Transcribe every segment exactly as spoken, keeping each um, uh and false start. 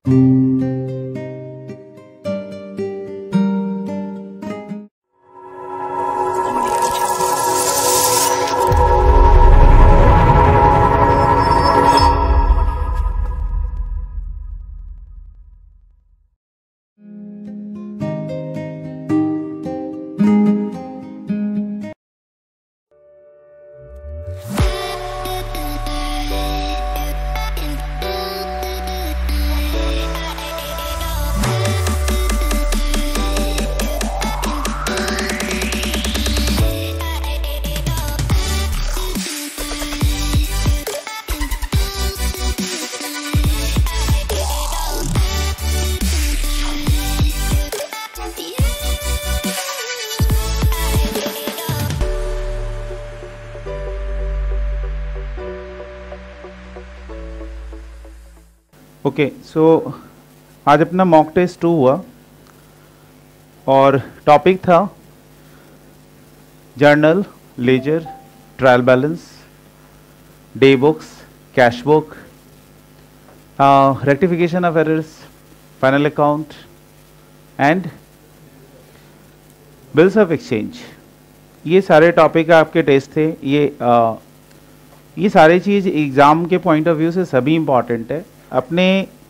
Okay so आज अपना mock test to हुआ और टॉपिक था journal, ledger, trial balance, day books, cash book, rectification of errors, final account and bills of exchange. ये सारे topic आपके टेस्ट थे। ये uh, ये सारी चीज़ एग्ज़ाम के पॉइंट ऑफ व्यू से सभी इंपॉर्टेंट है। अपने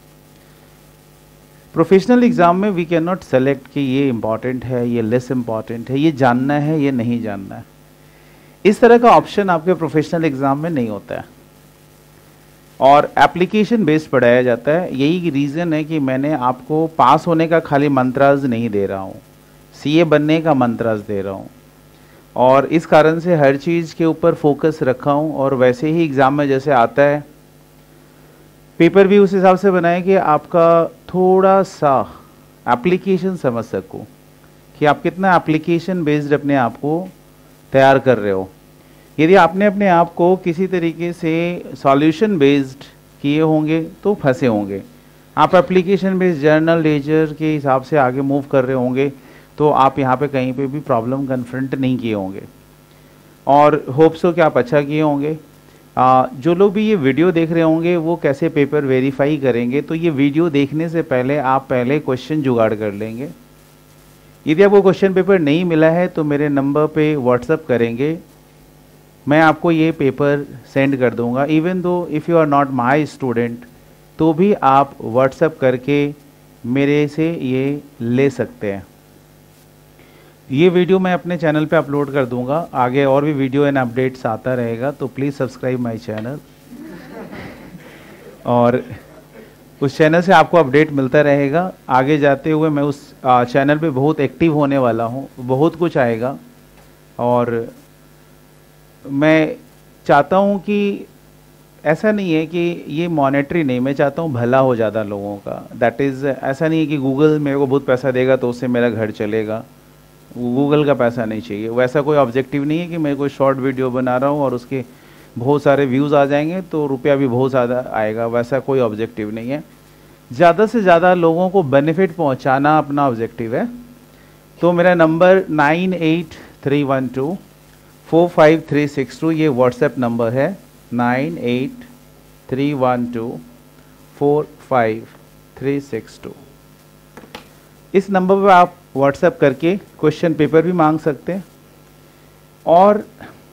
प्रोफेशनल एग्ज़ाम में वी कैन नॉट सेलेक्ट कि ये इम्पॉर्टेंट है, ये लेस इम्पॉर्टेंट है, ये जानना है, ये नहीं जानना है। इस तरह का ऑप्शन आपके प्रोफेशनल एग्ज़ाम में नहीं होता है और एप्लीकेशन बेस्ड पढ़ाया जाता है। यही रीज़न है कि मैंने आपको पास होने का खाली मंत्राज नहीं दे रहा हूँ, सीए बनने का मंत्राज दे रहा हूँ और इस कारण से हर चीज़ के ऊपर फोकस रखा हूँ और वैसे ही एग्ज़ाम में जैसे आता है पेपर भी उस हिसाब से बनाए कि आपका थोड़ा सा एप्लीकेशन समझ सको कि आप कितना एप्लीकेशन बेस्ड अपने आप को तैयार कर रहे हो। यदि आपने अपने आप को किसी तरीके से सॉल्यूशन बेस्ड किए होंगे तो फंसे होंगे। आप एप्लीकेशन बेस्ड जर्नल, लेजर के हिसाब से आगे मूव कर रहे होंगे तो आप यहाँ पे कहीं पे भी प्रॉब्लम कन्फ्रंट नहीं किए होंगे और होप सो कि आप अच्छा किए होंगे। आ, जो लोग भी ये वीडियो देख रहे होंगे वो कैसे पेपर वेरीफाई करेंगे, तो ये वीडियो देखने से पहले आप पहले क्वेश्चन जुगाड़ कर लेंगे। यदि आपको क्वेश्चन पेपर नहीं मिला है तो मेरे नंबर पे व्हाट्सअप करेंगे, मैं आपको ये पेपर सेंड कर दूंगा। Even though if you are not my student तो भी आप व्हाट्सअप करके मेरे से ये ले सकते हैं। ये वीडियो मैं अपने चैनल पे अपलोड कर दूंगा, आगे और भी वीडियो एंड अपडेट्स आता रहेगा, तो प्लीज़ सब्सक्राइब माय चैनल और उस चैनल से आपको अपडेट मिलता रहेगा। आगे जाते हुए मैं उस चैनल पे बहुत एक्टिव होने वाला हूँ, बहुत कुछ आएगा और मैं चाहता हूँ कि ऐसा नहीं है कि ये मॉनेटरी नहीं, मैं चाहता हूँ भला हो ज़्यादा लोगों का। दैट इज़ ऐसा नहीं है कि गूगल मेरे को बहुत पैसा देगा तो उससे मेरा घर चलेगा, गूगल का पैसा नहीं चाहिए। वैसा कोई ऑब्जेक्टिव नहीं है कि मैं कोई शॉर्ट वीडियो बना रहा हूँ और उसके बहुत सारे व्यूज़ आ जाएंगे तो रुपया भी बहुत ज़्यादा आएगा, वैसा कोई ऑब्जेक्टिव नहीं है। ज़्यादा से ज़्यादा लोगों को बेनिफिट पहुँचाना अपना ऑब्जेक्टिव है। तो मेरा number nine eight three one two four five three six two ये व्हाट्सएप नंबर है, nine eight three one two four five three six two. इस नंबर पर आप व्हाट्सएप करके क्वेश्चन पेपर भी मांग सकते हैं और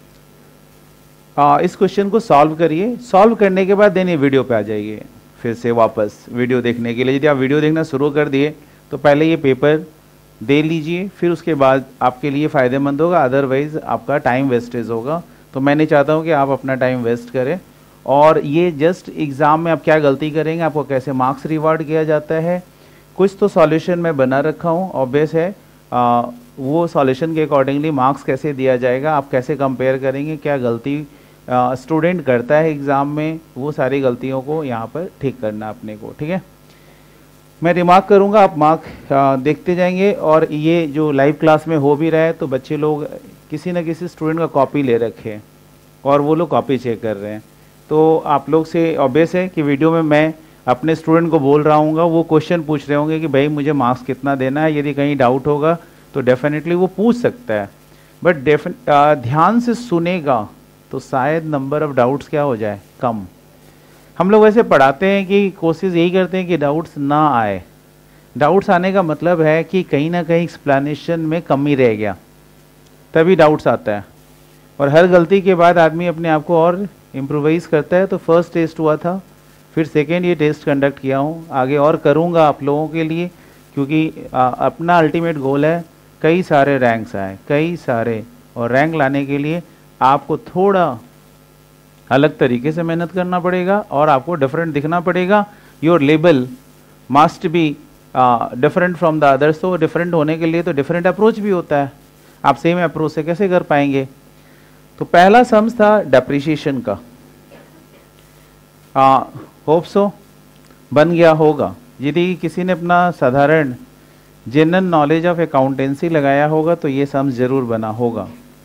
आ, इस क्वेश्चन को सॉल्व करिए। सॉल्व करने के बाद देन ये वीडियो पे आ जाइए फिर से वापस वीडियो देखने के लिए। यदि आप वीडियो देखना शुरू कर दिए तो पहले ये पेपर दे लीजिए, फिर उसके बाद आपके लिए फ़ायदेमंद होगा, अदरवाइज़ आपका टाइम वेस्टेज होगा। तो मैं नहीं चाहता हूँ कि आप अपना टाइम वेस्ट करें। और ये जस्ट एग्ज़ाम में आप क्या गलती करेंगे, आपको कैसे मार्क्स रिवार्ड किया जाता है, कुछ तो सॉल्यूशन मैं बना रखा हूँ, ऑब्वियस है। आ, वो सॉल्यूशन के अकॉर्डिंगली मार्क्स कैसे दिया जाएगा, आप कैसे कंपेयर करेंगे, क्या गलती स्टूडेंट करता है एग्ज़ाम में, वो सारी गलतियों को यहाँ पर ठीक करना अपने को, ठीक है। मैं रिमार्क करूँगा, आप मार्क देखते जाएंगे। और ये जो लाइव क्लास में हो भी रहा है तो बच्चे लोग किसी न किसी स्टूडेंट का कॉपी ले रखे हैं और वो लोग कॉपी चेक कर रहे हैं। तो आप लोग से ऑब्वियस है कि वीडियो में मैं अपने स्टूडेंट को बोल रहा हूँ, वो क्वेश्चन पूछ रहे होंगे कि भाई मुझे मार्क्स कितना देना है। यदि कहीं डाउट होगा तो डेफिनेटली वो पूछ सकता है, बट डेफिन ध्यान से सुनेगा तो शायद नंबर ऑफ डाउट्स क्या हो जाए, कम। हम लोग वैसे पढ़ाते हैं कि कोशिश यही करते हैं कि डाउट्स ना आए। डाउट्स आने का मतलब है कि कहीं ना कहीं एक्सप्लेनेशन में कमी रह गया, तभी डाउट्स आता है। और हर गलती के बाद आदमी अपने आप को और इम्प्रोवाइज करता है। तो फर्स्ट टेस्ट हुआ था, फिर सेकेंड ये टेस्ट कंडक्ट किया हूँ, आगे और करूँगा आप लोगों के लिए, क्योंकि आ, अपना अल्टीमेट गोल है कई सारे रैंक्स आए, कई सारे। और रैंक लाने के लिए आपको थोड़ा अलग तरीके से मेहनत करना पड़ेगा और आपको डिफरेंट दिखना पड़ेगा। Your label must be different from the others. तो डिफरेंट होने के लिए तो डिफरेंट अप्रोच भी होता है। आप सेम अप्रोच से कैसे कर पाएंगे? तो पहला सम्स था डेप्रिसिएशन का। होप सो बन गया होगा। यदि किसी ने अपना साधारण जनरल नॉलेज ऑफ अकाउंटेंसी लगाया होगा तो ये सम्स जरूर बना होगा।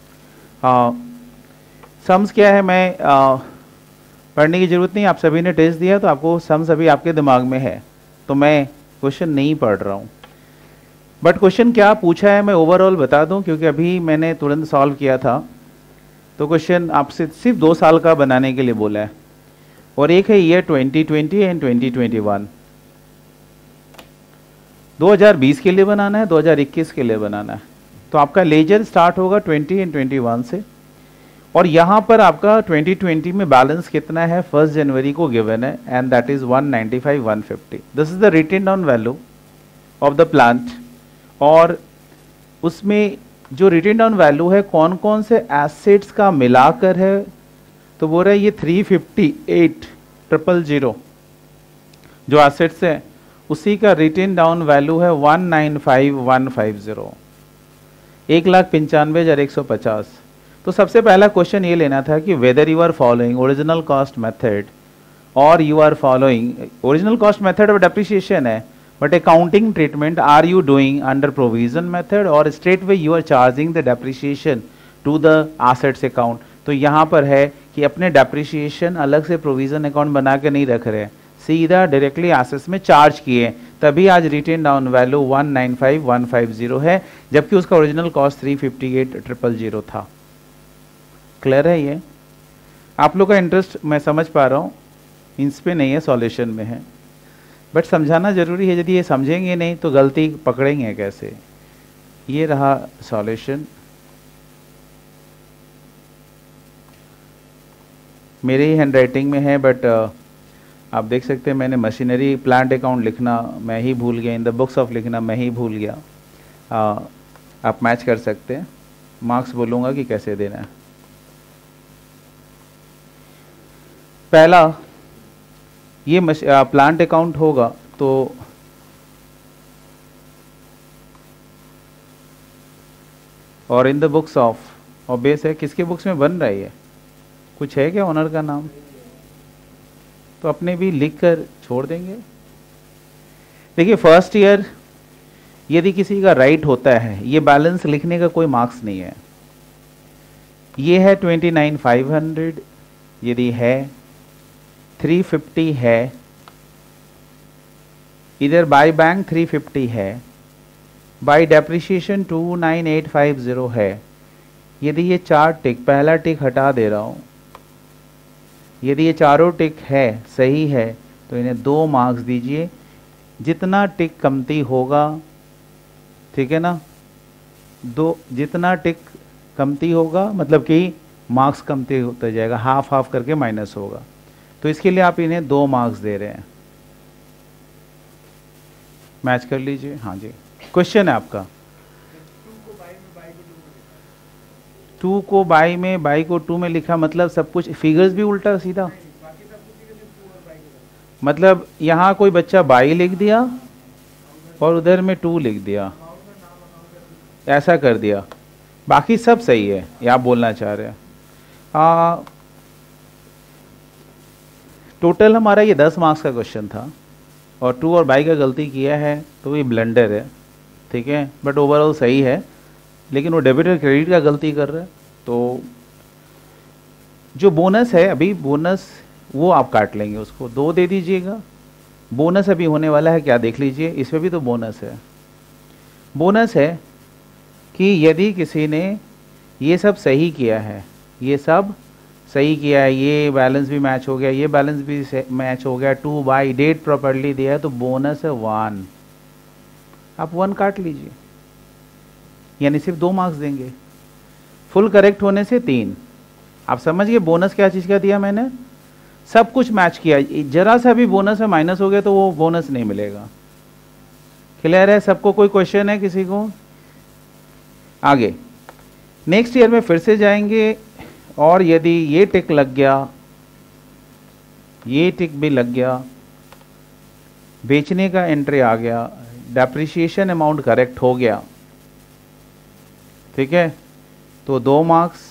सम्स क्या है, मैं आ, पढ़ने की ज़रूरत नहीं, आप सभी ने टेस्ट दिया तो आपको सम्स अभी आपके दिमाग में है, तो मैं क्वेश्चन नहीं पढ़ रहा हूँ। बट क्वेश्चन क्या पूछा है मैं ओवरऑल बता दूं, क्योंकि अभी मैंने तुरंत सॉल्व किया था। तो क्वेश्चन आपसे सिर्फ दो साल का बनाने के लिए बोला है, और एक है year twenty twenty and twenty twenty one. दो हज़ार बीस के लिए बनाना है, दो हज़ार इक्कीस के लिए बनाना है। तो आपका लेजर स्टार्ट होगा ट्वेंटी एंड ट्वेंटी वन से, और यहाँ पर आपका ट्वेंटी ट्वेंटी में बैलेंस कितना है फर्स्ट जनवरी को गिवन है, and that is one ninety five one fifty. This is the written down value of the plant. और उसमें जो रिटन डाउन वैल्यू है कौन कौन से एसेट्स का मिलाकर है, तो बोल रहे हैं ये three fifty eight triple zero जो एसेट्स है उसी का रिटन डाउन वैल्यू है one nine five one five zero, एक लाख पंचानवे हजार एक सौ पचास। तो सबसे पहला क्वेश्चन ये लेना था कि whether you are following original cost method और you are following original cost method of depreciation है, but accounting treatment are you doing under provision method और straight way you are charging the depreciation to the assets account. तो यहाँ पर है कि अपने depreciation अलग से प्रोविजन अकाउंट बना के नहीं रख रहे, सीधा डायरेक्टली एसेट्स में चार्ज किए, तभी आज written down value one nine five one five zero है, जबकि उसका original cost three fifty eight triple zero था। क्लियर है? ये आप लोग का इंटरेस्ट मैं समझ पा रहा हूँ इस पे नहीं है, सॉल्यूशन में है, बट समझाना जरूरी है। यदि ये समझेंगे नहीं तो गलती पकड़ेंगे कैसे? ये रहा सॉल्यूशन। मेरे ही हैंड राइटिंग में है, बट uh, आप देख सकते हैं मैंने मशीनरी प्लांट अकाउंट लिखना मैं ही भूल गया, इन द बुक्स ऑफ लिखना मैं ही भूल गया। uh, आप मैच कर सकते हैं, मार्क्स बोलूँगा कि कैसे देना है। पहला ये प्लांट अकाउंट होगा तो और इन द बुक्स ऑफ और बेस है, किसके बुक्स में बन रहा है? ये कुछ है क्या ओनर का नाम? तो अपने भी लिख कर छोड़ देंगे। देखिए फर्स्ट ईयर यदि किसी का राइट होता है, ये बैलेंस लिखने का कोई मार्क्स नहीं है। ये है ट्वेंटी नाइन फाइव हंड्रेड, यदि है थ्री फिफ्टी है, इधर बाय बैंक थ्री फिफ्टी है, by depreciation two nine eight five zero है। यदि ये चार टिक, पहला टिक हटा दे रहा हूँ, यदि ये चारों टिक है सही है तो इन्हें दो मार्क्स दीजिए। जितना टिक कमती होगा, ठीक है ना, दो जितना टिक कमती होगा मतलब कि मार्क्स कमती होता जाएगा, हाफ हाफ करके माइनस होगा। तो इसके लिए आप इन्हें दो मार्क्स दे रहे हैं। मैच कर लीजिए। हाँ जी, क्वेश्चन है आपका। टू को बाई में, बाई को टू में लिखा, मतलब सब कुछ फिगर्स भी उल्टा सीधा, मतलब यहाँ कोई बच्चा बाई लिख दिया और उधर में टू लिख दिया, ऐसा कर दिया, बाकी सब सही है, ये आप बोलना चाह रहे हैं। आ, टोटल हमारा ये दस मार्क्स का क्वेश्चन था और टू और बाई का गलती किया है तो ये ब्लंडर है, ठीक है, बट ओवरऑल सही है। लेकिन वो डेबिट और क्रेडिट का गलती कर रहा है, तो जो बोनस है अभी, बोनस वो आप काट लेंगे, उसको दो दे दीजिएगा। बोनस अभी होने वाला है क्या देख लीजिए, इसमें भी तो बोनस है। बोनस है कि यदि किसी ने ये सब सही किया है, ये सब सही किया है, ये बैलेंस भी मैच हो गया, ये बैलेंस भी मैच हो गया, टू बाई डेट प्रॉपर्ली दिया है तो बोनस है वन, आप वन काट लीजिए, यानी सिर्फ दो मार्क्स देंगे। फुल करेक्ट होने से तीन। आप समझ गए बोनस क्या चीज़ का दिया मैंने, सब कुछ मैच किया, जरा सा भी बोनस में माइनस हो गया तो वो बोनस नहीं मिलेगा। क्लियर है सबको? कोई क्वेश्चन है किसी को? आगे नेक्स्ट ईयर में फिर से जाएंगे, और यदि ये टिक लग गया, ये टिक भी लग गया, बेचने का एंट्री आ गया, डेप्रिसिएशन अमाउंट करेक्ट हो गया, ठीक है, तो दो मार्क्स,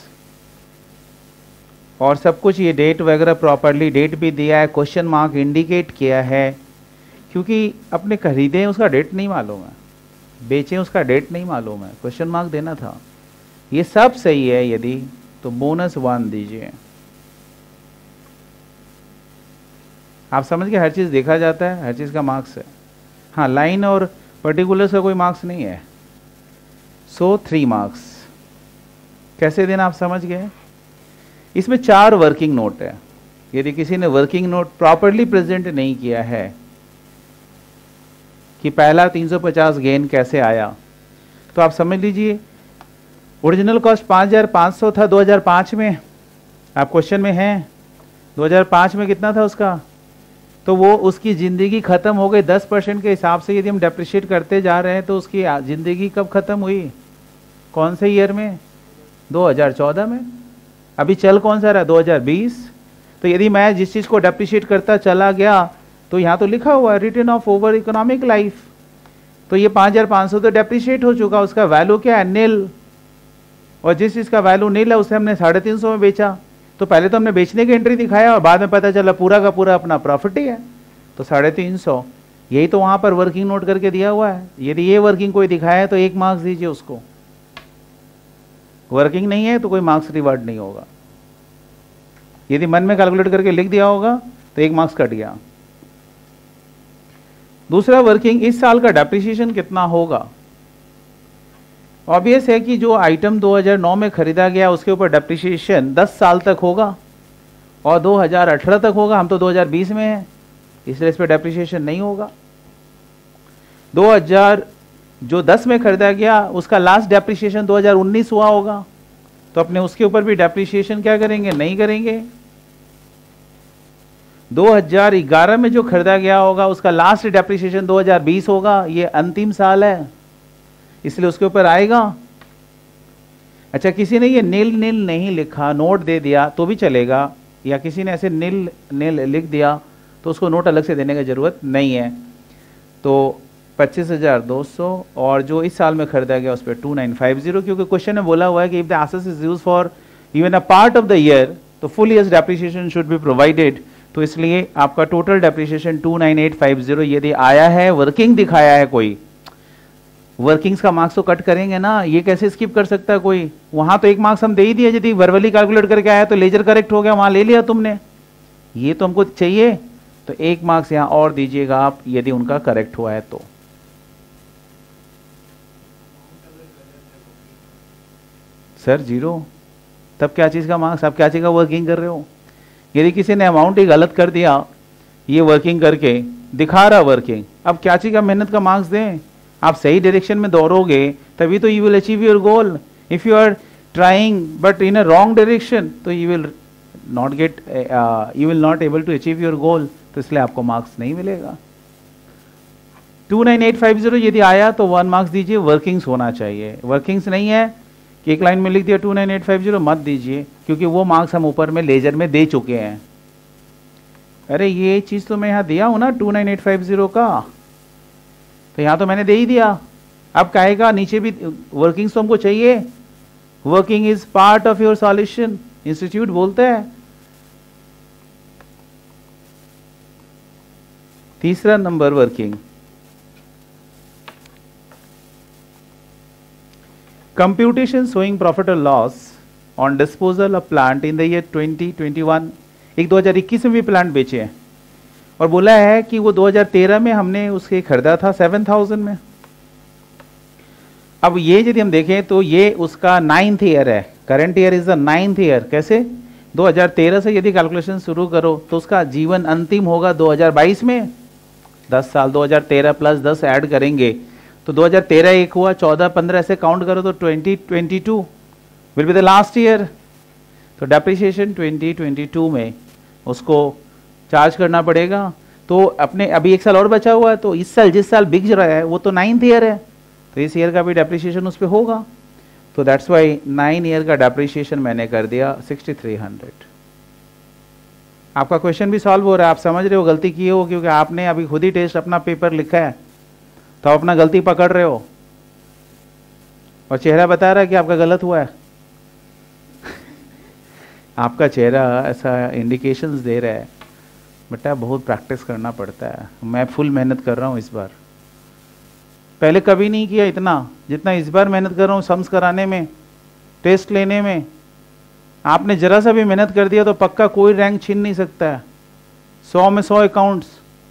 और सब कुछ ये डेट वगैरह प्रॉपरली डेट भी दिया है, क्वेश्चन मार्क इंडिकेट किया है, क्योंकि अपने खरीदे उसका डेट नहीं मालूम है, बेचें उसका डेट नहीं मालूम है, क्वेश्चन मार्क देना था। ये सब सही है यदि, तो बोनस वन दीजिए। आप समझ के हर चीज़ देखा जाता है, हर चीज़ का मार्क्स है। हाँ, लाइन और पर्टिकुलर्स का कोई मार्क्स नहीं है, सो थ्री मार्क्स। कैसे देना आप समझ गए? इसमें चार वर्किंग नोट है, यदि किसी ने वर्किंग नोट प्रॉपरली प्रेजेंट नहीं किया है कि पहला तीन सौ पचास गेन कैसे आया, तो आप समझ लीजिए ओरिजिनल कॉस्ट पाँच हज़ार पाँच सौ था दो हज़ार पाँच में, आप क्वेश्चन में हैं दो हज़ार पाँच में कितना था उसका, तो वो उसकी ज़िंदगी ख़त्म हो गई दस परसेंट के हिसाब से। यदि हम डेप्रिशिएट करते जा रहे हैं तो उसकी ज़िंदगी कब ख़त्म हुई, कौन से ईयर में? दो हज़ार चौदह में। अभी चल कौन सा रहा? दो हज़ार बीस। तो यदि मैं जिस चीज़ को डेप्रिशिएट करता चला गया, तो यहाँ तो लिखा हुआ है return of over economic life, तो ये पाँच हज़ार पाँच सौ तो डेप्रिशिएट हो चुका, उसका वैल्यू क्या है? नील। और जिस चीज़ का वैल्यू नील है उसे हमने साढ़े तीन सौ में बेचा, तो पहले तो हमने बेचने की एंट्री दिखाया और बाद में पता चला पूरा का पूरा अपना प्रॉफिट ही है, तो साढ़े तीन सौ, यही तो वहाँ पर वर्किंग नोट करके दिया हुआ है। यदि ये वर्किंग कोई दिखाया है तो एक मार्क्स दीजिए उसको, वर्किंग नहीं है तो कोई मार्क्स रिवार्ड नहीं होगा। यदि मन में कैलकुलेट करके लिख दिया होगा तो एक मार्क्स कट गया। दूसरा वर्किंग, इस साल का डेप्रिसिएशन कितना होगा। ऑब्वियस है कि जो आइटम दो हज़ार नौ में खरीदा गया उसके ऊपर डेप्रिसिएशन दस साल तक होगा और दो हज़ार अठारह तक होगा, हम तो दो हज़ार बीस में हैं, इसलिए इस पर डेप्रिसिएशन नहीं होगा। दो हज़ार जो दस में खरीदा गया उसका लास्ट डेप्रिसिएशन दो हज़ार उन्नीस हुआ होगा, तो अपने उसके ऊपर भी डेप्रिसिएशन क्या करेंगे? नहीं करेंगे। दो हज़ार ग्यारह में जो खरीदा गया होगा उसका लास्ट डेप्रिसिएशन दो हज़ार बीस होगा, ये अंतिम साल है, इसलिए उसके ऊपर आएगा। अच्छा, किसी ने ये नील नील नहीं लिखा, नोट दे दिया तो भी चलेगा, या किसी ने ऐसे नील नील लिख दिया तो उसको नोट अलग से देने की जरूरत नहीं है। तो पच्चीस हज़ार दो सौ, और जो इस साल में खरीदा गया उस पर टू नाइन फाइव जीरो, क्योंकि क्वेश्चन में बोला हुआ है कि if the asset is used for even a part of the year तो full years depreciation should be provided, तो इसलिए आपका total depreciation two nine eight five zero यदि आया है, वर्किंग दिखाया है कोई, वर्किंग्स का मार्क्स तो कट करेंगे ना, ये कैसे स्किप कर सकता है कोई? वहां तो एक मार्क्स हम दे ही दिए, यदि वर्बली कैलकुलेट करके आया तो लेजर करेक्ट हो गया, वहां ले लिया तुमने, ये तो हमको चाहिए, तो एक मार्क्स यहां और दीजिएगा आप यदि उनका करेक्ट हुआ है तो। सर जीरो, तब क्या चीज का मार्क्स, आप क्या चीज का वर्किंग कर रहे हो? यदि किसी ने अमाउंट ही गलत कर दिया, ये वर्किंग करके दिखा रहा वर्किंग, अब क्या चीज का मेहनत का मार्क्स दें? आप सही डायरेक्शन में दौड़ोगे तभी तो you will achieve your goal. If you are trying but in a wrong direction तो you will not get, you will not able to achieve your goal, तो इसलिए आपको मार्क्स नहीं मिलेगा। Two nine eight five zero यदि आया तो one marks दीजिए, वर्किंग्स होना चाहिए। वर्किंग्स नहीं है कि एक लाइन में लिख दिया two nine eight five zero, मत दीजिए, क्योंकि वो मार्क्स हम ऊपर में लेजर में दे चुके हैं। अरे ये चीज़ तो मैं यहाँ दिया हूँ ना two nine eight five zero का, तो यहाँ तो मैंने दे ही दिया। अब कहेगा नीचे भी वर्किंग्स तो हमको चाहिए, working is part of your solution, institute बोलते हैं। तीसरा number working, computation showing profit और loss on disposal of plant in the year twenty twenty one. एक दो हज़ार इक्कीस में भी प्लांट बेचे हैं और बोला है कि वो दो हज़ार तेरह में हमने उसके खरीदा था सेवन थाउजेंड में। अब ये यदि हम देखें तो ये उसका नाइन्थ ईयर है, current year is the ninth year. कैसे? दो हज़ार तेरह से यदि कैलकुलेशन शुरू करो तो उसका जीवन अंतिम होगा दो हज़ार बाईस में, दस साल, दो हज़ार तेरह प्लस दस ऐड करेंगे तो दो हज़ार तेरह एक हुआ, चौदह पंद्रह ऐसे काउंट करो तो twenty twenty two will be the last year. तो डेप्रिसिएशन ट्वेंटी ट्वेंटी टू में उसको चार्ज करना पड़ेगा। तो अपने अभी एक साल और बचा हुआ है, तो इस साल जिस साल बिक रहा है वो तो नाइन्थ ईयर है, तो इस ईयर का भी डेप्रिसिएशन उस पर होगा। तो दैट्स वाई नाइन ईयर का डेप्रिसिएशन मैंने कर दिया सिक्सटी थ्री हंड्रेड। आपका क्वेश्चन भी सॉल्व हो रहा है, आप समझ रहे हो गलती की हो, क्योंकि आपने अभी खुद ही टेस्ट अपना पेपर लिखा है तो आप अपना गलती पकड़ रहे हो और चेहरा बता रहा है कि आपका गलत हुआ है। आपका चेहरा ऐसा इंडिकेशंस दे रहा है बेटा बहुत प्रैक्टिस करना पड़ता है। मैं फुल मेहनत कर रहा हूँ इस बार, पहले कभी नहीं किया इतना जितना इस बार मेहनत कर रहा हूँ सम्स कराने में, टेस्ट लेने में। आपने जरा सा भी मेहनत कर दिया तो पक्का कोई रैंक छीन नहीं सकता है। सौ में सौ अकाउंट्स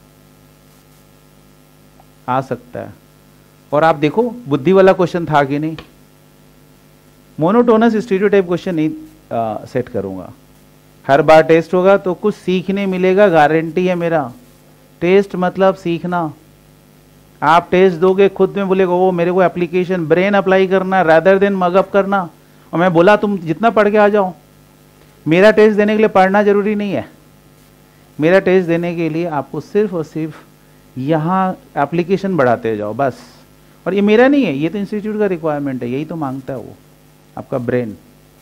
आ सकता है। और आप देखो बुद्धि वाला क्वेश्चन था कि नहीं, मोनोटोनस स्टीरियोटाइप क्वेश्चन नहीं आ, सेट करूंगा। हर बार टेस्ट होगा तो कुछ सीखने मिलेगा, गारंटी है मेरा। टेस्ट मतलब सीखना। आप टेस्ट दोगे खुद में बोलेगा वो मेरे को एप्लीकेशन ब्रेन अप्लाई करना रादर देन मगअप करना, और मैं बोला तुम जितना पढ़ के आ जाओ। मेरा टेस्ट देने के लिए पढ़ना जरूरी नहीं है, मेरा टेस्ट देने के लिए आपको सिर्फ और सिर्फ यहाँ एप्लीकेशन बढ़ाते जाओ बस। और ये मेरा नहीं है, ये तो इंस्टीट्यूट का रिक्वायरमेंट है, यही तो मांगता है वो आपका ब्रेन।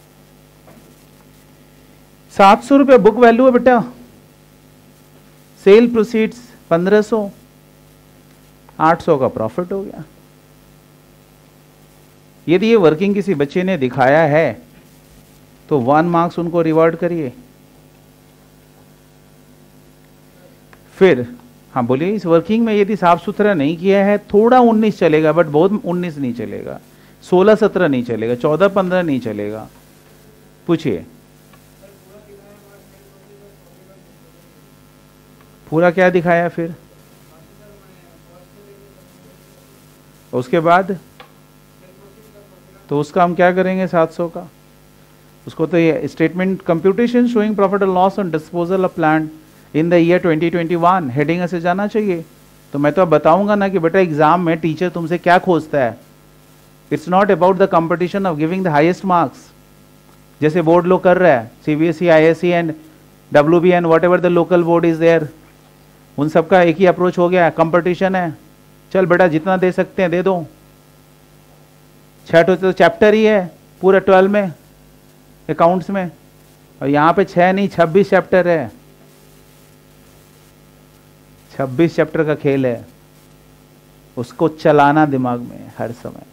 सात सौ रुपये बुक वैल्यू है बेटा, सेल प्रोसीड्स पंद्रह सौ, आठ सौ का प्रॉफिट हो गया। यदि ये वर्किंग किसी बच्चे ने दिखाया है तो वन मार्क्स उनको रिवॉर्ड करिए। फिर हाँ बोलिए, इस वर्किंग में यदि साफ सुथरा नहीं किया है थोड़ा उन्नीस चलेगा, बट बहुत उन्नीस नहीं चलेगा, सोलह सत्रह नहीं चलेगा, चौदह पंद्रह नहीं चलेगा। पूछिए पूरा क्या दिखाया फिर उसके बाद, तो उसका हम क्या करेंगे सात सौ का, उसको तो ये स्टेटमेंट कंप्यूटेशन शोइंग प्रॉफिट और loss on disposal of plant in the year twenty twenty one, heading ऐसे जाना चाहिए। तो मैं तो अब बताऊंगा ना कि बेटा एग्जाम में टीचर तुमसे क्या खोजता है। It's not about the competition of giving the highest marks, जैसे बोर्ड लोग कर रहा है, CBSE, ISC and WB and whatever the local board is there, उन सबका एक ही अप्रोच हो गया है, कंपटीशन है, चल बेटा जितना दे सकते हैं दे दो। छह तो चैप्टर ही है पूरा ट्वेल्व में अकाउंट्स में, और यहाँ पे छह नहीं छब्बीस चैप्टर है, छब्बीस चैप्टर का खेल है, उसको चलाना दिमाग में हर समय,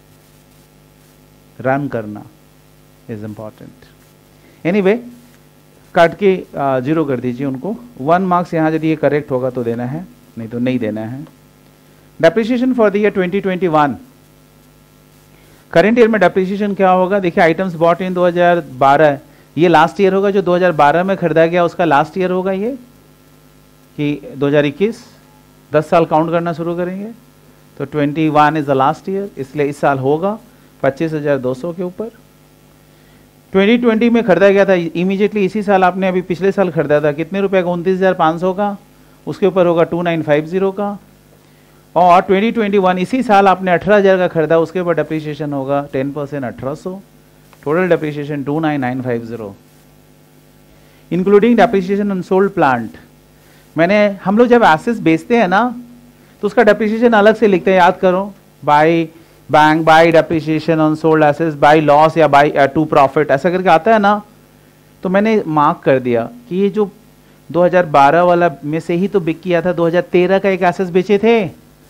रन करना इज इंपॉर्टेंट। एनीवे काट के जीरो कर दीजिए उनको, वन मार्क्स यहाँ यदि ये करेक्ट होगा तो देना है, नहीं तो नहीं देना है। Depreciation for the year twenty twenty one, current year में डेप्रिसिएशन क्या होगा, देखिए आइटम्स बॉट इन दो हज़ार बारह, ये लास्ट ईयर होगा, जो दो हज़ार बारह में खरीदा गया उसका लास्ट ईयर होगा ये, कि दो हज़ार इक्कीस, दस साल काउंट करना शुरू करेंगे तो twenty one is the last year, इसलिए इस साल होगा पच्चीस हजार दो सौ के ऊपर। ट्वेंटी ट्वेंटी में खरीदा गया था इमीडिएटली इसी साल, आपने अभी पिछले साल खरीदा था कितने रुपए का, उनतीस हजार पाँच सौ का, उसके ऊपर होगा टू नाइन फाइव जीरो का। और ट्वेंटी ट्वेंटी वन इसी साल आपने अठारह हजार का खरीदा, उसके ऊपर डेप्रिसिएशन होगा टेन परसेंट अठारह सौ, total depreciation two nine nine five zero, including depreciation on sold plant. मैंने हम लोग जब एसेट्स बेचते हैं ना तो उसका डेप्रिसिएशन अलग से लिखते हैं, याद करो, by bank, by depreciation on sold assets, by loss या बाय टू प्रॉफिट, ऐसा करके आता है ना। तो मैंने मार्क कर दिया कि ये जो दो हज़ार बारह वाला में से ही तो बिक किया था, दो हज़ार तेरह का एक एसेट्स बेचे थे,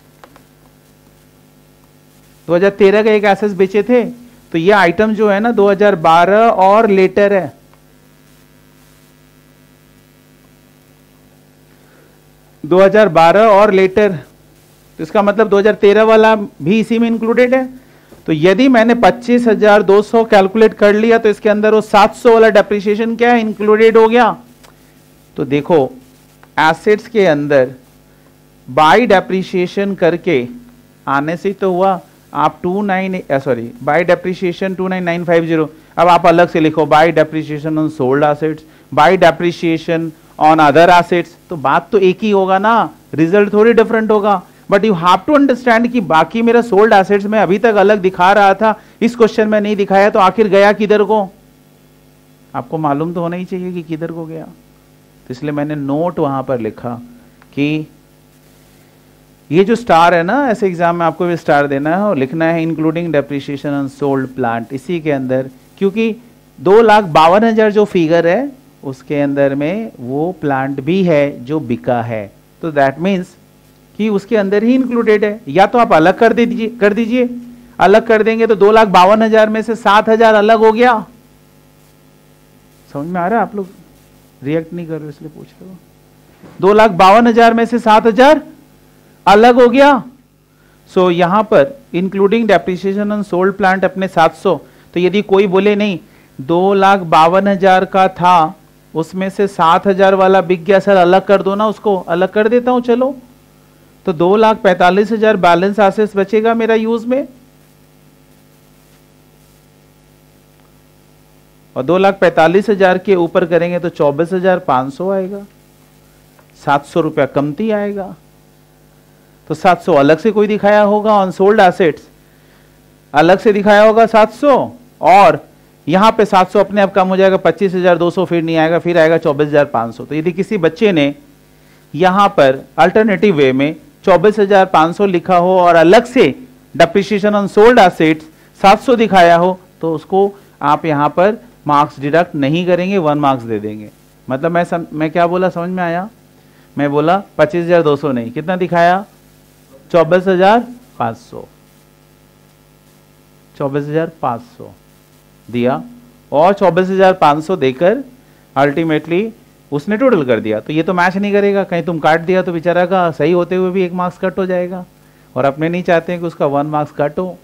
दो हज़ार तेरह का एक एसेट्स बेचे थे, तो ये आइटम जो है ना दो हज़ार बारह और लेटर है। दो हज़ार बारह और लेटर, तो इसका मतलब दो हज़ार तेरह वाला भी इसी में इंक्लूडेड है। तो यदि मैंने पच्चीस हजार दो सौ कैलकुलेट कर लिया तो इसके अंदर वो सात सौ वाला डेप्रिसिएशन क्या है, इंक्लूडेड हो गया। तो देखो एसेट्स के अंदर बाय डेप्रिसिएशन करके आने से तो हुआ आप two nine sorry by depreciation two nine nine five zero, अब आप अलग से लिखो by depreciation on sold assets, by depreciation on other assets, तो बात तो एक ही होगा ना, रिजल्ट थोड़ी डिफरेंट होगा। But you have to understand कि बाकी मेरा सोल्ड एसेट्स में अभी तक अलग दिखा रहा था, इस क्वेश्चन में नहीं दिखाया, तो आखिर गया किधर को? आपको मालूम तो होना ही चाहिए कि किधर को गया। तो इसलिए मैंने नोट वहां पर लिखा कि ये जो स्टार है ना, ऐसे एग्जाम में आपको भी स्टार देना है और लिखना है including depreciation on sold plant, इसी के अंदर, क्योंकि दो लाख बावन हजार जो फिगर है उसके अंदर में वो प्लांट भी है जो बिका है, तो दैट मीन्स कि उसके अंदर ही इंक्लूडेड है। या तो आप अलग कर दीजिए कर दीजिए अलग कर देंगे तो दो लाख बावन हजार में से सात हजार अलग हो गया। समझ में आ रहा है? आप लोग रिएक्ट नहीं कर रहे इसलिए पूछ रहे हो। दो लाख बावन हजार में से सात हजार अलग हो गया। सो so, यहां पर including depreciation on sold plant अपने सात सौ, तो यदि कोई बोले नहीं दो लाख बावन हजार का था उसमें से सात हजार वाला बिक गया सर, अलग कर दो ना, उसको अलग कर देता हूं चलो, तो दो लाख पैंतालीस हजार बैलेंस एसेट्स बचेगा मेरा यूज में, और दो लाख पैंतालीस हजार के ऊपर करेंगे तो चौबीस हजार पांच सौ आएगा, सात सौ रुपया कमती आएगा। तो सात सौ अलग से कोई दिखाया होगा ऑन सोल्ड एसेट्स, अलग से दिखाया होगा सात सौ, और यहां पे सात सौ अपने आप कम हो जाएगा, पच्चीस हजार दो सौ फिर नहीं आएगा, फिर आएगा चौबीस हजार पांच सौ। तो यदि किसी बच्चे ने यहां पर अल्टरनेटिव वे में चौबीस हजार पांच सौ लिखा हो और अलग से डेप्रिसिएशन ऑन सोल्ड एसेट्स सात सौ दिखाया हो, तो उसको आप यहां पर मार्क्स डिडक्ट नहीं करेंगे, वन मार्क्स दे देंगे। मतलब मैं सम, मैं क्या बोला समझ में आया? मैं बोला पच्चीस हजार दो सौ नहीं, कितना दिखाया? चौबीस हजार पांच सौ, चौबीस हजार पांच सौ दिया, और चौबीस हजार पांच सौ देकर अल्टीमेटली उसने टोटल कर दिया। तो ये तो मैच नहीं करेगा, कहीं तुम काट दिया तो बेचारा का सही होते हुए भी एक मार्क्स कट हो जाएगा, और अपने नहीं चाहते हैं कि उसका वन मार्क्स कट हो।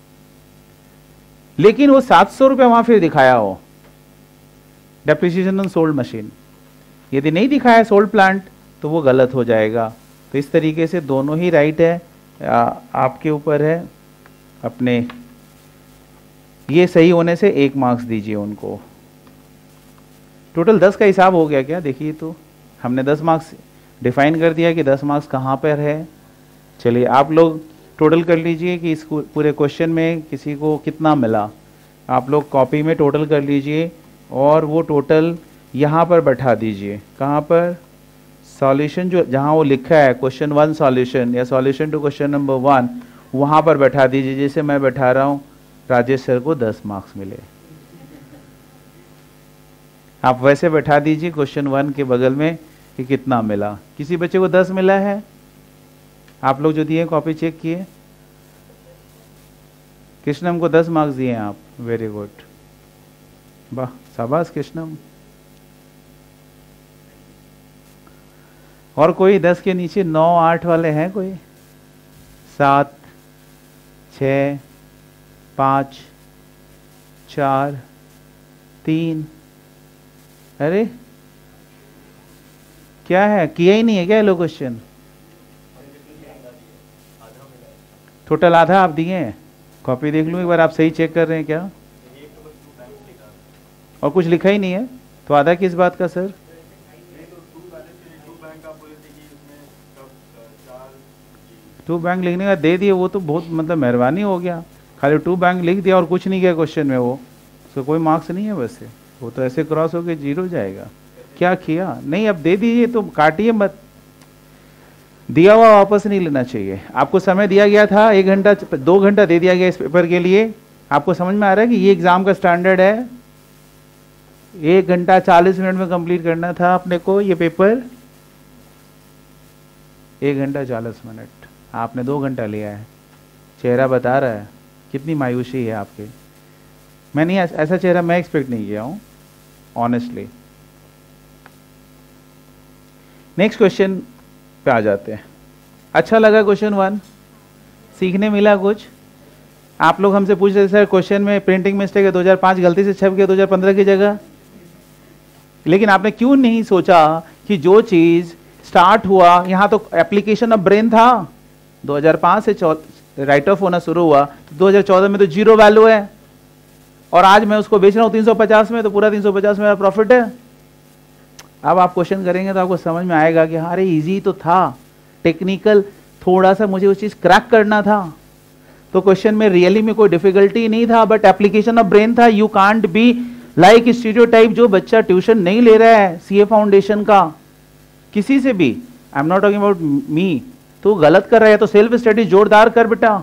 लेकिन वो सात सौ रुपया वहां फिर दिखाया हो डेप्रिसिएशन ऑन सोल्ड मशीन, यदि नहीं दिखाया सोल्ड प्लांट तो वो गलत हो जाएगा। तो इस तरीके से दोनों ही राइट है, आ, आपके ऊपर है, अपने ये सही होने से एक मार्क्स दीजिए उनको। टोटल दस का हिसाब हो गया क्या? देखिए तो हमने दस मार्क्स डिफाइन कर दिया कि दस मार्क्स कहाँ पर है। चलिए आप लोग टोटल कर लीजिए कि इस पूरे क्वेश्चन में किसी को कितना मिला, आप लोग कॉपी में टोटल कर लीजिए और वो टोटल यहाँ पर बैठा दीजिए। कहाँ पर? सॉल्यूशन जो जहाँ वो लिखा है क्वेश्चन वन सॉल्यूशन या solution to question number one, वहाँ पर बैठा दीजिए। जैसे मैं बैठा रहा हूँ, राजेश सर को दस मार्क्स मिले, आप वैसे बैठा दीजिए क्वेश्चन वन के बगल में कि कितना मिला। किसी बच्चे को दस मिला है? आप लोग जो दिए कॉपी चेक किए, कृष्णम को दस मार्क्स दिए आप, वेरी गुड, वाह शाबाश कृष्णम। और कोई दस के नीचे नौ आठ वाले हैं? कोई? सात, छ, पाँच, चार, तीन, अरे क्या है, किया ही नहीं है क्या लो क्वेश्चन? टोटल आधा आप दिए हैं। कॉपी देख लूँ एक बार, आप सही चेक कर रहे हैं क्या? और कुछ लिखा ही नहीं है, तो आधा किस बात का सर? टू बैंक लिखने का दे दिए, वो तो बहुत मतलब मेहरबानी हो गया, खाली टू बैंक लिख दिया और कुछ नहीं किया क्वेश्चन में, वो तो कोई मार्क्स नहीं है वैसे, वो तो ऐसे क्रॉस होके जीरो जाएगा। क्या किया? नहीं, अब दे दीजिए, तो काटिए मत, दिया हुआ वापस नहीं लेना चाहिए। आपको समय दिया गया था एक घंटा, दो घंटा दे दिया गया इस पेपर के लिए। आपको समझ में आ रहा है कि ये एग्जाम का स्टैंडर्ड है, एक घंटा चालीस मिनट में कंप्लीट करना था अपने को ये पेपर, एक घंटा चालीस मिनट, आपने दो घंटा लिया है। चेहरा बता रहा है कितनी मायूसी है आपके। मैं नहीं, ऐसा चेहरा मैं एक्सपेक्ट नहीं किया हूं ऑनेस्टली। नेक्स्ट क्वेश्चन पे आ जाते हैं। अच्छा लगा क्वेश्चन वन? सीखने मिला कुछ? आप लोग हमसे पूछ रहे थे सर क्वेश्चन में प्रिंटिंग मिस्टेक है, दो हज़ार पाँच गलती से छप गया दो हज़ार पंद्रह की जगह, लेकिन आपने क्यों नहीं सोचा कि जो चीज स्टार्ट हुआ, यहां तो एप्लीकेशन ऑफ ब्रेन था, दो हज़ार पाँच से राइट ऑफ होना शुरू हुआ, तो दो हज़ार चौदह में तो जीरो वैल्यू है, और आज मैं उसको बेच रहा हूँ तीन सौ पचास में, तो पूरा तीन सौ पचास मेरा प्रॉफिट है। अब आप क्वेश्चन करेंगे तो आपको समझ में आएगा कि हाँ अरे इजी तो था, टेक्निकल थोड़ा सा मुझे उस चीज क्रैक करना था। तो क्वेश्चन में रियली में कोई डिफिकल्टी नहीं था, बट एप्लीकेशन ऑफ ब्रेन था। You can't be like stereotype, जो बच्चा ट्यूशन नहीं ले रहा है सीए फाउंडेशन का किसी से भी, I am not talking about me, तो गलत कर रहा है। तो सेल्फ स्टडी जोरदार कर बेटा,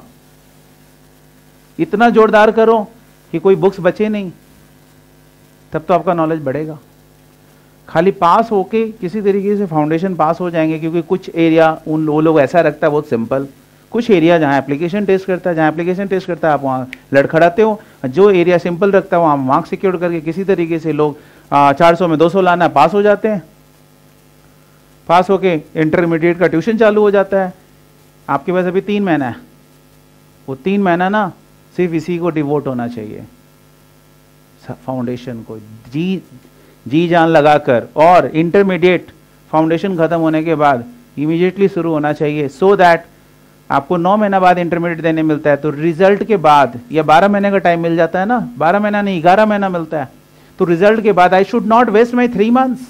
इतना जोरदार करो कि कोई बुक्स बचे नहीं, तब तो आपका नॉलेज बढ़ेगा। खाली पास होके किसी तरीके से फाउंडेशन पास हो जाएंगे, क्योंकि कुछ एरिया उन वो लोग ऐसा रखता है बहुत सिंपल, कुछ एरिया जहाँ एप्लीकेशन टेस्ट करता है, जहाँ एप्लीकेशन टेस्ट करता है आप वहाँ लड़खड़ाते हो, जो एरिया सिंपल रखता है वहाँ मार्क्स सिक्योर करके किसी तरीके से लोग चार सौ में दो सौ लाना पास हो जाते हैं। पास होके इंटरमीडिएट का ट्यूशन चालू हो जाता है। आपके पास अभी तीन महीना है, वो तीन महीना ना सिर्फ इसी को डिवोट होना चाहिए, फाउंडेशन को जी जी जान लगाकर। और इंटरमीडिएट फाउंडेशन खत्म होने के बाद इमीडिएटली शुरू होना चाहिए, सो so दैट आपको नौ महीना बाद इंटरमीडिएट देने मिलता है, तो रिजल्ट के बाद या बारह महीने का टाइम मिल जाता है ना, बारह महीना नहीं ग्यारह महीना मिलता है। तो रिजल्ट के बाद I should not waste my three months.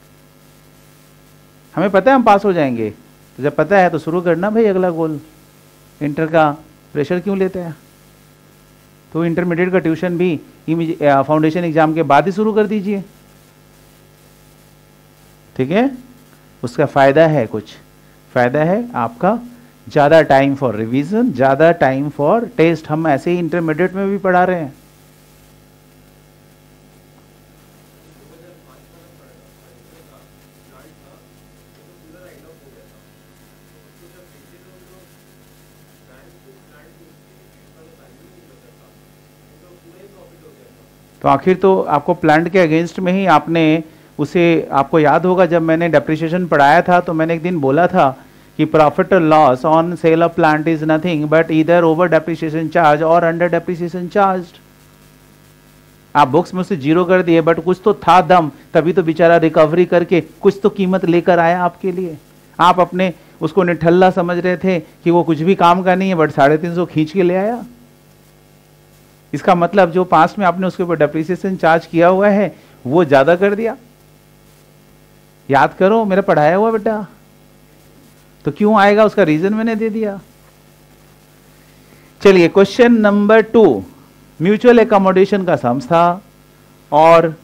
हमें पता है हम पास हो जाएंगे, तो जब पता है तो शुरू करना भाई अगला गोल। इंटर का प्रेशर क्यों लेते हैं? तो इंटरमीडिएट का ट्यूशन भी फाउंडेशन एग्जाम के बाद ही शुरू कर दीजिए, ठीक है। उसका फायदा है, कुछ फायदा है आपका, ज़्यादा टाइम फॉर रिवीजन, ज़्यादा टाइम फॉर टेस्ट। हम ऐसे ही इंटरमीडिएट में भी पढ़ा रहे हैं। तो आखिर तो आपको प्लांट के अगेंस्ट में ही आपने उसे, आपको याद होगा जब मैंने डेप्रिसिएशन पढ़ाया था तो मैंने एक दिन बोला था कि प्रॉफिट और loss on sale of plant is nothing but either over depreciation charge और अंडर डेप्रिसिएशन चार्ज। आप बुक्स में उसे जीरो कर दिए, बट कुछ तो था दम, तभी तो बेचारा रिकवरी करके कुछ तो कीमत लेकर आया आपके लिए। आप अपने उसको निठल्ला समझ रहे थे कि वो कुछ भी काम का नहीं है, बट साढ़े तीन सौ खींच के ले आया। इसका मतलब जो पास्ट में आपने उसके ऊपर डेप्रिसिएशन चार्ज किया हुआ है वो ज्यादा कर दिया। याद करो, मेरा पढ़ाया हुआ बेटा। तो क्यों आएगा उसका रीजन मैंने दे दिया। चलिए question number two, mutual accommodation का सम्स था, और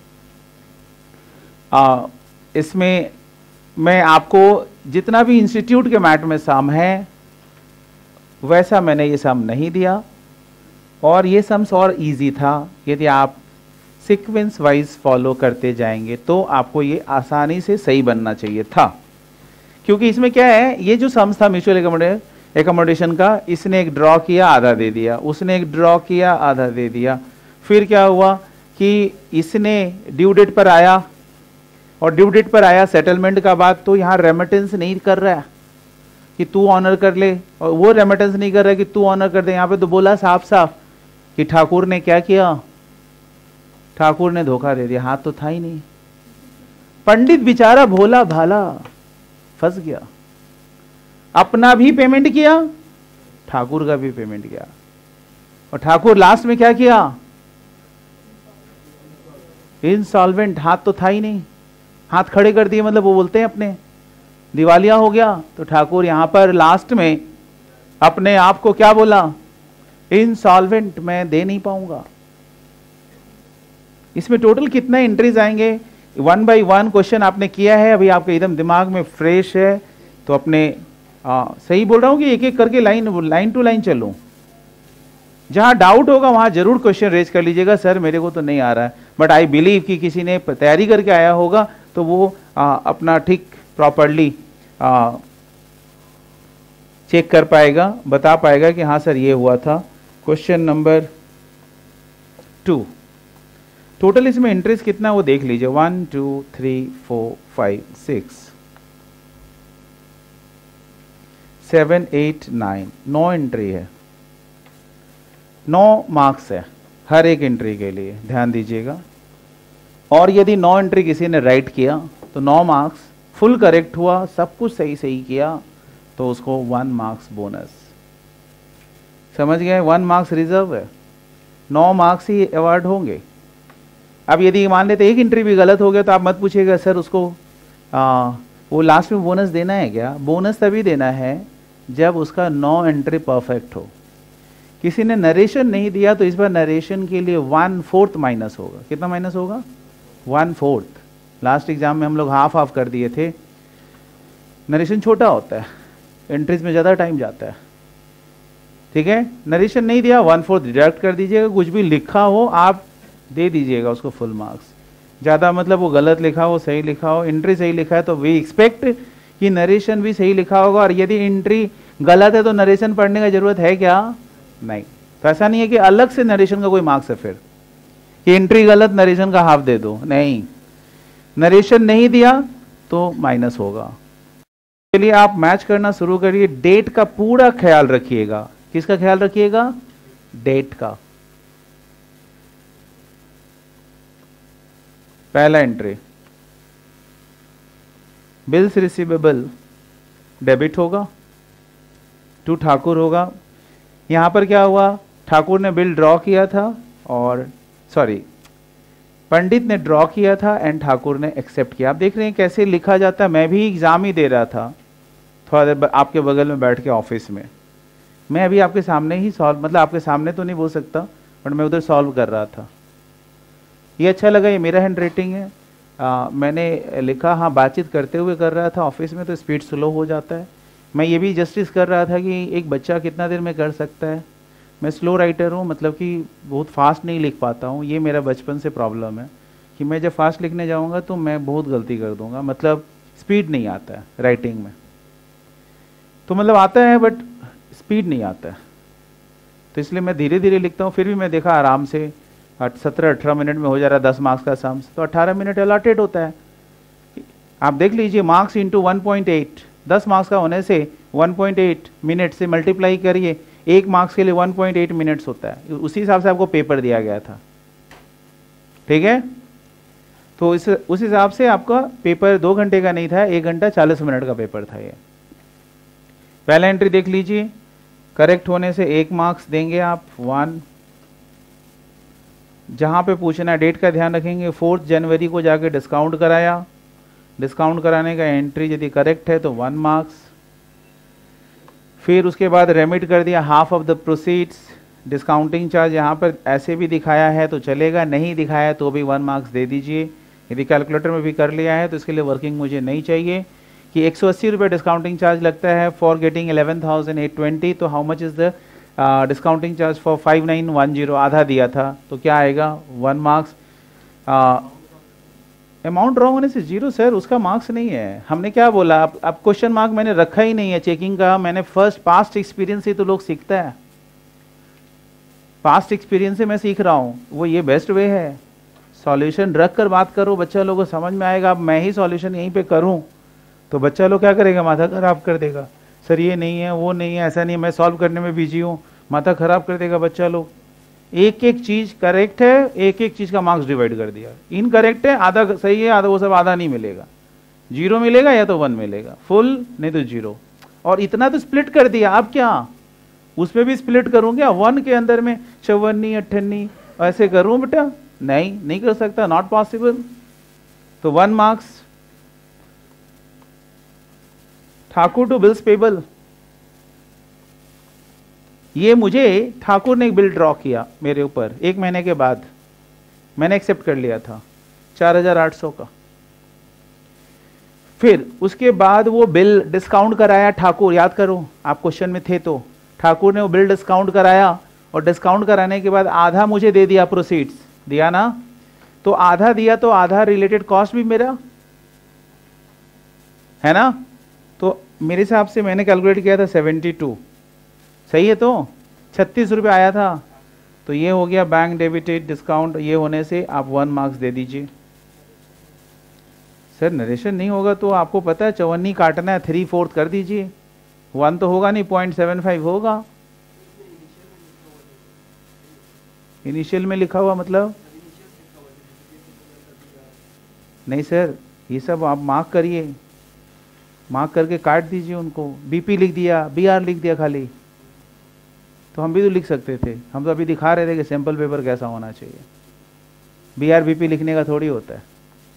आ, इसमें मैं आपको जितना भी इंस्टीट्यूट के मैट में सम है वैसा मैंने ये सम नहीं दिया, और ये सम्स और इजी था। यदि आप सीक्वेंस वाइज फॉलो करते जाएंगे तो आपको ये आसानी से सही बनना चाहिए था। क्योंकि इसमें क्या है, ये जो सम्स था म्यूचुअल एकोमोडेशन का, इसने एक ड्रॉ किया आधा दे दिया, उसने एक ड्रॉ किया आधा दे दिया। फिर क्या हुआ कि इसने ड्यू डेट पर आया, और ड्यू डेट पर आया सेटलमेंट का बाद, तो यहाँ रेमिटेंस नहीं कर रहा है कि तू ऑनर कर ले, और वो रेमिटेंस नहीं कर रहा है कि तू ऑनर कर दे। यहाँ पे तो बोला साफ साफ कि ठाकुर ने क्या किया, ठाकुर ने धोखा दे दिया, हाथ तो था ही नहीं। पंडित बेचारा भोला भाला फंस गया, अपना भी पेमेंट किया, ठाकुर का भी पेमेंट किया, और ठाकुर लास्ट में क्या किया, इंसॉल्वेंट, हाथ तो था ही नहीं, हाथ खड़े कर दिए, मतलब वो बोलते हैं अपने दिवालिया हो गया। तो ठाकुर यहां पर लास्ट में अपने आप को क्या बोला, इंसॉल्वेंट, मैं दे नहीं पाऊंगा। इसमें टोटल कितने एंट्रीज आएंगे, वन बाय वन क्वेश्चन आपने किया है, अभी आपके एकदम दिमाग में फ्रेश है, तो अपने आ, सही बोल रहा हूं कि एक एक करके लाइन लाइन टू लाइन चलूं। जहां डाउट होगा वहां जरूर क्वेश्चन रेज कर लीजिएगा, सर मेरे को तो नहीं आ रहा है, बट आई बिलीव कि किसी ने तैयारी करके आया होगा तो वो आ, अपना ठीक प्रॉपरली चेक कर पाएगा, बता पाएगा कि हाँ सर ये हुआ था। क्वेश्चन नंबर टू, टोटल इसमें एंट्रीज कितना वो देख लीजिए, one two three four five six seven eight nine, नौ एंट्री है, नौ मार्क्स है हर एक एंट्री के लिए, ध्यान दीजिएगा। और यदि नौ एंट्री किसी ने राइट किया तो नौ मार्क्स, फुल करेक्ट हुआ, सब कुछ सही सही किया तो उसको वन मार्क्स बोनस। समझ गए, वन मार्क्स रिजर्व है। नौ मार्क्स ही अवार्ड होंगे। अब यदि मान लेते एक एंट्री भी गलत हो गया तो आप मत पूछिएगा सर उसको आ, वो लास्ट में बोनस देना है क्या। बोनस तभी देना है जब उसका नौ एंट्री परफेक्ट हो। किसी ने नरेशन नहीं दिया तो इस बार नरेशन के लिए वन फोर्थ माइनस होगा। कितना माइनस होगा? One fourth. लास्ट एग्जाम में हम लोग हाफ हाफ कर दिए थे। नरेशन छोटा होता है, एंट्रीज में ज़्यादा टाइम जाता है, ठीक है। नरेशन नहीं दिया वन फोर्थ डिडक्ट कर दीजिएगा। कुछ भी लिखा हो आप दे दीजिएगा उसको फुल मार्क्स। ज़्यादा मतलब वो गलत लिखा हो सही लिखा हो, एंट्री सही लिखा है तो वी एक्सपेक्ट कि नरेशन भी सही लिखा होगा। और यदि एंट्री गलत है तो नरेशन पढ़ने का जरूरत है क्या? नहीं। तो ऐसा नहीं है कि अलग से नरेशन का कोई मार्क्स है फिर कि एंट्री गलत नरेशन का हाफ दे दो, नहीं। नरेशन नहीं दिया तो माइनस होगा। चलिए आप मैच करना शुरू करिए। डेट का पूरा ख्याल रखिएगा। किसका ख्याल रखिएगा? डेट का। पहला एंट्री बिल्स रिसीवेबल डेबिट होगा, टू ठाकुर होगा। यहां पर क्या हुआ? ठाकुर ने बिल ड्रॉ किया था और सॉरी पंडित ने ड्रॉ किया था एंड ठाकुर ने एक्सेप्ट किया। आप देख रहे हैं कैसे लिखा जाता है। मैं भी एग्जाम ही दे रहा था थोड़ा देर आपके बगल में बैठ के ऑफिस में। मैं अभी आपके सामने ही सॉल्व, मतलब आपके सामने तो नहीं बोल सकता बट मैं उधर सॉल्व कर रहा था। ये अच्छा लगा, ये मेरा हैंड राइटिंग है। आ, मैंने लिखा, हाँ बातचीत करते हुए कर रहा था ऑफिस में तो स्पीड स्लो हो जाता है। मैं ये भी जस्टिस कर रहा था कि एक बच्चा कितना देर में कर सकता है। मैं स्लो राइटर हूँ, मतलब कि बहुत फास्ट नहीं लिख पाता हूँ। ये मेरा बचपन से प्रॉब्लम है कि मैं जब फास्ट लिखने जाऊँगा तो मैं बहुत गलती कर दूँगा, मतलब स्पीड नहीं आता है राइटिंग में। तो मतलब आता है बट स्पीड नहीं आता है, तो इसलिए मैं धीरे धीरे लिखता हूँ। फिर भी मैं देखा आराम से सत्रह अठारह मिनट में हो जा रहा है दस मार्क्स का सम्स, तो अठारह मिनट अलॉटेड होता है। आप देख लीजिए marks into one point eight, दस मार्क्स का होने से वन पॉइंट एट मिनट से मल्टीप्लाई करिए, एक मार्क्स के लिए वन पॉइंट एट मिनट्स होता है। उसी हिसाब से आपको पेपर दिया गया था, ठीक है। तो इस उस हिसाब से आपका पेपर दो घंटे का नहीं था, एक घंटा चालीस मिनट का पेपर था ये। पहला एंट्री देख लीजिए, करेक्ट होने से एक मार्क्स देंगे आप, वन। जहां पे पूछना है डेट का ध्यान रखेंगे, फोर्थ जनवरी को जाके डिस्काउंट कराया, डिस्काउंट कराने का एंट्री यदि करेक्ट है तो वन मार्क्स। फिर उसके बाद रेमिट कर दिया half of the proceeds, discounting charge यहाँ पर ऐसे भी दिखाया है तो चलेगा, नहीं दिखाया तो भी वन मार्क्स दे दीजिए। यदि कैलकुलेटर में भी कर लिया है तो इसके लिए वर्किंग मुझे नहीं चाहिए कि एक सौ अस्सी रुपये डिस्काउंटिंग चार्ज लगता है for getting eleven thousand eight twenty, तो how much is the discounting charge for five nine one zero, आधा दिया था तो क्या आएगा? One marks. अमाउंट रॉन्ग होने से जीरो सर, उसका मार्क्स नहीं है। हमने क्या बोला? अब अब क्वेश्चन मार्क मैंने रखा ही नहीं है चेकिंग का। मैंने फर्स्ट पास्ट एक्सपीरियंस से तो लोग सीखता है, पास्ट एक्सपीरियंस से मैं सीख रहा हूँ, वो ये बेस्ट वे है। सॉल्यूशन रख कर बात करो, बच्चा लोगों को समझ में आएगा। अब मैं ही सॉल्यूशन यहीं पे करूँ तो बच्चा लोग क्या करेगा? माथा खराब कर देगा, सर ये नहीं है वो नहीं है ऐसा नहीं है, मैं सॉल्व करने में बिजी हूँ, माथा खराब कर देगा बच्चा लोग। एक एक चीज करेक्ट है, एक एक चीज का मार्क्स डिवाइड कर दिया। इनकरेक्ट है, आधा सही है, आधा वो सब आधा नहीं मिलेगा, जीरो मिलेगा या तो वन मिलेगा, फुल नहीं तो जीरो। और इतना तो स्प्लिट कर दिया, अब क्या उसमें भी स्प्लिट करूँ क्या? वन के अंदर में चौवन्नी अट्ठन्नी ऐसे करूँ बेटा? नहीं, नहीं कर सकता, नॉट पॉसिबल। तो one marks. Thakur to bills payable, ये मुझे ठाकुर ने एक बिल ड्रॉ किया मेरे ऊपर एक महीने के बाद, मैंने एक्सेप्ट कर लिया था चार हजार आठ सौ का। फिर उसके बाद वो बिल डिस्काउंट कराया ठाकुर, याद करो आप क्वेश्चन में थे तो, ठाकुर ने वो बिल डिस्काउंट कराया और डिस्काउंट कराने के बाद आधा मुझे दे दिया, प्रोसीड्स दिया ना, तो आधा दिया तो आधा रिलेटेड कॉस्ट भी मेरा है ना। तो मेरे हिसाब से मैंने कैलकुलेट किया था सेवेंटी टू, सही है, तो छत्तीस रुपये आया था। तो ये हो गया बैंक डेबिटेड डिस्काउंट, ये होने से आप वन मार्क्स दे दीजिए। सर नरेशन नहीं होगा तो आपको पता है चौवन्नी काटना है, थ्री फोर्थ कर दीजिए, वन तो होगा नहीं, पॉइंट सेवन फाइव होगा। इनिशियल में लिखा हुआ मतलब नहीं सर, ये सब आप मार्क करिए, मार्क करके काट दीजिए उनको। बीपी लिख दिया, बीआर लिख दिया खाली, तो हम भी तो लिख सकते थे, हम तो अभी दिखा रहे थे कि सैंपल पेपर कैसा होना चाहिए। बी आर बी पी लिखने का थोड़ी होता है।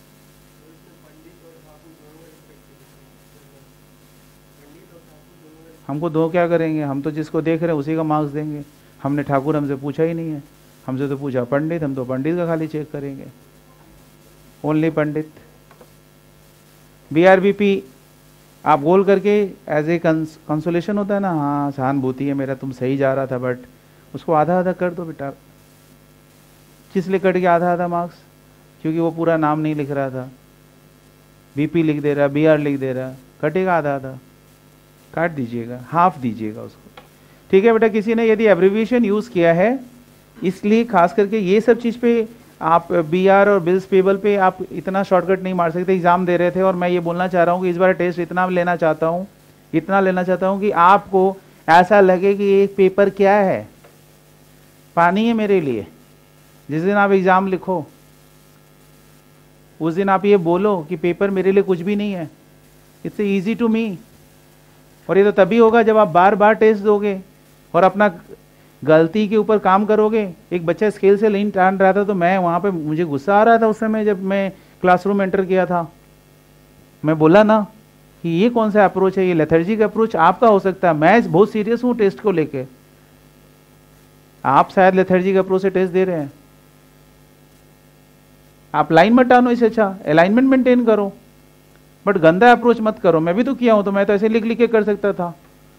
हमको दो क्या करेंगे, हम तो जिसको देख रहे हैं उसी का मार्क्स देंगे। हमने ठाकुर हमसे पूछा ही नहीं है, हमसे तो पूछा पंडित, हम तो पंडित का खाली चेक करेंगे, only Pandit. B R B P आप बोल करके एज ए कंसोलेशन होता है ना, हाँ सहानुभूति है मेरा, तुम सही जा रहा था, बट उसको आधा आधा कर दो बेटा। किस लिए कट गया आधा आधा मार्क्स? क्योंकि वो पूरा नाम नहीं लिख रहा था, बीपी लिख दे रहा, बी आर लिख दे रहा, कटेगा आधा आधा, काट दीजिएगा, हाफ दीजिएगा उसको। ठीक है बेटा, किसी ने यदि एब्रिविएशन यूज़ किया है, इसलिए खास करके ये सब चीज़ पे आप बी आर और बिल्स पेबल पे आप इतना शॉर्टकट नहीं मार सकते। एग्जाम दे रहे थे और मैं ये बोलना चाह रहा हूँ कि इस बार टेस्ट इतना लेना चाहता हूँ, इतना लेना चाहता हूँ कि आपको ऐसा लगे कि एक पेपर क्या है, पानी है मेरे लिए। जिस दिन आप एग्ज़ाम लिखो उस दिन आप ये बोलो कि पेपर मेरे लिए कुछ भी नहीं है, इट्स ईजी टू मी। और ये तो तभी होगा जब आप बार बार टेस्ट दोगे और अपना गलती के ऊपर काम करोगे। एक बच्चा स्केल से लाइन टान रहा था तो मैं वहाँ पे, मुझे गुस्सा आ रहा था उस समय जब मैं क्लासरूम एंटर किया था। मैं बोला ना कि ये कौन सा अप्रोच है, ये लेथर्जिक अप्रोच आपका हो सकता है, मैं बहुत सीरियस हूँ टेस्ट को लेके, आप शायद लेथर्जिक अप्रोच से टेस्ट दे रहे हैं। आप लाइन मत टानो, इससे अच्छा अलाइनमेंट मेंटेन करो, बट गंदा अप्रोच मत करो। मैं भी तो किया हूं, तो मैं तो ऐसे लिख लिख के कर सकता था।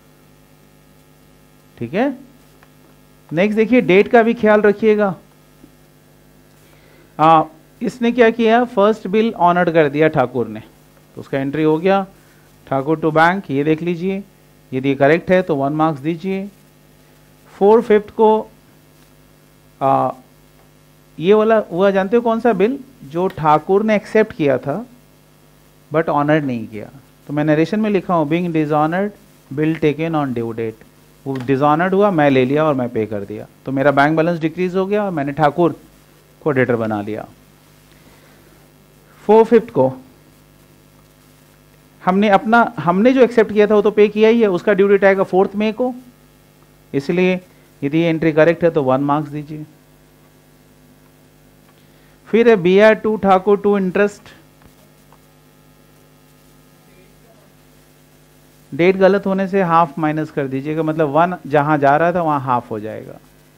ठीक है, नेक्स्ट देखिए, डेट का भी ख्याल रखिएगा। आ, इसने क्या किया, फर्स्ट बिल ऑनर्ड कर दिया ठाकुर ने, तो उसका एंट्री हो गया ठाकुर टू बैंक, ये देख लीजिए, यदि करेक्ट है तो वन मार्क्स दीजिए। फोर फिफ्थ को आ, ये वाला हुआ, जानते हो कौन सा बिल, जो ठाकुर ने एक्सेप्ट किया था बट ऑनर्ड नहीं किया। तो मैं नरेशन में लिखा हूँ, being dishonoured bill taken on due date, वो डिसऑनर्ड हुआ, मैं ले लिया और मैं पे कर दिया, तो मेरा बैंक बैलेंस डिक्रीज हो गया और मैंने ठाकुर को डेटर बना लिया। फोर फिफ्थ को हमने अपना हमने जो एक्सेप्ट किया था वो तो पे किया ही है, उसका ड्यू डेट आएगा फोर्थ मई को, इसलिए यदि ये एंट्री करेक्ट है तो वन मार्क्स दीजिए। फिर है B R to Thakur to interest, date गलत होने से हाफ माइनस कर दीजिएगा, मतलब वन जहां जा रहा था वहां हाफ हो जाएगा।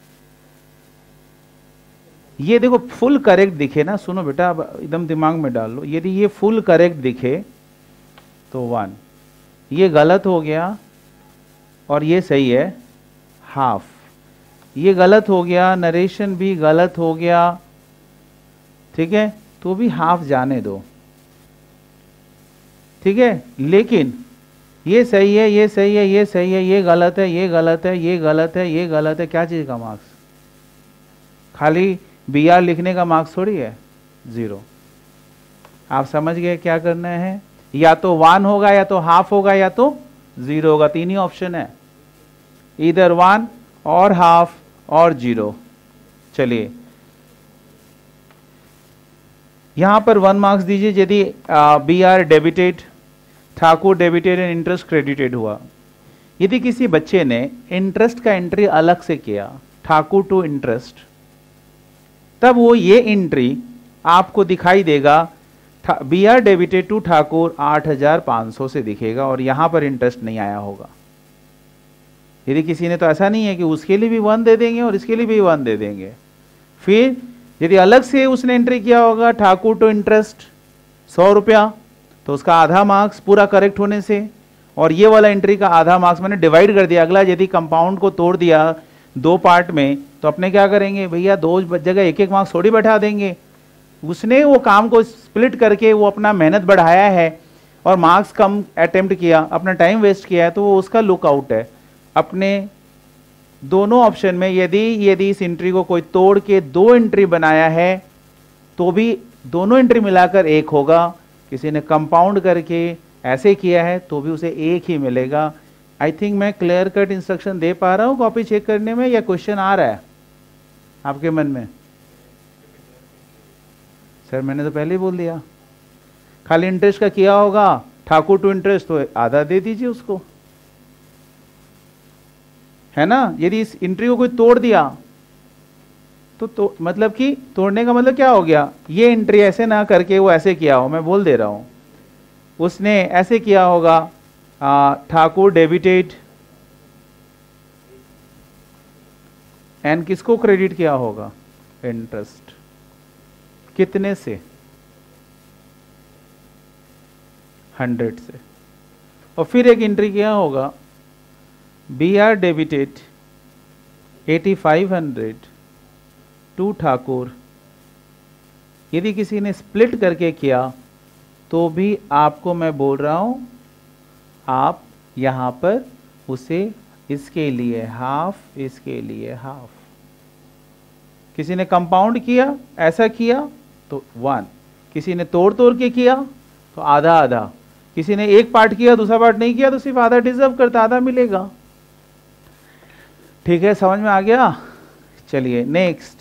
ये देखो फुल करेक्ट दिखे ना, सुनो बेटा अब एकदम दिमाग में डाल लो, यदि ये फुल करेक्ट दिखे तो वन, ये गलत हो गया और ये सही है हाफ, ये गलत हो गया, नरेशन भी गलत हो गया, ठीक है, तो भी हाफ जाने दो, ठीक है। लेकिन ये सही है, ये सही है, ये सही है, ये गलत है, ये गलत है, ये गलत है, ये गलत है, क्या चीज़ का मार्क्स? खाली बी आर लिखने का मार्क्स थोड़ी है, जीरो। आप समझ गए क्या करना है, या तो वन होगा, या तो हाफ होगा, या तो जीरो होगा, तीन ही ऑप्शन है, इधर वन और हाफ और जीरो। चलिए यहां पर वन मार्क्स दीजिए यदि B R debited, Thakur debited and interest credited हुआ। यदि किसी बच्चे ने इंटरेस्ट का एंट्री अलग से किया, ठाकुर टू इंटरेस्ट, तब वो ये एंट्री आपको दिखाई देगा, B R debited to Thakur आठ हजार पाँच सौ से दिखेगा और यहां पर इंटरेस्ट नहीं आया होगा। यदि किसी ने, तो ऐसा नहीं है कि उसके लिए भी वन दे देंगे और इसके लिए भी वन दे देंगे। फिर यदि अलग से उसने एंट्री किया होगा ठाकुर टू इंटरेस्ट सौ रुपया, तो उसका आधा मार्क्स पूरा करेक्ट होने से, और ये वाला एंट्री का आधा मार्क्स मैंने डिवाइड कर दिया। अगला यदि कंपाउंड को तोड़ दिया दो पार्ट में, तो अपने क्या करेंगे भैया, दो जगह एक एक मार्क्स थोड़ी बैठा देंगे। उसने वो काम को स्प्लिट करके वो अपना मेहनत बढ़ाया है और मार्क्स कम अटेम्प्ट किया, अपना टाइम वेस्ट किया है, तो वो उसका लुकआउट है। अपने दोनों ऑप्शन में यदि यदि इस एंट्री को कोई तोड़ के दो एंट्री बनाया है तो भी दोनों एंट्री मिलाकर एक होगा, किसी ने कंपाउंड करके ऐसे किया है तो भी उसे एक ही मिलेगा। आई थिंक मैं क्लियर कट इंस्ट्रक्शन दे पा रहा हूँ कॉपी चेक करने में, या क्वेश्चन आ रहा है आपके मन में? सर मैंने तो पहले ही बोल दिया, खाली इंटरेस्ट का किया होगा ठाकुर टू इंटरेस्ट, तो आधा दे दीजिए उसको, है ना। यदि इस एंट्री को कोई तोड़ दिया तो, तो मतलब कि तोड़ने का मतलब क्या हो गया, ये एंट्री ऐसे ना करके वो ऐसे किया हो, मैं बोल दे रहा हूं, उसने ऐसे किया होगा, ठाकुर डेबिटेड एंड किसको क्रेडिट किया होगा, इंटरेस्ट, कितने से, हंड्रेड से। और फिर एक एंट्री किया होगा, B R debited eighty five hundred to Thakur. यदि किसी ने स्प्लिट करके किया तो भी आपको मैं बोल रहा हूं, आप यहां पर उसे इसके लिए हाफ, इसके लिए हाफ। किसी ने कंपाउंड किया, ऐसा किया तो वन, किसी ने तोड़ तोड़ के किया तो आधा आधा, किसी ने एक पार्ट किया दूसरा पार्ट नहीं किया तो सिर्फ आधा डिजर्व करता, आधा मिलेगा। ठीक है, समझ में आ गया। चलिए नेक्स्ट,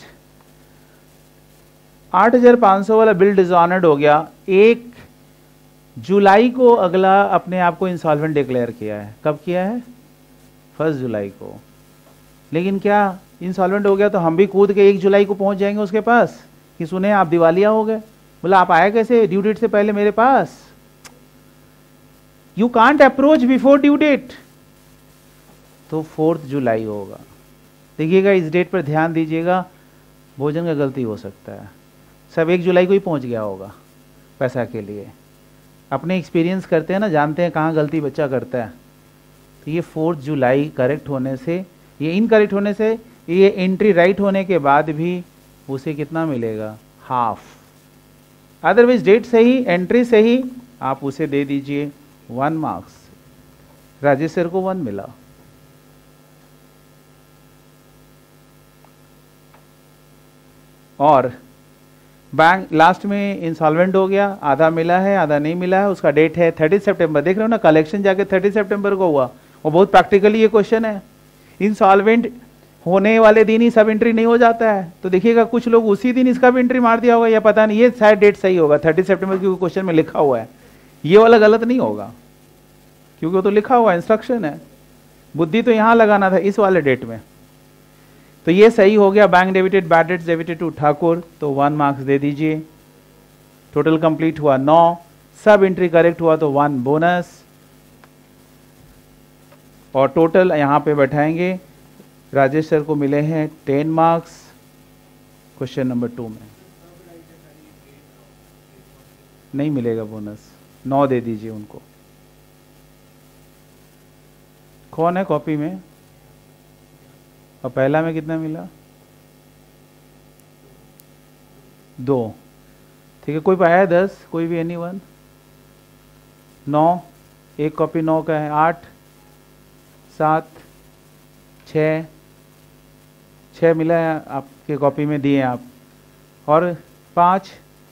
आठ हजार पाँच सौ वाला बिल डिसऑनर्ड हो गया। एक जुलाई को अगला अपने आप को इंसॉल्वेंट डिक्लेयर किया है। कब किया है, फर्स्ट जुलाई को। लेकिन क्या इंसॉल्वेंट हो गया तो हम भी कूद के एक जुलाई को पहुंच जाएंगे उसके पास कि सुने आप दिवालिया हो गए। बोला आप आए कैसे ड्यू डेट से पहले मेरे पास। You can't approach before due date, तो फोर्थ जुलाई होगा। देखिएगा इस डेट पर ध्यान दीजिएगा, भोजन का गलती हो सकता है, सब एक जुलाई को ही पहुंच गया होगा पैसा के लिए। अपने एक्सपीरियंस करते हैं ना, जानते हैं कहाँ गलती बच्चा करता है। तो ये फोर्थ जुलाई करेक्ट होने से, ये इनकरेक्ट होने से, ये एंट्री राइट होने के बाद भी उसे कितना मिलेगा, हाफ। अदरवाइज डेट सही, एंट्री सही, आप उसे दे दीजिए वन मार्क्स। राजेश सर को वन मिला। और बैंक लास्ट में इंसॉल्वेंट हो गया, आधा मिला है आधा नहीं मिला है, उसका डेट है थर्टी सितंबर। देख रहे हो ना, कलेक्शन जाके थर्टी सितंबर को हुआ। और बहुत प्रैक्टिकली ये क्वेश्चन है, इंसॉल्वेंट होने वाले दिन ही सब एंट्री नहीं हो जाता है। तो देखिएगा कुछ लोग उसी दिन इसका भी एंट्री मार दिया होगा, या पता नहीं, ये शायद डेट सही होगा थर्टी सितंबर, क्योंकि क्वेश्चन में लिखा हुआ है। ये वाला गलत नहीं होगा क्योंकि वो तो लिखा हुआ इंस्ट्रक्शन है। बुद्धि तो यहां लगाना था इस वाले डेट में। तो ये सही हो गया, bank debited bad debts debited to Thakur, तो वन मार्क्स दे दीजिए। टोटल कंप्लीट हुआ नौ, सब एंट्री करेक्ट हुआ तो वन बोनस। और टोटल यहां पे बैठाएंगे, राजेश सर को मिले हैं ten marks question number two में। नहीं मिलेगा बोनस, नौ दे दीजिए उनको। कौन है कॉपी में, और पहला में कितना मिला, दो। ठीक है, कोई पाया है दस, कोई भी, एनी वन। नौ, एक कॉपी नौ का है, आठ, सात, छ, छः मिला है आपके कॉपी में, दिए आप। और पाँच,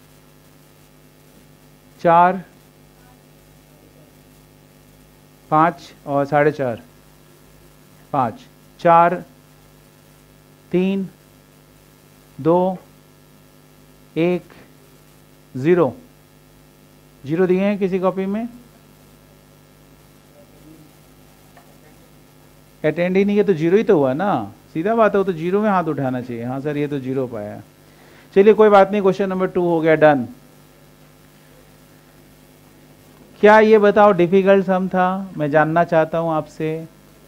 चार, पाँच और साढ़े चार, पाँच, चार, तीन, दो, एक, ज़ीरो। जीरो दिए हैं किसी कॉपी में, अटेंड ही नहीं है तो जीरो ही तो हुआ ना, सीधा बात है, तो जीरो में हाथ उठाना चाहिए। हाँ सर ये तो जीरो पाया। चलिए कोई बात नहीं, क्वेश्चन नंबर टू हो गया डन। क्या ये बताओ डिफिकल्ट सम था, मैं जानना चाहता हूं आपसे,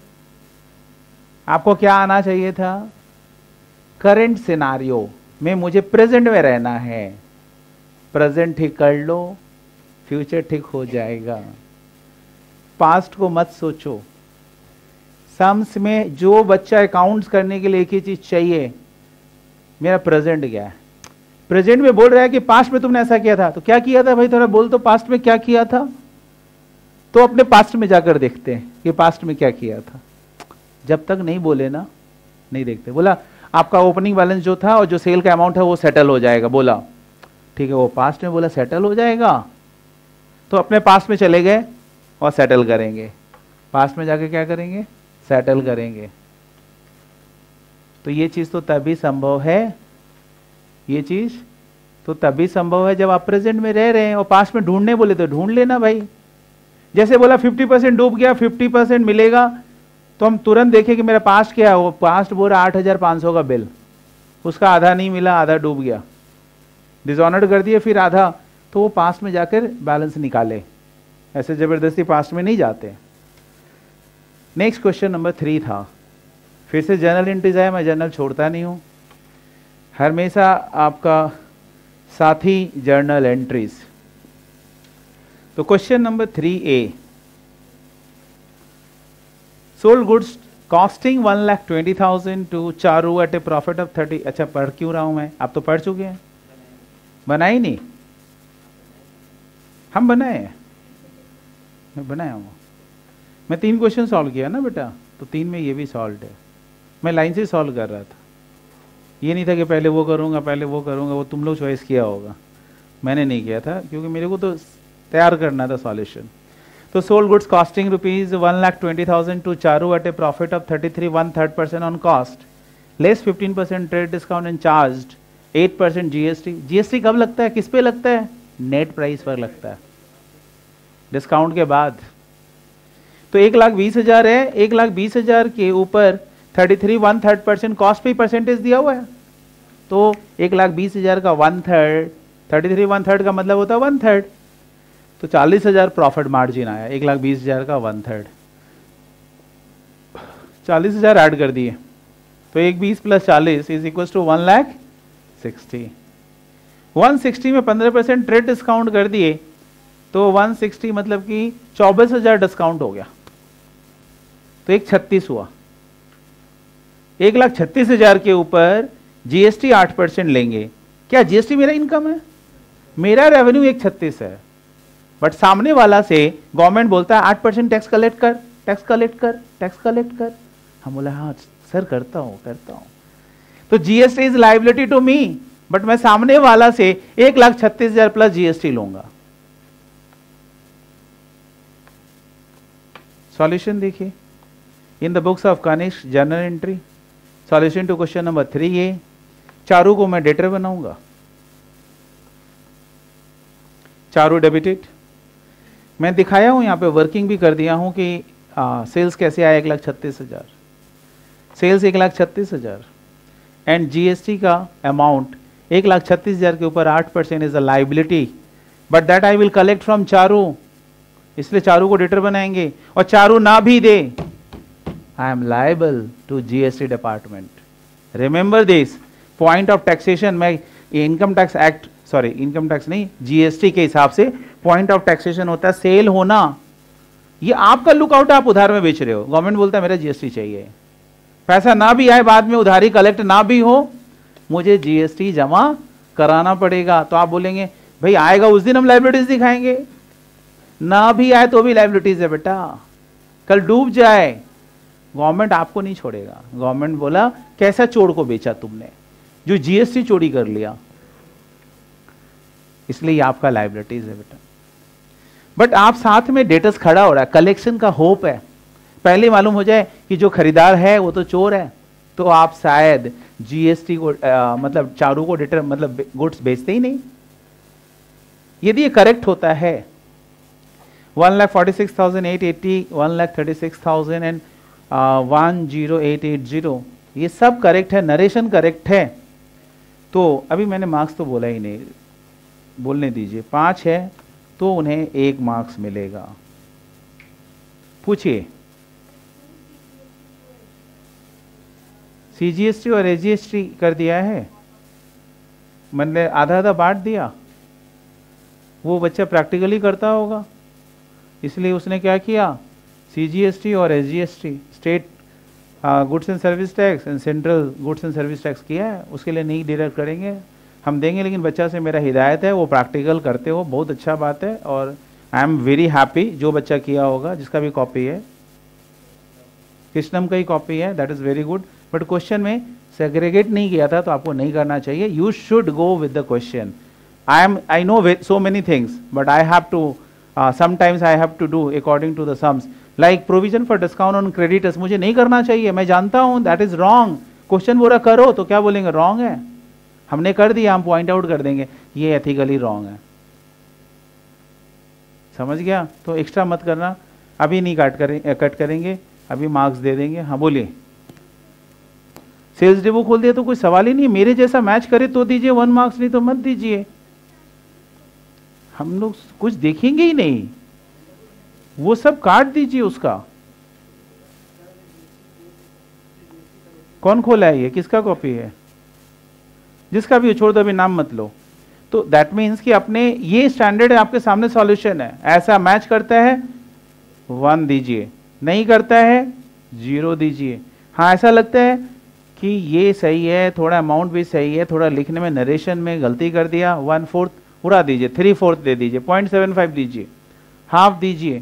आपको क्या आना चाहिए था। करंट सिनारियो में मुझे प्रेजेंट में रहना है, प्रेजेंट ठीक कर लो, फ्यूचर ठीक हो जाएगा। पास्ट को मत सोचो। सम्स में जो बच्चा अकाउंट्स करने के लिए एक ही चीज चाहिए, मेरा प्रेजेंट क्या है। प्रेजेंट में बोल रहा है कि पास्ट में तुमने ऐसा किया था, तो क्या किया था भाई, थोड़ा बोल तो, पास्ट में क्या किया था। तो अपने पास्ट में जाकर देखते हैं कि पास्ट में क्या किया था। जब तक नहीं बोले ना, नहीं देखते। बोला आपका ओपनिंग बैलेंस जो था और जो सेल का अमाउंट है वो सेटल हो जाएगा, बोला ठीक है, वो पास्ट में बोला सेटल हो जाएगा, तो अपने पास्ट में चले गए और सेटल करेंगे। पास्ट में जाके क्या करेंगे, सेटल करेंगे। तो ये चीज तो तभी संभव है, ये चीज तो तभी संभव है जब आप प्रेजेंट में रह रहे हैं। और पास्ट में ढूंढने बोले तो ढूंढ लेना भाई। जैसे बोला फिफ्टी परसेंट डूब गया, फिफ्टी परसेंट मिलेगा, तो हम तुरंत देखें कि मेरा पास्ट क्या है, वो पास्ट बोल रहा आठ हजार पाँच सौ का बिल, उसका आधा नहीं मिला, आधा डूब गया, डिसऑनर्ड कर दिए, फिर आधा, तो वो पास्ट में जाकर बैलेंस निकाले, ऐसे जबरदस्ती पास्ट में नहीं जाते। नेक्स्ट क्वेश्चन नंबर थ्री था, फिर से जर्नल एंट्रीज है, मैं जर्नल छोड़ता नहीं हूँ, हमेशा आपका साथी जर्नल एंट्रीज। तो question number three A, sold goods costing one lakh twenty thousand to Charu at a profit of thirty. अच्छा पढ़ क्यों रहा हूं मैं, आप तो पढ़ चुके हैं, बनाई नहीं, हम बनाए हैं, मैं बनाया हूँ, मैं तीन क्वेश्चन सॉल्व किया ना बेटा, तो तीन में ये भी सॉल्व है, मैं लाइन से सॉल्व कर रहा था, ये नहीं था कि पहले वो करूँगा पहले वो करूँगा, वो तुम लोग चॉइस किया होगा, मैंने नहीं किया था, क्योंकि मेरे को तो तैयार करना था सॉल्यूशन। तो sold goods costing rupees one lakh twenty thousand to Charu at a profit of thirty three one third percent on cost, less fifteen percent trade discount and charged eight percent GST. GST कब लगता है, किस पे लगता है, net price पर लगता है, डिस्काउंट के बाद। तो एक लाख बीस हजार है, एक लाख बीस हजार के ऊपर thirty three one third percent cost पे परसेंटेज दिया हुआ है, तो एक लाख बीस हजार का one third, thirty three one third का मतलब होता है वन थर्ड, तो चालीस हजार प्रॉफिट मार्जिन आया, एक लाख बीस हजार का वन थर्ड, चालीस हजार ऐड कर दिए, तो एक बीस प्लस चालीस is equal to one lakh sixty. One sixty में पंद्रह परसेंट ट्रेड डिस्काउंट कर दिए, तो वन सिक्सटी मतलब कि चौबीस हजार डिस्काउंट हो गया, तो एक छत्तीस हुआ। एक लाख छत्तीस हजार के ऊपर जीएसटी आठ परसेंट लेंगे, क्या जीएसटी मेरा इनकम है, मेरा रेवेन्यू एक छत्तीस है, बट सामने वाला से गवर्नमेंट बोलता है आठ परसेंट टैक्स कलेक्ट कर, टैक्स कलेक्ट कर, टैक्स कलेक्ट कर, हम बोला हाँ सर करता हूं करता हूं, तो GST is liability to me, but मैं सामने वाला से एक लाख छत्तीस हजार प्लस जीएसटी लूंगा। सॉल्यूशन देखिए in the books of Kanishk journal entry, solution to question number three A, Charu को मैं डेटर बनाऊंगा, चारू डेबिटेड, मैं दिखाया हूं यहां पे वर्किंग भी कर दिया हूं कि आ, सेल्स कैसे आया एक लाख छत्तीस हजार, सेल्स एक लाख छत्तीस हजार एंड जीएसटी का अमाउंट एक लाख छत्तीस हजार के ऊपर आठ percent is a liability, but that I will collect from Charu, इसलिए चारू को डेटर बनाएंगे, और चारू ना भी दे I am liable to GST department. Remember this point of taxation, मैं income tax act sorry income tax नहीं जीएसटी के हिसाब से पॉइंट ऑफ टैक्सेशन होता है सेल होना, ये आपका लुकआउट, आप उधार में बेच रहे हो, गवर्नमेंट बोलता है मेरा जीएसटी चाहिए, पैसा ना भी आए बाद में उधारी कलेक्ट ना भी हो, मुझे जीएसटी जमा कराना पड़ेगा, तो आप बोलेंगे भाई आएगा उस दिन हम लाइबिलिटीज दिखाएंगे, ना भी आए तो भी लाइबिलिटीज है बेटा, कल डूब जाए गवर्नमेंट आपको नहीं छोड़ेगा, गवर्नमेंट बोला कैसा चोर को बेचा तुमने जो जीएसटी चोरी कर लिया, इसलिए आपका लाइबिलिटीज है बेटा। बट आप साथ में डेटर्स खड़ा हो रहा है, कलेक्शन का होप है, पहले मालूम हो जाए कि जो खरीदार है वो तो चोर है, तो आप शायद जीएसटी को आ, मतलब चारू को डेटर मतलब गुड्स बेचते ही नहीं। यदि ये करेक्ट होता है one lakh forty six thousand eight eighty, one lakh thirty six thousand and one zero eight eight zero, ये सब करेक्ट है, नरेशन करेक्ट है, तो अभी मैंने मार्क्स तो बोला ही नहीं, बोलने दीजिए, पांच है तो उन्हें एक मार्क्स मिलेगा। पूछिए, सीजीएसटी और एजीएसटी कर दिया है, मैंने आधा आधा बांट दिया, वो बच्चा प्रैक्टिकली करता होगा, इसलिए उसने क्या किया, सीजीएसटी और SGST state goods and service tax and central goods and service tax किया है, उसके लिए नहीं डिडक्ट करेंगे, हम देंगे, लेकिन बच्चा से मेरा हिदायत है वो प्रैक्टिकल करते हो, बहुत अच्छा बात है, और आई एम वेरी हैप्पी जो बच्चा किया होगा, जिसका भी कॉपी है, कृष्णम का ही कॉपी है, that is very good, but question में सेग्रीगेट नहीं किया था तो आपको नहीं करना चाहिए, you should go with the question. I am I know so many things but I have to sometimes I have to do according to the sums, like provision for discount on creditors, मुझे नहीं करना चाहिए, मैं जानता हूं that is wrong, question बोला करो तो क्या बोलेंगे रॉन्ग है, हमने कर दिया, हम पॉइंट आउट कर देंगे ये एथिकली रॉन्ग है, समझ गया, तो एक्स्ट्रा मत करना, अभी नहीं काट करें कट करेंगे, अभी मार्क्स दे देंगे। हाँ बोलिए। सेल्स डेमो खोल दिया तो कोई सवाल ही नहीं, मेरे जैसा मैच करे तो दीजिए वन मार्क्स, नहीं तो मत दीजिए। हम लोग कुछ देखेंगे ही नहीं, वो सब काट दीजिए उसका। कौन खोला है ये, किसका कॉपी है? जिसका भी छोड़ दो, अभी नाम मत लो। तो दैट मीन्स कि अपने ये स्टैंडर्ड है, आपके सामने सॉल्यूशन है, ऐसा मैच करता है वन दीजिए, नहीं करता है जीरो दीजिए। हाँ ऐसा लगता है कि ये सही है, थोड़ा अमाउंट भी सही है, थोड़ा लिखने में नरेशन में गलती कर दिया, वन फोर्थ उड़ा दीजिए, थ्री फोर्थ दे दीजिए, पॉइंट सेवन फाइव दीजिए, हाफ दीजिए,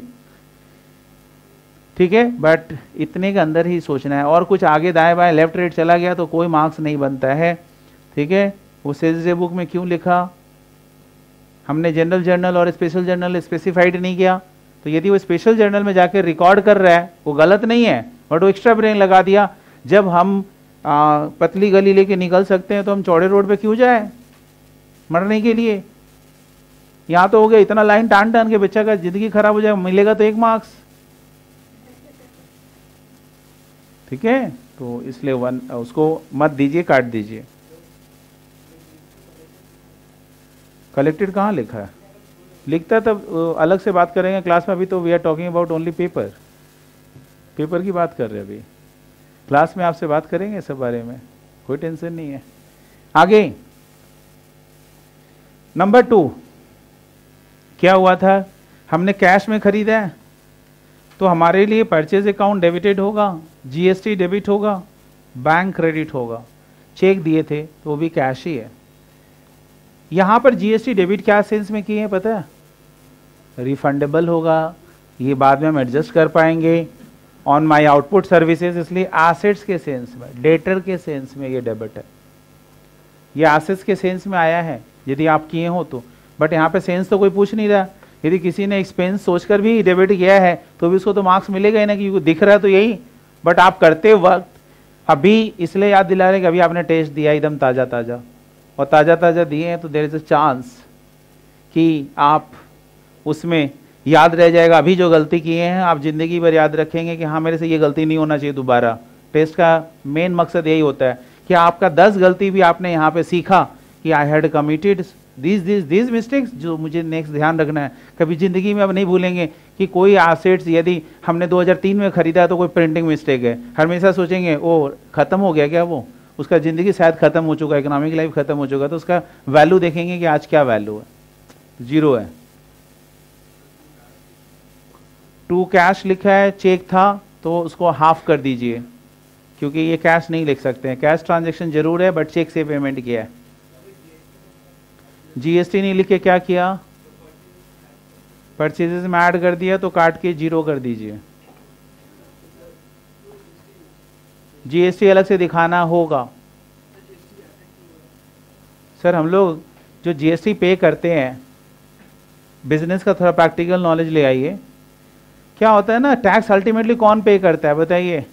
ठीक है। बट इतने के अंदर ही सोचना है, और कुछ आगे दाएं बाएं लेफ्ट राइट चला गया तो कोई मार्क्स नहीं बनता है, ठीक है। वो सेल्स डे बुक में क्यों लिखा, हमने जनरल जर्नल और स्पेशल जर्नल स्पेसिफाइड नहीं किया, तो यदि वो स्पेशल जर्नल में जाकर रिकॉर्ड कर रहा है वो गलत नहीं है, बट वो एक्स्ट्रा ब्रेन लगा दिया। जब हम आ, पतली गली लेके निकल सकते हैं तो हम चौड़े रोड पे क्यों जाए मरने के लिए? यहाँ तो हो गया इतना लाइन टान टान के बच्चा का जिंदगी खराब हो जाए, मिलेगा तो एक मार्क्स, ठीक है। तो इसलिए वन उसको मत दीजिए, काट दीजिए। कलेक्टेड कहाँ लिखा है? लिखता तब अलग से बात करेंगे क्लास में, अभी तो we are talking about only paper, paper की बात कर रहे हैं अभी। क्लास में आपसे बात करेंगे सब बारे में, कोई टेंशन नहीं है। आगे नंबर टू, क्या हुआ था, हमने कैश में खरीदा है तो हमारे लिए परचेज अकाउंट डेबिटेड होगा, जीएसटी डेबिट होगा, बैंक क्रेडिट होगा। चेक दिए थे तो वो भी कैश ही है। यहां पर जीएसटी डेबिट क्या सेंस में किए हैं पता है? रिफंडेबल होगा, ये बाद में हम एडजस्ट कर पाएंगे ऑन माई आउटपुट सर्विसेज, इसलिए एसेट्स के सेंस में, डेटर के सेंस में ये डेबिट है। ये एसेट्स के सेंस में आया है यदि आप किए हो तो, बट यहाँ पे सेंस तो कोई पूछ नहीं रहा। यदि किसी ने एक्सपेंस सोचकर भी डेबिट किया है तो भी उसको तो मार्क्स मिलेगा ही ना, क्योंकि दिख रहा है तो यही, बट आप करते वक्त अभी इसलिए याद दिला रहे कि अभी आपने टेस्ट दिया एकदम ताज़ा ताज़ा, और ताज़ा ताज़ा दिए हैं तो देयर इज अ चांस कि आप उसमें याद रह जाएगा। अभी जो गलती किए हैं आप जिंदगी भर याद रखेंगे कि हाँ मेरे से ये गलती नहीं होना चाहिए दोबारा। टेस्ट का मेन मकसद यही होता है कि आपका दस गलती भी आपने यहाँ पे सीखा कि I had committed this this this mistakes, जो मुझे नेक्स्ट ध्यान रखना है। कभी जिंदगी में अब नहीं भूलेंगे कि कोई एसेट्स यदि हमने दो हज़ार तीन में खरीदा तो कोई प्रिंटिंग मिस्टेक है, हमेशा सोचेंगे ओ खत्म हो गया क्या, वो उसका ज़िंदगी शायद ख़त्म हो चुका है, इकोनॉमिक लाइफ ख़त्म हो चुका है, तो उसका वैल्यू देखेंगे कि आज क्या वैल्यू है, जीरो है। टू कैश लिखा है, चेक था तो उसको हाफ कर दीजिए, क्योंकि ये कैश नहीं लिख सकते हैं, कैश ट्रांजैक्शन जरूर है बट चेक से पेमेंट किया है। जीएसटी नहीं लिख के क्या किया, परचेजेस में ऐड कर दिया तो काट के जीरो कर दीजिए। जीएसटी अलग से दिखाना होगा। सर हम लोग जो जीएसटी पे करते हैं, बिजनेस का थोड़ा प्रैक्टिकल नॉलेज ले आइए। क्या होता है ना, टैक्स अल्टीमेटली कौन पे करता है बताइए?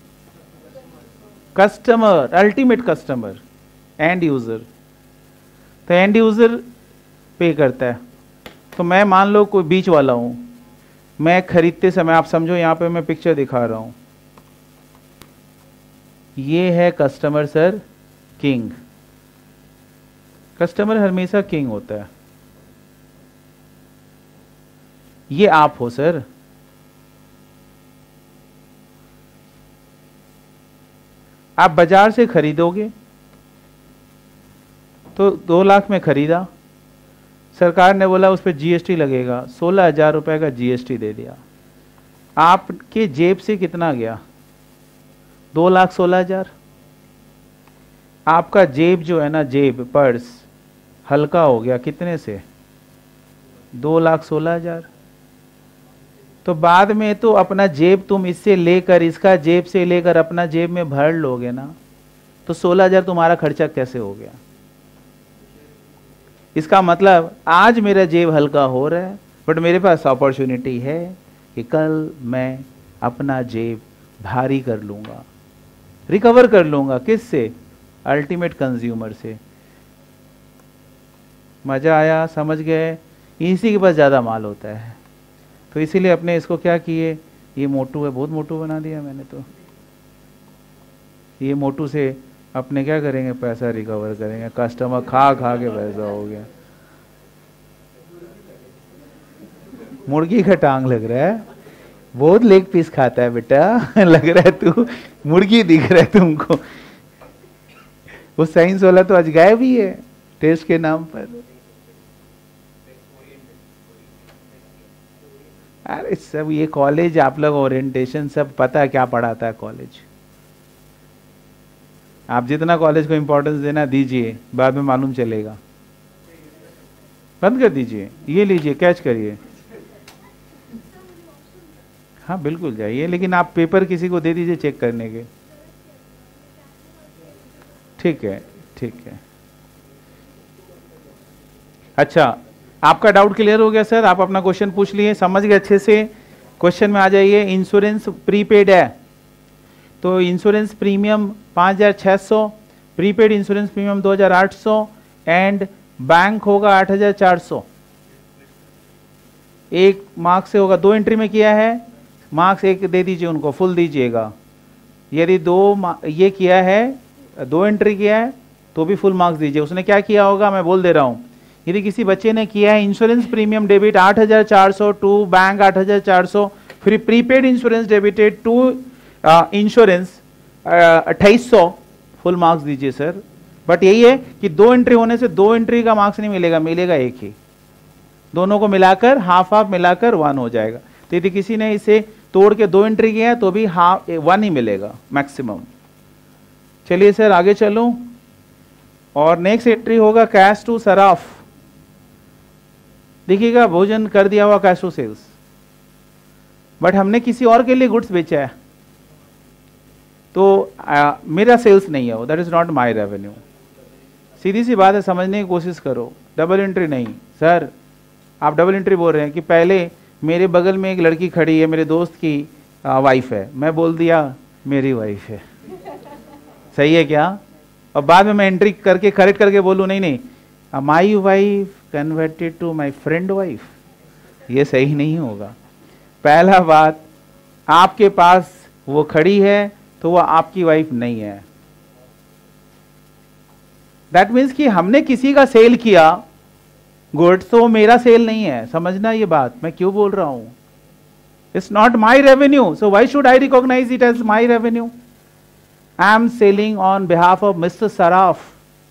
Customer, ultimate customer, end user. तो एंड यूजर पे करता है। तो मैं मान लो कोई बीच वाला हूं, मैं खरीदते समय, आप समझो यहां पे मैं पिक्चर दिखा रहा हूं, ये है कस्टमर सर, किंग। कस्टमर हमेशा किंग होता है। ये आप हो सर, आप बाजार से खरीदोगे तो दो लाख में खरीदा, सरकार ने बोला उस पर जीएसटी लगेगा, सोलह हजार रुपए का जीएसटी दे दिया। आपके जेब से कितना गया? दो लाख सोलह हजार। आपका जेब जो है ना, जेब पर्स हल्का हो गया कितने से? दो लाख सोलह हजार। तो बाद में तो अपना जेब तुम इससे लेकर, इसका जेब से लेकर अपना जेब में भर लोगे ना, तो सोलह हजार तुम्हारा खर्चा कैसे हो गया? इसका मतलब आज मेरा जेब हल्का हो रहा है, बट मेरे पास अपॉर्चुनिटी है कि कल मैं अपना जेब भारी कर लूंगा, रिकवर कर लूंगा। किससे? अल्टीमेट कंज्यूमर से। मजा आया? समझ गए? इसी के पास ज़्यादा माल होता है। तो इसीलिए अपने इसको क्या किए, ये मोटू है, बहुत मोटू बना दिया मैंने तो। ये मोटू से अपने क्या करेंगे, पैसा रिकवर करेंगे, कस्टमर खा खा के पैसा हो गया। मुर्गी का टांग लग रहा है, बहुत लेग पीस खाता है बेटा लग रहा है तू मुर्गी दिख रहा है तुमको। वो साइंस वाला तो आज गायब ही है टेस्ट के नाम पर। अरे सब ये कॉलेज आप लोग ओरिएंटेशन सब पता है क्या पढ़ाता है कॉलेज। आप जितना कॉलेज को इंपॉर्टेंस देना दीजिए, बाद में मालूम चलेगा। बंद कर दीजिए, ये लीजिए, कैच करिए। हाँ बिल्कुल जाइए, लेकिन आप पेपर किसी को दे दीजिए चेक करने के। ठीक है ठीक है। अच्छा, आपका डाउट क्लियर हो गया सर? आप अपना क्वेश्चन पूछ लिए, समझ गए अच्छे से? क्वेश्चन में आ जाइए। इंश्योरेंस प्रीपेड है तो इंश्योरेंस प्रीमियम पाँच हज़ार छः सौ, प्रीपेड इंश्योरेंस प्रीमियम दो हज़ार आठ सौ एंड बैंक होगा आठ हज़ार चार सौ। एक मार्क्स से होगा, दो एंट्री में किया है, मार्क्स एक दे दीजिए उनको, फुल दीजिएगा। यदि दो ये किया है, दो एंट्री किया है तो भी फुल मार्क्स दीजिए। उसने क्या किया होगा मैं बोल दे रहा हूँ। यदि किसी बच्चे ने किया है इंश्योरेंस प्रीमियम डेबिट आठ हज़ार चार सौ टू बैंक आठ हज़ार चार सौ, फिर prepaid insurance debited to insurance अट्ठाईस सौ, फुल मार्क्स दीजिए सर। बट यही है कि दो एंट्री होने से दो एंट्री का मार्क्स नहीं मिलेगा, मिलेगा एक ही। दोनों को मिलाकर हाफ हाफ मिलाकर वन हो जाएगा। तो यदि किसी ने इसे तोड़ के दो एंट्री किया है तो भी हाफ वन ही मिलेगा मैक्सिमम। चलिए सर आगे चलूं। और नेक्स्ट एंट्री होगा कैश टू सराफ। देखिएगा भोजन कर दिया हुआ कैश टू सेल्स, बट हमने किसी और के लिए गुड्स बेचा है तो आ, मेरा सेल्स नहीं है वो, that is not my revenue. सीधी सी बात है, समझने की कोशिश करो। डबल एंट्री नहीं सर, आप डबल एंट्री बोल रहे हैं कि पहले मेरे बगल में एक लड़की खड़ी है, मेरे दोस्त की वाइफ है, मैं बोल दिया मेरी वाइफ है, सही है क्या? और बाद में मैं एंट्री करके करेक्ट करके बोलूँ नहीं नहीं my wife converted to my friend wife, ये सही नहीं होगा। पहला बात, आपके पास वो खड़ी है तो वो आपकी वाइफ नहीं है। दैट मीन्स कि हमने किसी का सेल किया गुड्स तो मेरा सेल नहीं है। समझना ये बात मैं क्यों बोल रहा हूं। It's not my revenue, so why should I recognise it as my revenue? I am selling on behalf of mister Saraf.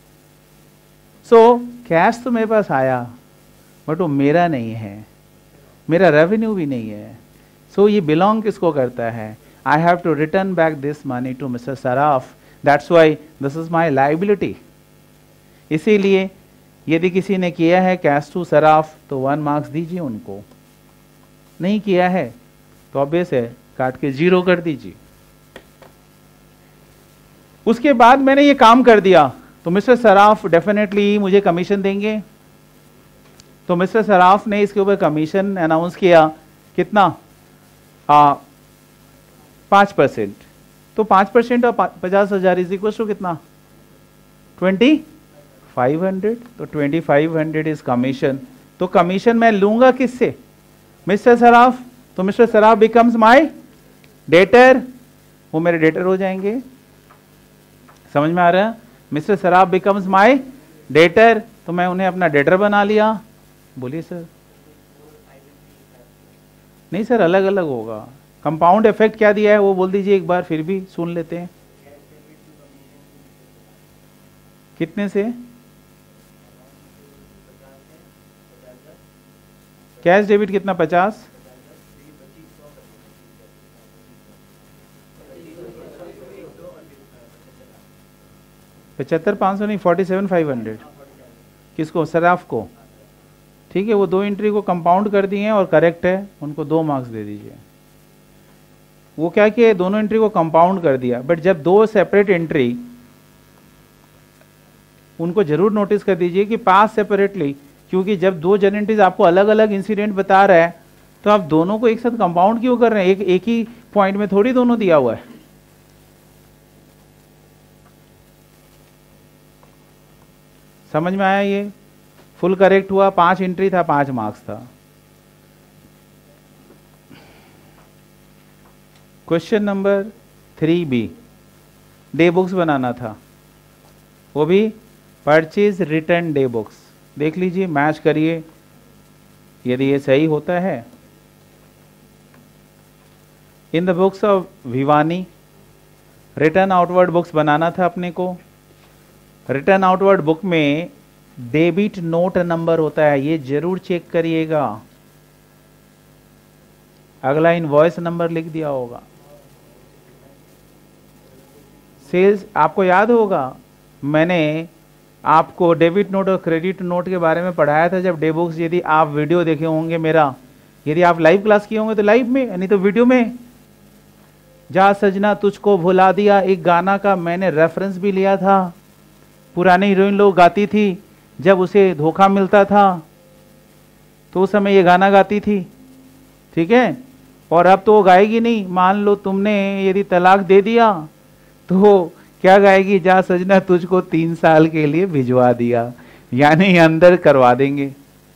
So cash तो मेरे पास आया बट वो मेरा नहीं है, मेरा रेवेन्यू भी नहीं है। सो so, ये बिलोंग किसको करता है? I have to return back this money to mister Saraf, that's why this is my liability. इसीलिए यदि किसी ने किया है कैश टू सराफ तो वन मार्क्स दीजिए उनको, नहीं किया है तो ऑब्वियस है काट के जीरो कर दीजिए। उसके बाद मैंने ये काम कर दिया तो मिस्टर सराफ डेफिनेटली मुझे कमीशन देंगे। तो मिस्टर सराफ ने इसके ऊपर कमीशन अनाउंस किया, कितना? आ, पाँच परसेंट। तो पाँच परसेंट और पचास हजार इज इक्वल टू कितना? Twenty five hundred. तो twenty five hundred is commission. तो कमीशन मैं लूंगा किससे? मिस्टर सराफ। तो mister Saraf becomes my debtor, वो मेरे डेटर हो जाएंगे। समझ में आ रहा है? Mister Saraf becomes my debtor, तो मैं उन्हें अपना डेटर बना लिया। बोलिए सर। नहीं सर, अलग अलग होगा। कंपाउंड इफेक्ट क्या दिया है वो बोल दीजिए एक बार, फिर भी सुन लेते हैं। कितने से? कैश डेबिट कितना? पचास। पचहत्तर पाँच सौ नहीं, फोर्टी सेवन फाइव हंड्रेड। किसको? सराफ को। ठीक है, वो दो एंट्री को कंपाउंड कर दिए हैं और करेक्ट है, उनको दो मार्क्स दे दीजिए। वो क्या कि दोनों एंट्री को कंपाउंड कर दिया, बट जब दो सेपरेट एंट्री, उनको जरूर नोटिस कर दीजिए कि पास सेपरेटली, क्योंकि जब दो जन एंट्रीज आपको अलग अलग इंसिडेंट बता रहा है तो आप दोनों को एक साथ कंपाउंड क्यों कर रहे हैं? एक एक ही पॉइंट में थोड़ी दोनों दिया हुआ है। समझ में आया? ये फुल करेक्ट हुआ, पांच एंट्री था, पांच मार्क्स था। Question number three B, day books बनाना था, वो भी परचेज रिटर्न डे बुक्स। देख लीजिए, मैच करिए, यदि ये सही होता है। In the books of Bhiwani, return outward books बनाना था अपने को। रिटर्न आउटवर्ड बुक में डेबिट नोट नंबर होता है, ये जरूर चेक करिएगा। अगला इनवॉइस नंबर लिख दिया होगा। सेल्स, आपको याद होगा मैंने आपको डेबिट नोट और क्रेडिट नोट के बारे में पढ़ाया था जब डे बुक्स, यदि आप वीडियो देखे होंगे मेरा, यदि आप लाइव क्लास किए होंगे तो लाइव में, नहीं तो वीडियो में। जा सजना तुझको भुला दिया, एक गाना का मैंने रेफरेंस भी लिया था। पुराने हीरोइन लोग गाती थी, जब उसे धोखा मिलता था तो उस समय ये गाना गाती थी, ठीक है। और अब तो वो गाएगी नहीं। मान लो तुमने यदि तलाक दे दिया तो क्या गाएगी, जा सजना तुझको तीन साल के लिए भिजवा दिया, यानी अंदर करवा देंगे।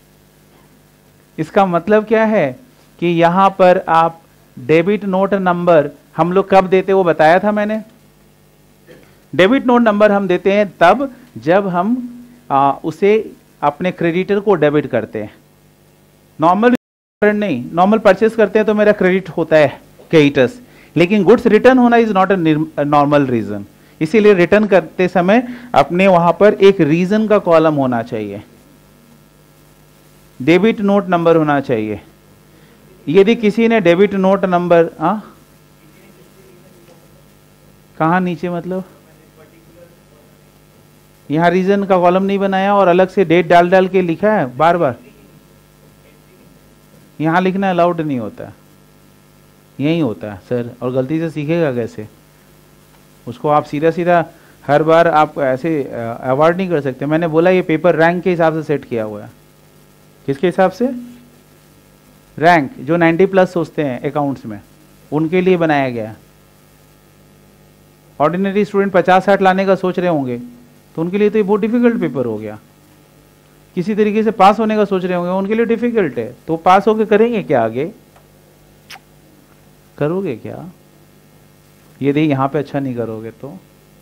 इसका मतलब क्या है कि यहां पर आप डेबिट नोट नंबर हम लोग कब देते वो बताया था मैंने। डेबिट नोट नंबर हम देते हैं तब जब हम आ, उसे अपने क्रेडिटर को डेबिट करते हैं। नॉर्मल नहीं, नॉर्मल परचेस करते हैं तो मेरा क्रेडिट होता है क्रेडिटर्स, लेकिन गुड्स रिटर्न होना is not a normal reason. इसीलिए रिटर्न करते समय अपने वहां पर एक रीजन का कॉलम होना चाहिए, डेबिट नोट नंबर होना चाहिए। यदि किसी ने डेबिट नोट नंबर, आ कहां नीचे, मतलब यहां रीजन का कॉलम नहीं बनाया और अलग से डेट डाल डाल के लिखा है बार बार, यहां लिखना अलाउड नहीं होता, यही होता है सर। और गलती से सीखेगा कैसे उसको, आप सीधा सीधा हर बार आप ऐसे अवॉइड नहीं कर सकते। मैंने बोला ये पेपर रैंक के हिसाब से सेट किया हुआ है। किसके हिसाब से? रैंक, जो नाइन्टी प्लस सोचते हैं अकाउंट्स में, उनके लिए बनाया गया है। ऑर्डिनरी स्टूडेंट पचास साठ लाने का सोच रहे होंगे तो उनके लिए तो ये बहुत डिफिकल्ट पेपर हो गया। किसी तरीके से पास होने का सोच रहे होंगे उनके लिए डिफिकल्ट है। तो पास होके करेंगे क्या, आगे करोगे क्या यदि यहां पे अच्छा नहीं करोगे तो?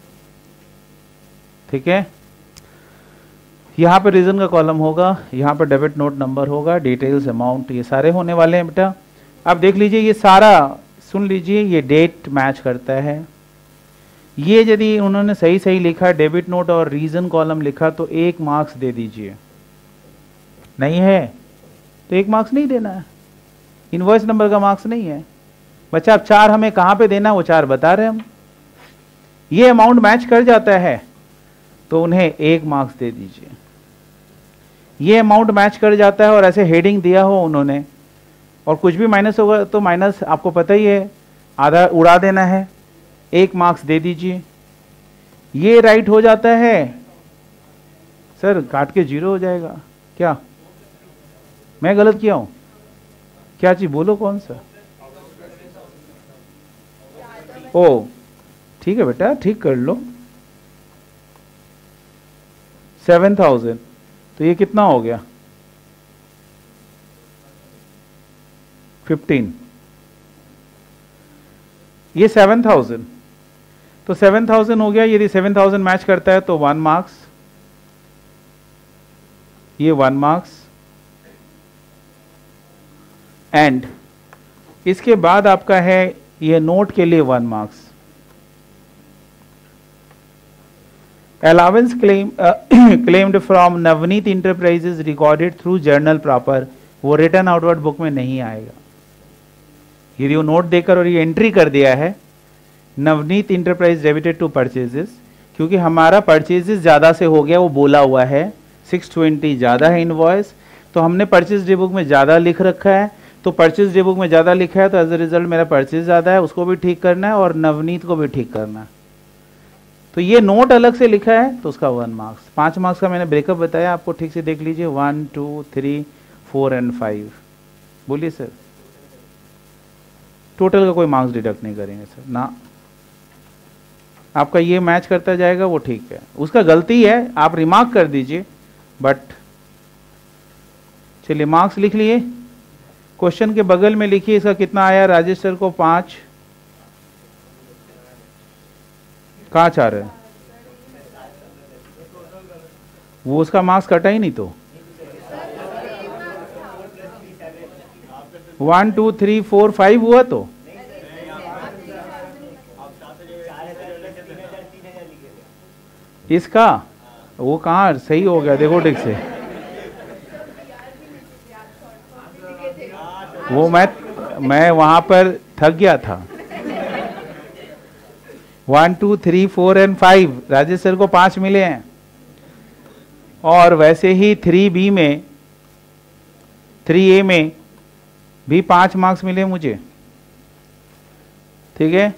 ठीक है, यहां पे रीजन का कॉलम होगा, यहां पे डेबिट नोट नंबर होगा, डिटेल्स, अमाउंट, ये सारे होने वाले हैं बेटा। अब देख लीजिए, ये सारा सुन लीजिए, ये डेट मैच करता है। ये यदि उन्होंने सही सही लिखा, डेबिट नोट और रीजन कॉलम लिखा, तो एक मार्क्स दे दीजिए। नहीं है तो एक मार्क्स नहीं देना है, इनवॉइस नंबर का मार्क्स नहीं है। बच्चा अब चार हमें कहां पे देना, वो चार बता रहे हम। ये अमाउंट मैच कर जाता है तो उन्हें एक मार्क्स दे दीजिए। ये अमाउंट मैच कर जाता है और ऐसे हेडिंग दिया हो उन्होंने, और कुछ भी माइनस होगा तो माइनस आपको पता ही है, आधा उड़ा देना है, एक मार्क्स दे दीजिए। ये राइट हो जाता है सर, काट के जीरो हो जाएगा क्या? मैं गलत किया हूं क्या? चीज बोलो, कौन सा? ओ ठीक है बेटा, ठीक कर लो। सेवन थाउजेंड, तो ये कितना हो गया? फिफ्टीन। ये सेवन थाउजेंड, तो सेवन थाउजेंड हो गया। यदि सेवन थाउजेंड मैच करता है तो वन मार्क्स, ये वन मार्क्स। एंड इसके बाद आपका है ये नोट के लिए one marks. Allowance claim claimed from Navneet enterprises recorded through journal proper, वो रिटर्न आउटवर्ड बुक में नहीं आएगा। यदि वो नोट देकर और ये एंट्री कर दिया है Navneet enterprise debited to purchases, क्योंकि हमारा परचेजेस ज्यादा से हो गया, वो बोला हुआ है सिक्स ट्वेंटी ज्यादा है इनवॉइस, तो हमने परचेज डे बुक में ज्यादा लिख रखा है। तो परचेज डे बुक में ज्यादा लिखा है तो एज अ रिजल्ट मेरा परचेज ज्यादा है, उसको भी ठीक करना है और नवनीत को भी ठीक करना है। तो ये नोट अलग से लिखा है तो उसका वन मार्क्स। पांच मार्क्स का मैंने ब्रेकअप बताया आपको, ठीक से देख लीजिए, one two three four and five. बोलिए सर, टोटल का कोई मार्क्स डिडक्ट नहीं करेंगे सर ना, आपका ये मैच करता जाएगा वो ठीक है। उसका गलती है आप रिमार्क कर दीजिए, बट चलिए मार्क्स लिख लिए। क्वेश्चन के बगल में लिखिए इसका कितना आया, राजेश सर को पांच, कहाँ चार है? वो उसका मार्क्स कटा ही नहीं तो। One two three four five हुआ तो इसका वो कहाँ सही हो गया, देखो ठीक से। वो मैं मैं वहां पर थक गया था। One two three four and five, Rajesh sir को पांच मिले हैं। और वैसे ही थ्री बी में, थ्री ए में भी पांच मार्क्स मिले मुझे, ठीक है।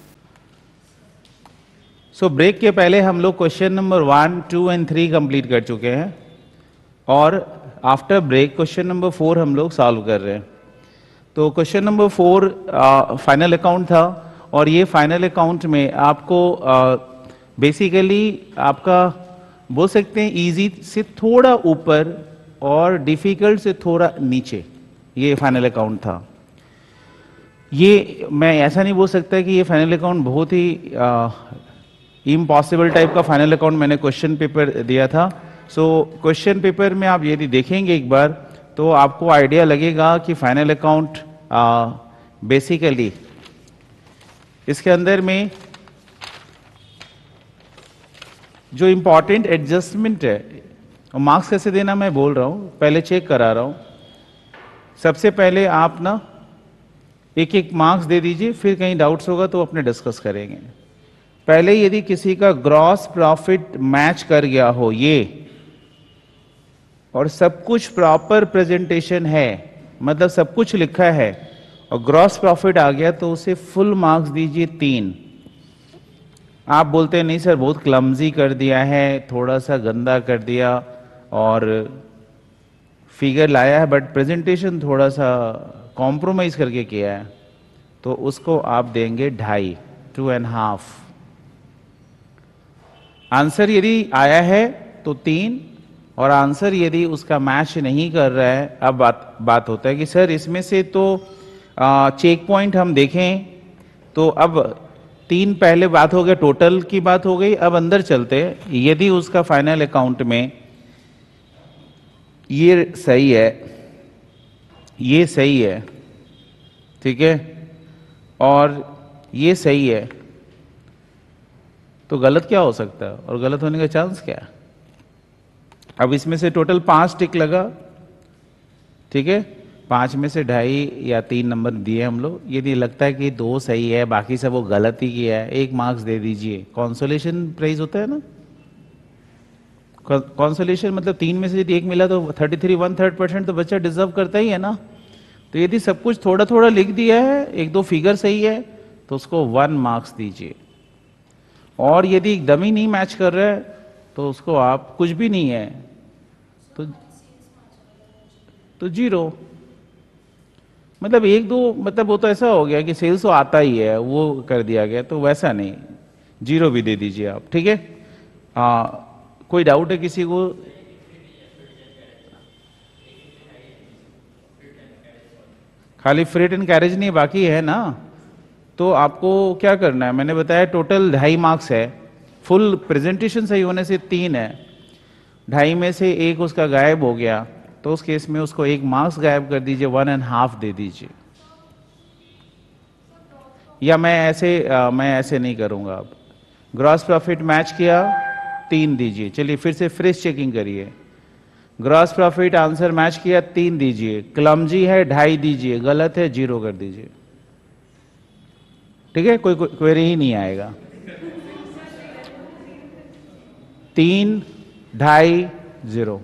सो ब्रेक के पहले हम लोग question number one two and three complete कर चुके हैं और after break question number four हम लोग सॉल्व कर रहे हैं। तो question number four final account था और ये फाइनल अकाउंट में आपको बेसिकली uh, आपका बोल सकते हैं इजी से थोड़ा ऊपर और डिफिकल्ट से थोड़ा नीचे ये फाइनल अकाउंट था। ये मैं ऐसा नहीं बोल सकता कि ये फाइनल अकाउंट बहुत ही इम्पॉसिबल टाइप का फाइनल अकाउंट मैंने क्वेश्चन पेपर दिया था। सो क्वेश्चन पेपर में आप यदि देखेंगे एक बार तो आपको आइडिया लगेगा कि फाइनल अकाउंट बेसिकली इसके अंदर में जो इंपॉर्टेंट एडजस्टमेंट है, और मार्क्स कैसे देना मैं बोल रहा हूं, पहले चेक करा रहा हूं। सबसे पहले आप ना एक एक मार्क्स दे दीजिए, फिर कहीं डाउट्स होगा तो अपने डिस्कस करेंगे। पहले यदि किसी का ग्रॉस प्रॉफिट मैच कर गया हो ये और सब कुछ प्रॉपर प्रेजेंटेशन है, मतलब सब कुछ लिखा है और ग्रॉस प्रॉफिट आ गया तो उसे फुल मार्क्स दीजिए तीन। आप बोलते हैं नहीं सर बहुत क्लमजी कर दिया है, थोड़ा सा गंदा कर दिया और फिगर लाया है बट प्रेजेंटेशन थोड़ा सा कॉम्प्रोमाइज करके किया है, तो उसको आप देंगे ढाई, टू एंड हाफ। आंसर यदि आया है तो तीन, और आंसर यदि उसका मैच नहीं कर रहा है, अब बात बात होता है कि सर इसमें से तो चेक पॉइंट हम देखें तो अब तीन पहले बात हो गया, टोटल की बात हो गई। अब अंदर चलते हैं, यदि उसका फाइनल अकाउंट में ये सही है, ये सही है, ठीक है, और ये सही है, तो गलत क्या हो सकता है और गलत होने का चांस क्या है? अब इसमें से टोटल पांच टिक लगा, ठीक है, पांच में से ढाई या तीन नंबर दिए हम लोग। यदि लगता है कि दो सही है बाकी सब वो गलत ही किया है, एक मार्क्स दे दीजिए। कॉन्सोलेशन प्राइज होता है ना, कॉन्सोलेशन मतलब तीन में से यदि एक मिला तो thirty three one third percent तो बच्चा डिजर्व करता ही है ना। तो यदि सब कुछ थोड़ा थोड़ा लिख दिया है, एक दो फिगर सही है, तो उसको वन मार्क्स दीजिए। और यदि एकदम ही नहीं मैच कर रहा है तो उसको आप कुछ भी नहीं है तो तो जीरो। मतलब एक दो, मतलब वो तो ऐसा हो गया कि सेल्स तो आता ही है वो कर दिया गया, तो वैसा नहीं, जीरो भी दे दीजिए आप, ठीक है। आ, कोई डाउट है किसी को? खाली फ्रेट एंड कैरेज नहीं बाकी है ना, तो आपको क्या करना है, मैंने बताया टोटल ढाई मार्क्स है, फुल प्रेजेंटेशन सही होने से तीन है, ढाई में से एक उसका गायब हो गया तो उस केस में उसको एक मार्क्स गायब कर दीजिए, वन एंड हाफ दे दीजिए। या मैं ऐसे आ, मैं ऐसे नहीं करूंगा। अब ग्रॉस प्रॉफिट मैच किया, तीन दीजिए। चलिए फिर से फ्रेश चेकिंग करिए। ग्रॉस प्रॉफिट आंसर मैच किया, तीन दीजिए। क्लमजी है, ढाई दीजिए। गलत है, जीरो कर दीजिए, ठीक है। कोई क्वेरी ही नहीं आएगा। तीन, ढाई, जीरो।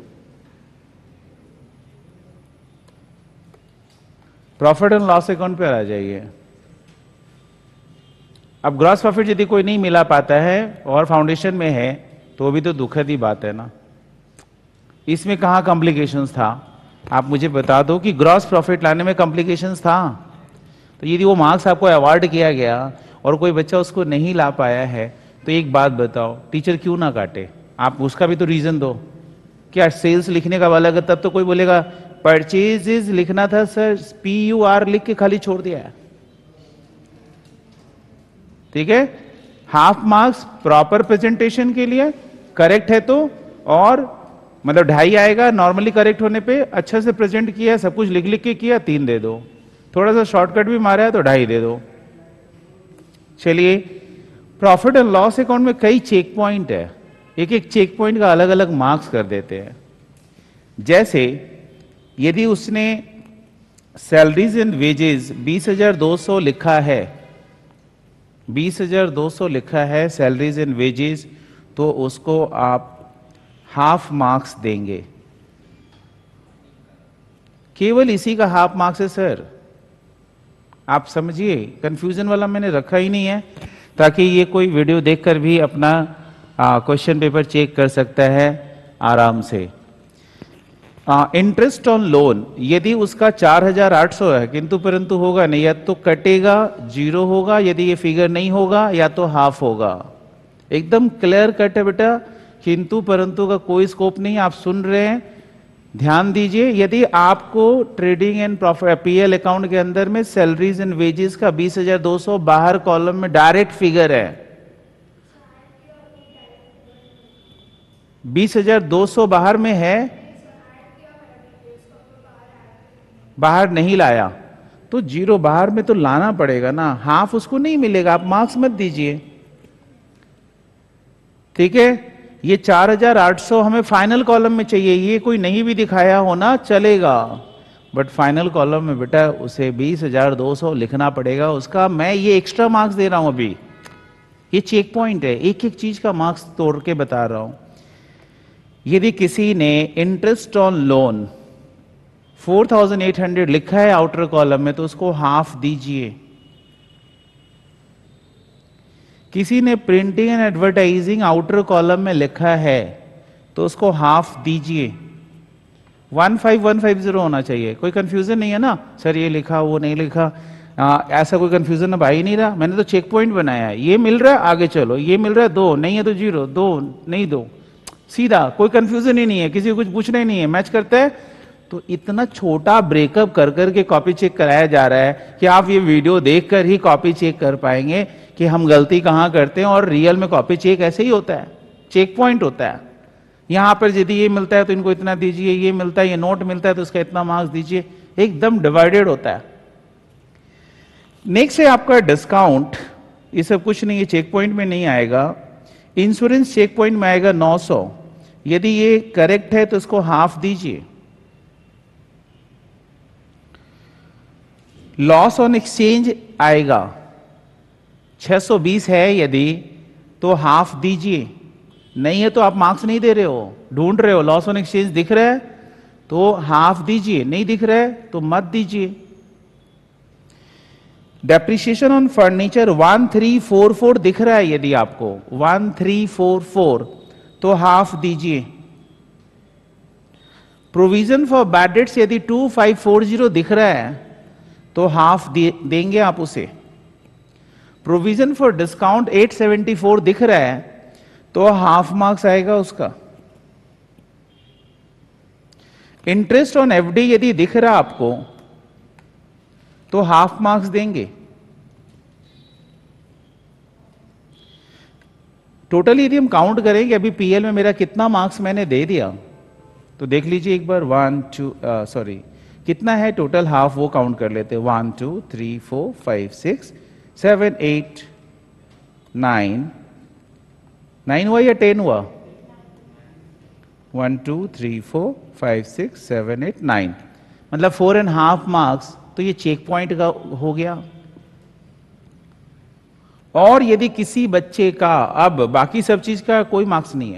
प्रॉफिट एंड लॉस अकाउंट पे आ जाइए। अब ग्रॉस प्रॉफिट यदि कोई नहीं मिला पाता है और फाउंडेशन में है तो भी तो दुखद ही बात है ना। इसमें कहां कॉम्प्लिकेशंस था, आप मुझे बता दो कि ग्रॉस प्रॉफिट लाने में कॉम्प्लिकेशंस था। तो यदि वो मार्क्स आपको अवार्ड किया गया और कोई बच्चा उसको नहीं ला पाया है तो एक बात बताओ, टीचर क्यों ना काटे? आप उसका भी तो रीजन दो। क्या सेल्स लिखने का वाला, तब तो कोई बोलेगा परचेजेस लिखना था सर, पी यू आर लिख के खाली छोड़ दिया है, ठीक है। हाफ मार्क्स प्रॉपर प्रेजेंटेशन के लिए, करेक्ट है तो, और मतलब ढाई आएगा नॉर्मली करेक्ट होने पे, अच्छा से प्रेजेंट किया, सब कुछ लिख लिख के किया, तीन दे दो, थोड़ा सा शॉर्टकट भी मारा है तो ढाई दे दो। चलिए, प्रॉफिट एंड लॉस अकाउंट में कई चेक पॉइंट है, एक एक चेक पॉइंट का अलग अलग मार्क्स कर देते हैं। जैसे यदि उसने सैलरीज एंड वेजेस बीस हजार दो सौ लिखा है, बीस हजार दो सौ लिखा है सैलरीज एंड वेजेस, तो उसको आप हाफ मार्क्स देंगे। केवल इसी का हाफ मार्क्स है सर, आप समझिए, कंफ्यूजन वाला मैंने रखा ही नहीं है, ताकि ये कोई वीडियो देखकर भी अपना क्वेश्चन पेपर चेक कर सकता है आराम से। इंटरेस्ट ऑन लोन, यदि उसका चार हजार आठ सौ है किंतु परंतु होगा नहीं, या तो कटेगा, जीरो होगा, यदि ये फिगर नहीं होगा, या तो हाफ होगा। एकदम क्लियर कट है बेटा, किंतु परंतु का कोई स्कोप नहीं। आप सुन रहे हैं, ध्यान दीजिए। यदि आपको trading and profit PL account के अंदर में सैलरीज एंड वेजेस का बीस हजार दो सौ बाहर कॉलम में डायरेक्ट फिगर है, बीस हजार दो सौ बाहर में है, बाहर नहीं लाया तो जीरो बाहर में तो लाना पड़ेगा ना, हाफ उसको नहीं मिलेगा, आप मार्क्स मत दीजिए। ठीक है, ये चार हजार आठ सौ हमें फाइनल कॉलम में चाहिए, ये कोई नहीं भी दिखाया होना चलेगा, बट फाइनल कॉलम में बेटा उसे बीस हजार दो सौ लिखना पड़ेगा उसका। मैं ये एक्स्ट्रा मार्क्स दे रहा हूं अभी, ये चेक पॉइंट है, एक एक चीज का मार्क्स तोड़ के बता रहा हूं। यदि किसी ने interest on loan four thousand eight hundred लिखा है आउटर कॉलम में, तो उसको हाफ दीजिए। किसी ने printing and advertising outer column में लिखा है तो उसको हाफ दीजिए। One five one five zero होना चाहिए, कोई कंफ्यूजन नहीं है ना सर, ये लिखा वो नहीं लिखा, आ, ऐसा कोई कंफ्यूजन अब आ ही नहीं रहा। मैंने तो चेक पॉइंट बनाया है, ये मिल रहा है आगे चलो, ये मिल रहा है दो, नहीं है तो जीरो, दो नहीं दो, सीधा, कोई कंफ्यूजन ही नहीं है, किसी को कुछ पूछना ही नहीं है, मैच करता है। तो इतना छोटा ब्रेकअप कर करके कॉपी चेक कराया जा रहा है कि आप ये वीडियो देखकर ही कॉपी चेक कर पाएंगे कि हम गलती कहां करते हैं, और रियल में कॉपी चेक ऐसे ही होता है, चेक पॉइंट होता है। यहां पर यदि ये मिलता है तो इनको इतना दीजिए, ये मिलता है, ये नोट मिलता है तो उसका इतना मार्क्स दीजिए, एकदम डिवाइडेड होता है। नेक्स्ट है आपका डिस्काउंट, ये सब कुछ नहीं, ये चेक पॉइंट में नहीं आएगा। इंश्योरेंस चेक पॉइंट में आएगा नौ सौ, यदि ये करेक्ट है तो इसको हाफ दीजिए। लॉस ऑन एक्सचेंज आएगा छह सौ बीस है, यदि तो हाफ दीजिए, नहीं है तो आप मार्क्स नहीं दे रहे हो, ढूंढ रहे हो, लॉस ऑन एक्सचेंज दिख रहा है तो हाफ दीजिए, नहीं दिख रहा है तो मत दीजिए। Depreciation on furniture one three four four दिख रहा है, यदि आपको वन थ्री फोर फोर तो हाफ दीजिए। प्रोविजन फॉर बैड डेट्स यदि टू फाइव फोर जीरो दिख रहा है तो हाफ दे, देंगे आप उसे। Provision for discount eight seventy four दिख रहा है तो हाफ मार्क्स आएगा उसका। इंटरेस्ट ऑन एफडी यदि दिख रहा आपको तो हाफ मार्क्स देंगे। टोटल यदि हम काउंट करेंगे अभी पीएल में मेरा कितना मार्क्स मैंने दे दिया तो देख लीजिए एक बार, वन टू सॉरी कितना है टोटल, हाफ वो काउंट कर लेते हैं, one two three four five six seven eight nine, nine हुआ या टेन हुआ, one two three four five six seven eight nine, मतलब फोर एंड हाफ मार्क्स, तो ये चेक पॉइंट का हो गया। और यदि किसी बच्चे का, अब बाकी सब चीज का कोई मार्क्स नहीं है,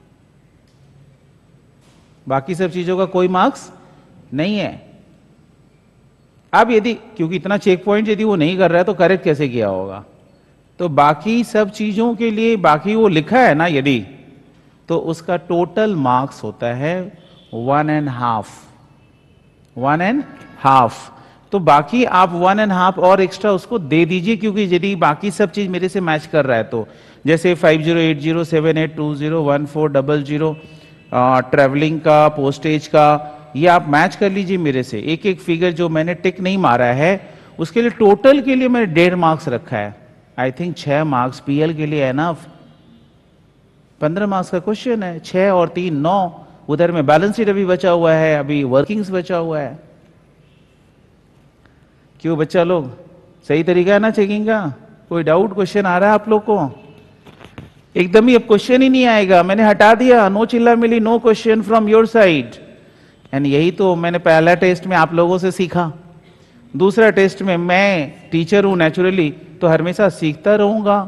बाकी सब चीजों का कोई मार्क्स नहीं है। अब यदि, क्योंकि इतना चेक पॉइंट यदि वो नहीं कर रहा है तो करेक्ट कैसे किया होगा, तो बाकी सब चीजों के लिए बाकी वो लिखा है ना यदि, तो उसका टोटल मार्क्स होता है one and half, one and half. तो बाकी आप वन एंड हाफ और एक्स्ट्रा उसको दे दीजिए, क्योंकि यदि बाकी सब चीज मेरे से मैच कर रहा है तो, जैसे five zero eight zero seven eight two zero one four double zero travelling का, पोस्टेज का, ये आप मैच कर लीजिए मेरे से। एक एक फिगर जो मैंने टिक नहीं मारा है उसके लिए टोटल के लिए मैंने डेढ़ मार्क्स रखा है, आई थिंक छह मार्क्स पीएल के लिए एनफ। पंद्रह मार्क्स का क्वेश्चन है, छह और तीन नौ, उधर में बैलेंस शीट अभी बचा हुआ है, अभी वर्किंग्स बचा हुआ है। क्यों बच्चा लोग, सही तरीका है ना चेकिंग का? कोई डाउट क्वेश्चन आ रहा है आप लोग को? एकदम ही अब क्वेश्चन ही नहीं आएगा, मैंने हटा दिया, नो चिल्ला मिली, no question from your side. And यही तो मैंने पहला टेस्ट में आप लोगों से सीखा। दूसरा टेस्ट में मैं टीचर हूं नेचुरली, तो हमेशा सीखता रहूंगा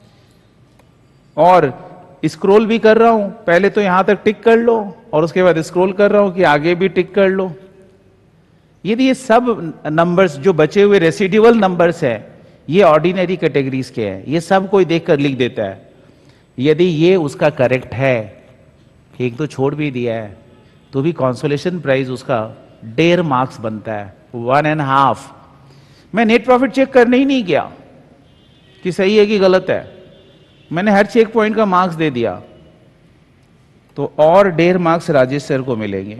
और स्क्रॉल भी कर रहा हूं। पहले तो यहां तक टिक कर लो और उसके बाद स्क्रॉल कर रहा हूं कि आगे भी टिक कर लो। यदि ये सब नंबर्स जो बचे हुए रेसिडुअल नंबर्स है, ये ऑर्डिनरी कैटेगरीज के हैं, ये सब कोई देखकर लिख देता है। यदि ये उसका करेक्ट है, एक तो छोड़ भी दिया है, तो भी कंसोलेशन प्राइज उसका डेढ़ मार्क्स बनता है, वन एंड हाफ। मैं नेट प्रॉफिट चेक करने ही नहीं गया कि सही है कि गलत है, मैंने हर चेक पॉइंट का मार्क्स दे दिया, तो और डेढ़ मार्क्स राजेश सर को मिलेंगे।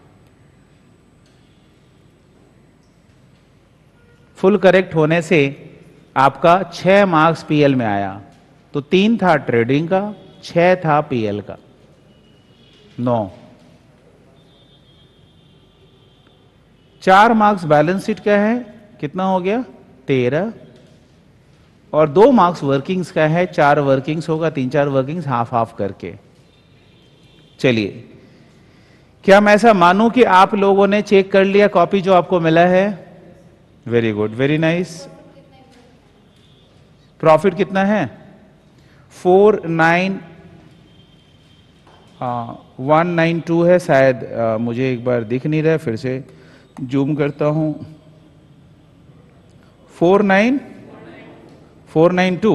फुल करेक्ट होने से आपका छह मार्क्स पीएल में आया, तो तीन था ट्रेडिंग का, छह था पीएल का, नौ। चार मार्क्स बैलेंस शीट का है, कितना हो गया? तेरह। और दो मार्क्स वर्किंग्स का है, चार वर्किंग्स होगा, तीन चार वर्किंग्स हाफ हाफ करके। चलिए, क्या मैं ऐसा मानूं कि आप लोगों ने चेक कर लिया कॉपी जो आपको मिला है? Very good, very nice. Profit कितना है? Four nine one nine two है शायद, आ, मुझे एक बार दिख नहीं रहा है, फिर से जूम करता हूं। Four nine four nine two,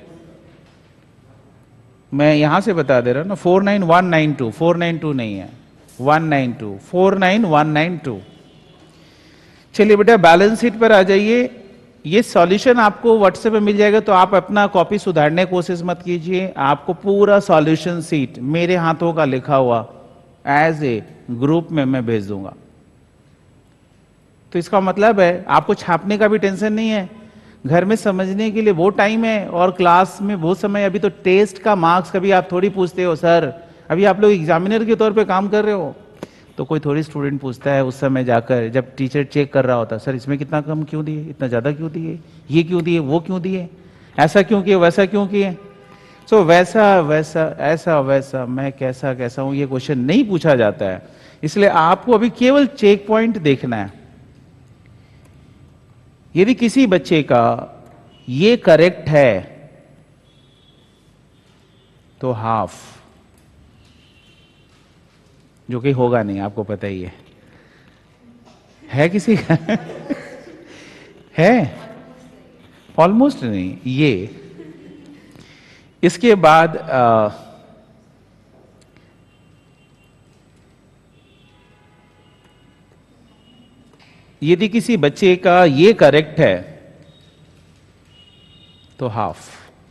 मैं यहां से बता दे रहा हूं ना, four nine one nine two, four nine two नहीं है, one nine two, four nine one nine two. चलिए बेटा, बैलेंस शीट पर आ जाइए। ये सॉल्यूशन आपको व्हाट्सएप पे मिल जाएगा, तो आप अपना कॉपी सुधारने की कोशिश मत कीजिए। आपको पूरा सॉल्यूशन शीट मेरे हाथों का लिखा हुआ एज ए ग्रुप में मैं भेज दूंगा। तो इसका मतलब है आपको छापने का भी टेंशन नहीं है, घर में समझने के लिए वो टाइम है, और क्लास में बहुत समय। अभी तो टेस्ट का मार्क्स कभी आप थोड़ी पूछते हो सर, अभी आप लोग एग्जामिनर के तौर पे काम कर रहे हो, तो कोई थोड़ी स्टूडेंट पूछता है उस समय जाकर, जब टीचर चेक कर रहा होता, सर इसमें कितना कम क्यों दिए, इतना ज्यादा क्यों दिए, ये क्यों दिए, वो क्यों दिए, ऐसा क्यों किए, वैसा क्यों किए। सो so, वैसा वैसा ऐसा वैसा मैं कैसा कैसा हूं, ये क्वेश्चन नहीं पूछा जाता है। इसलिए आपको अभी केवल चेक पॉइंट देखना है। यदि किसी बच्चे का ये करेक्ट है तो हाफ, जो कि होगा नहीं, आपको पता ही है। है किसी का? है ऑलमोस्ट नहीं। ये इसके बाद आ, यदि किसी बच्चे का ये करेक्ट है तो हाफ।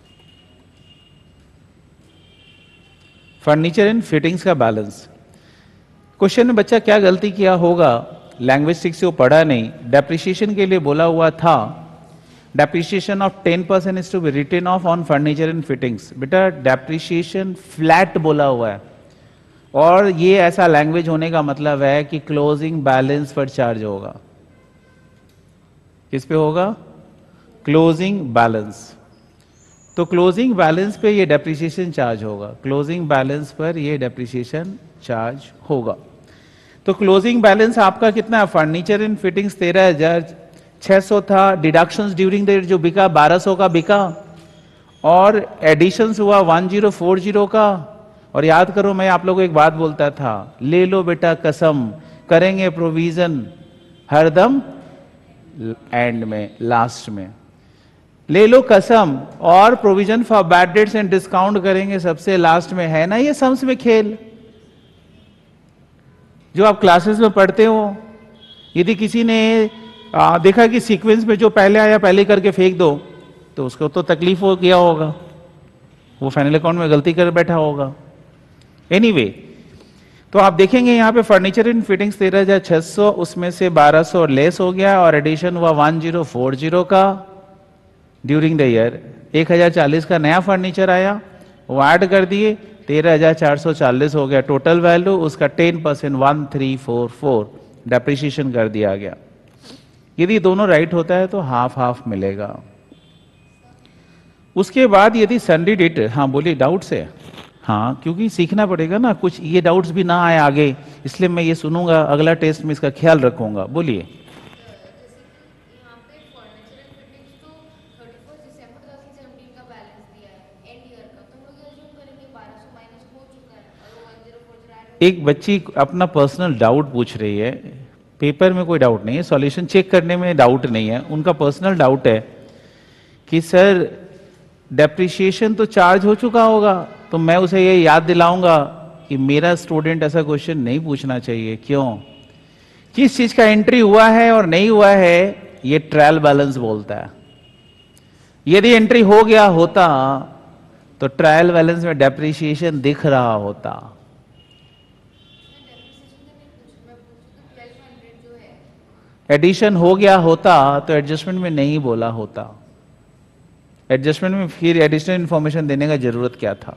फर्नीचर एंड फिटिंग्स का बैलेंस, क्वेश्चन में बच्चा क्या गलती किया होगा, लैंग्वेज सिक्स से वो पढ़ा नहीं, डेप्रिसिएशन के लिए बोला हुआ था, depreciation of ten percent is to be written off on furniture and fittings. बेटा डेप्रिसिएशन फ्लैट बोला हुआ है, और ये ऐसा लैंग्वेज होने का मतलब है कि क्लोजिंग बैलेंस पर चार्ज होगा। किस पे होगा? Closing balance. तो क्लोजिंग बैलेंस पे ये डेप्रिसिएशन चार्ज होगा, क्लोजिंग बैलेंस पर ये डेप्रिसिएशन चार्ज होगा। तो क्लोजिंग बैलेंस आपका कितना है? फर्नीचर एंड फिटिंग्स तेरह हजार छह सौ था, डिडक्शंस ड्यूरिंग द ईयर जो बिका बारह सौ का बिका, और एडिशंस हुआ वन जीरो फोर जीरो का। और याद करो, मैं आप लोगों को एक बात बोलता था, ले लो बेटा कसम, करेंगे प्रोविजन हरदम एंड में, लास्ट में ले लो कसम, और provision for bad debts and discount करेंगे सबसे लास्ट में। है ना ये सम्स में खेल जो आप क्लासेस में पढ़ते हो। यदि किसी ने आ, देखा कि सीक्वेंस में जो पहले आया पहले करके फेंक दो, तो उसको तो तकलीफ हो गया होगा, वो फाइनल अकाउंट में गलती कर बैठा होगा। एनीवे anyway, तो आप देखेंगे यहाँ पे फर्नीचर एंड फिटिंग्स तेरह हजार छह सौ, उसमें से बारह सौ लेस हो गया, और एडिशन हुआ वन जीरो फोर जीरो का ड्यूरिंग द ईयर। एक हजार चालीस का नया फर्नीचर आया, वो ऐड कर दिए, तेरह हजार चार सौ चालीस हो गया टोटल वैल्यू, उसका ten percent one three four four depreciation कर दिया गया। यदि दोनों राइट होता है तो हाफ हाफ मिलेगा। उसके बाद यदि सन्डी डेट, हाँ बोलिए, डाउट्स है? हाँ, क्योंकि सीखना पड़ेगा ना, कुछ ये डाउट्स भी ना आए आगे, इसलिए मैं ये सुनूंगा, अगला टेस्ट में इसका ख्याल रखूंगा। बोलिए। एक बच्ची अपना पर्सनल डाउट पूछ रही है, पेपर में कोई डाउट नहीं है, सॉल्यूशन चेक करने में डाउट नहीं है, उनका पर्सनल डाउट है कि सर डेप्रिसिएशन तो चार्ज हो चुका होगा, तो मैं उसे ये याद दिलाऊंगा कि मेरा स्टूडेंट ऐसा क्वेश्चन नहीं पूछना चाहिए। क्यों? किस चीज का एंट्री हुआ है और नहीं हुआ है, ये ट्रायल बैलेंस बोलता है। यदि एंट्री हो गया होता तो ट्रायल बैलेंस में डेप्रिसिएशन दिख रहा होता। एडिशन हो गया होता तो एडजस्टमेंट में नहीं बोला होता। एडजस्टमेंट में फिर एडिशनल इंफॉर्मेशन देने का जरूरत क्या था?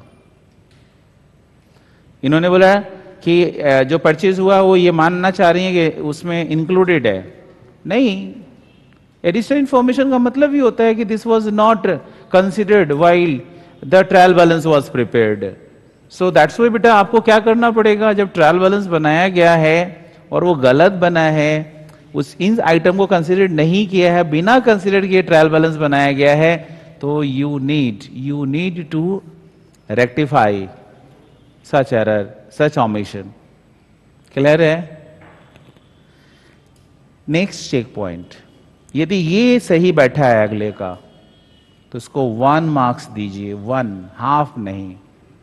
इन्होंने बोला कि जो परचेज हुआ वो ये मानना चाह रही है कि उसमें इंक्लूडेड है। नहीं, एडिशनल इंफॉर्मेशन का मतलब ही होता है कि this was not considered while the trial balance was prepared. So that's why बेटा आपको क्या करना पड़ेगा, जब ट्रायल बैलेंस बनाया गया है और वो गलत बना है, उस इन आइटम को कंसिडर नहीं किया है, बिना कंसिडर किए ट्रायल बैलेंस बनाया गया है, तो you need you need to rectify such error, such omission. Clear है? नेक्स्ट चेक पॉइंट, यदि ये सही बैठा है अगले का तो इसको वन मार्क्स दीजिए, वन, हाफ नहीं।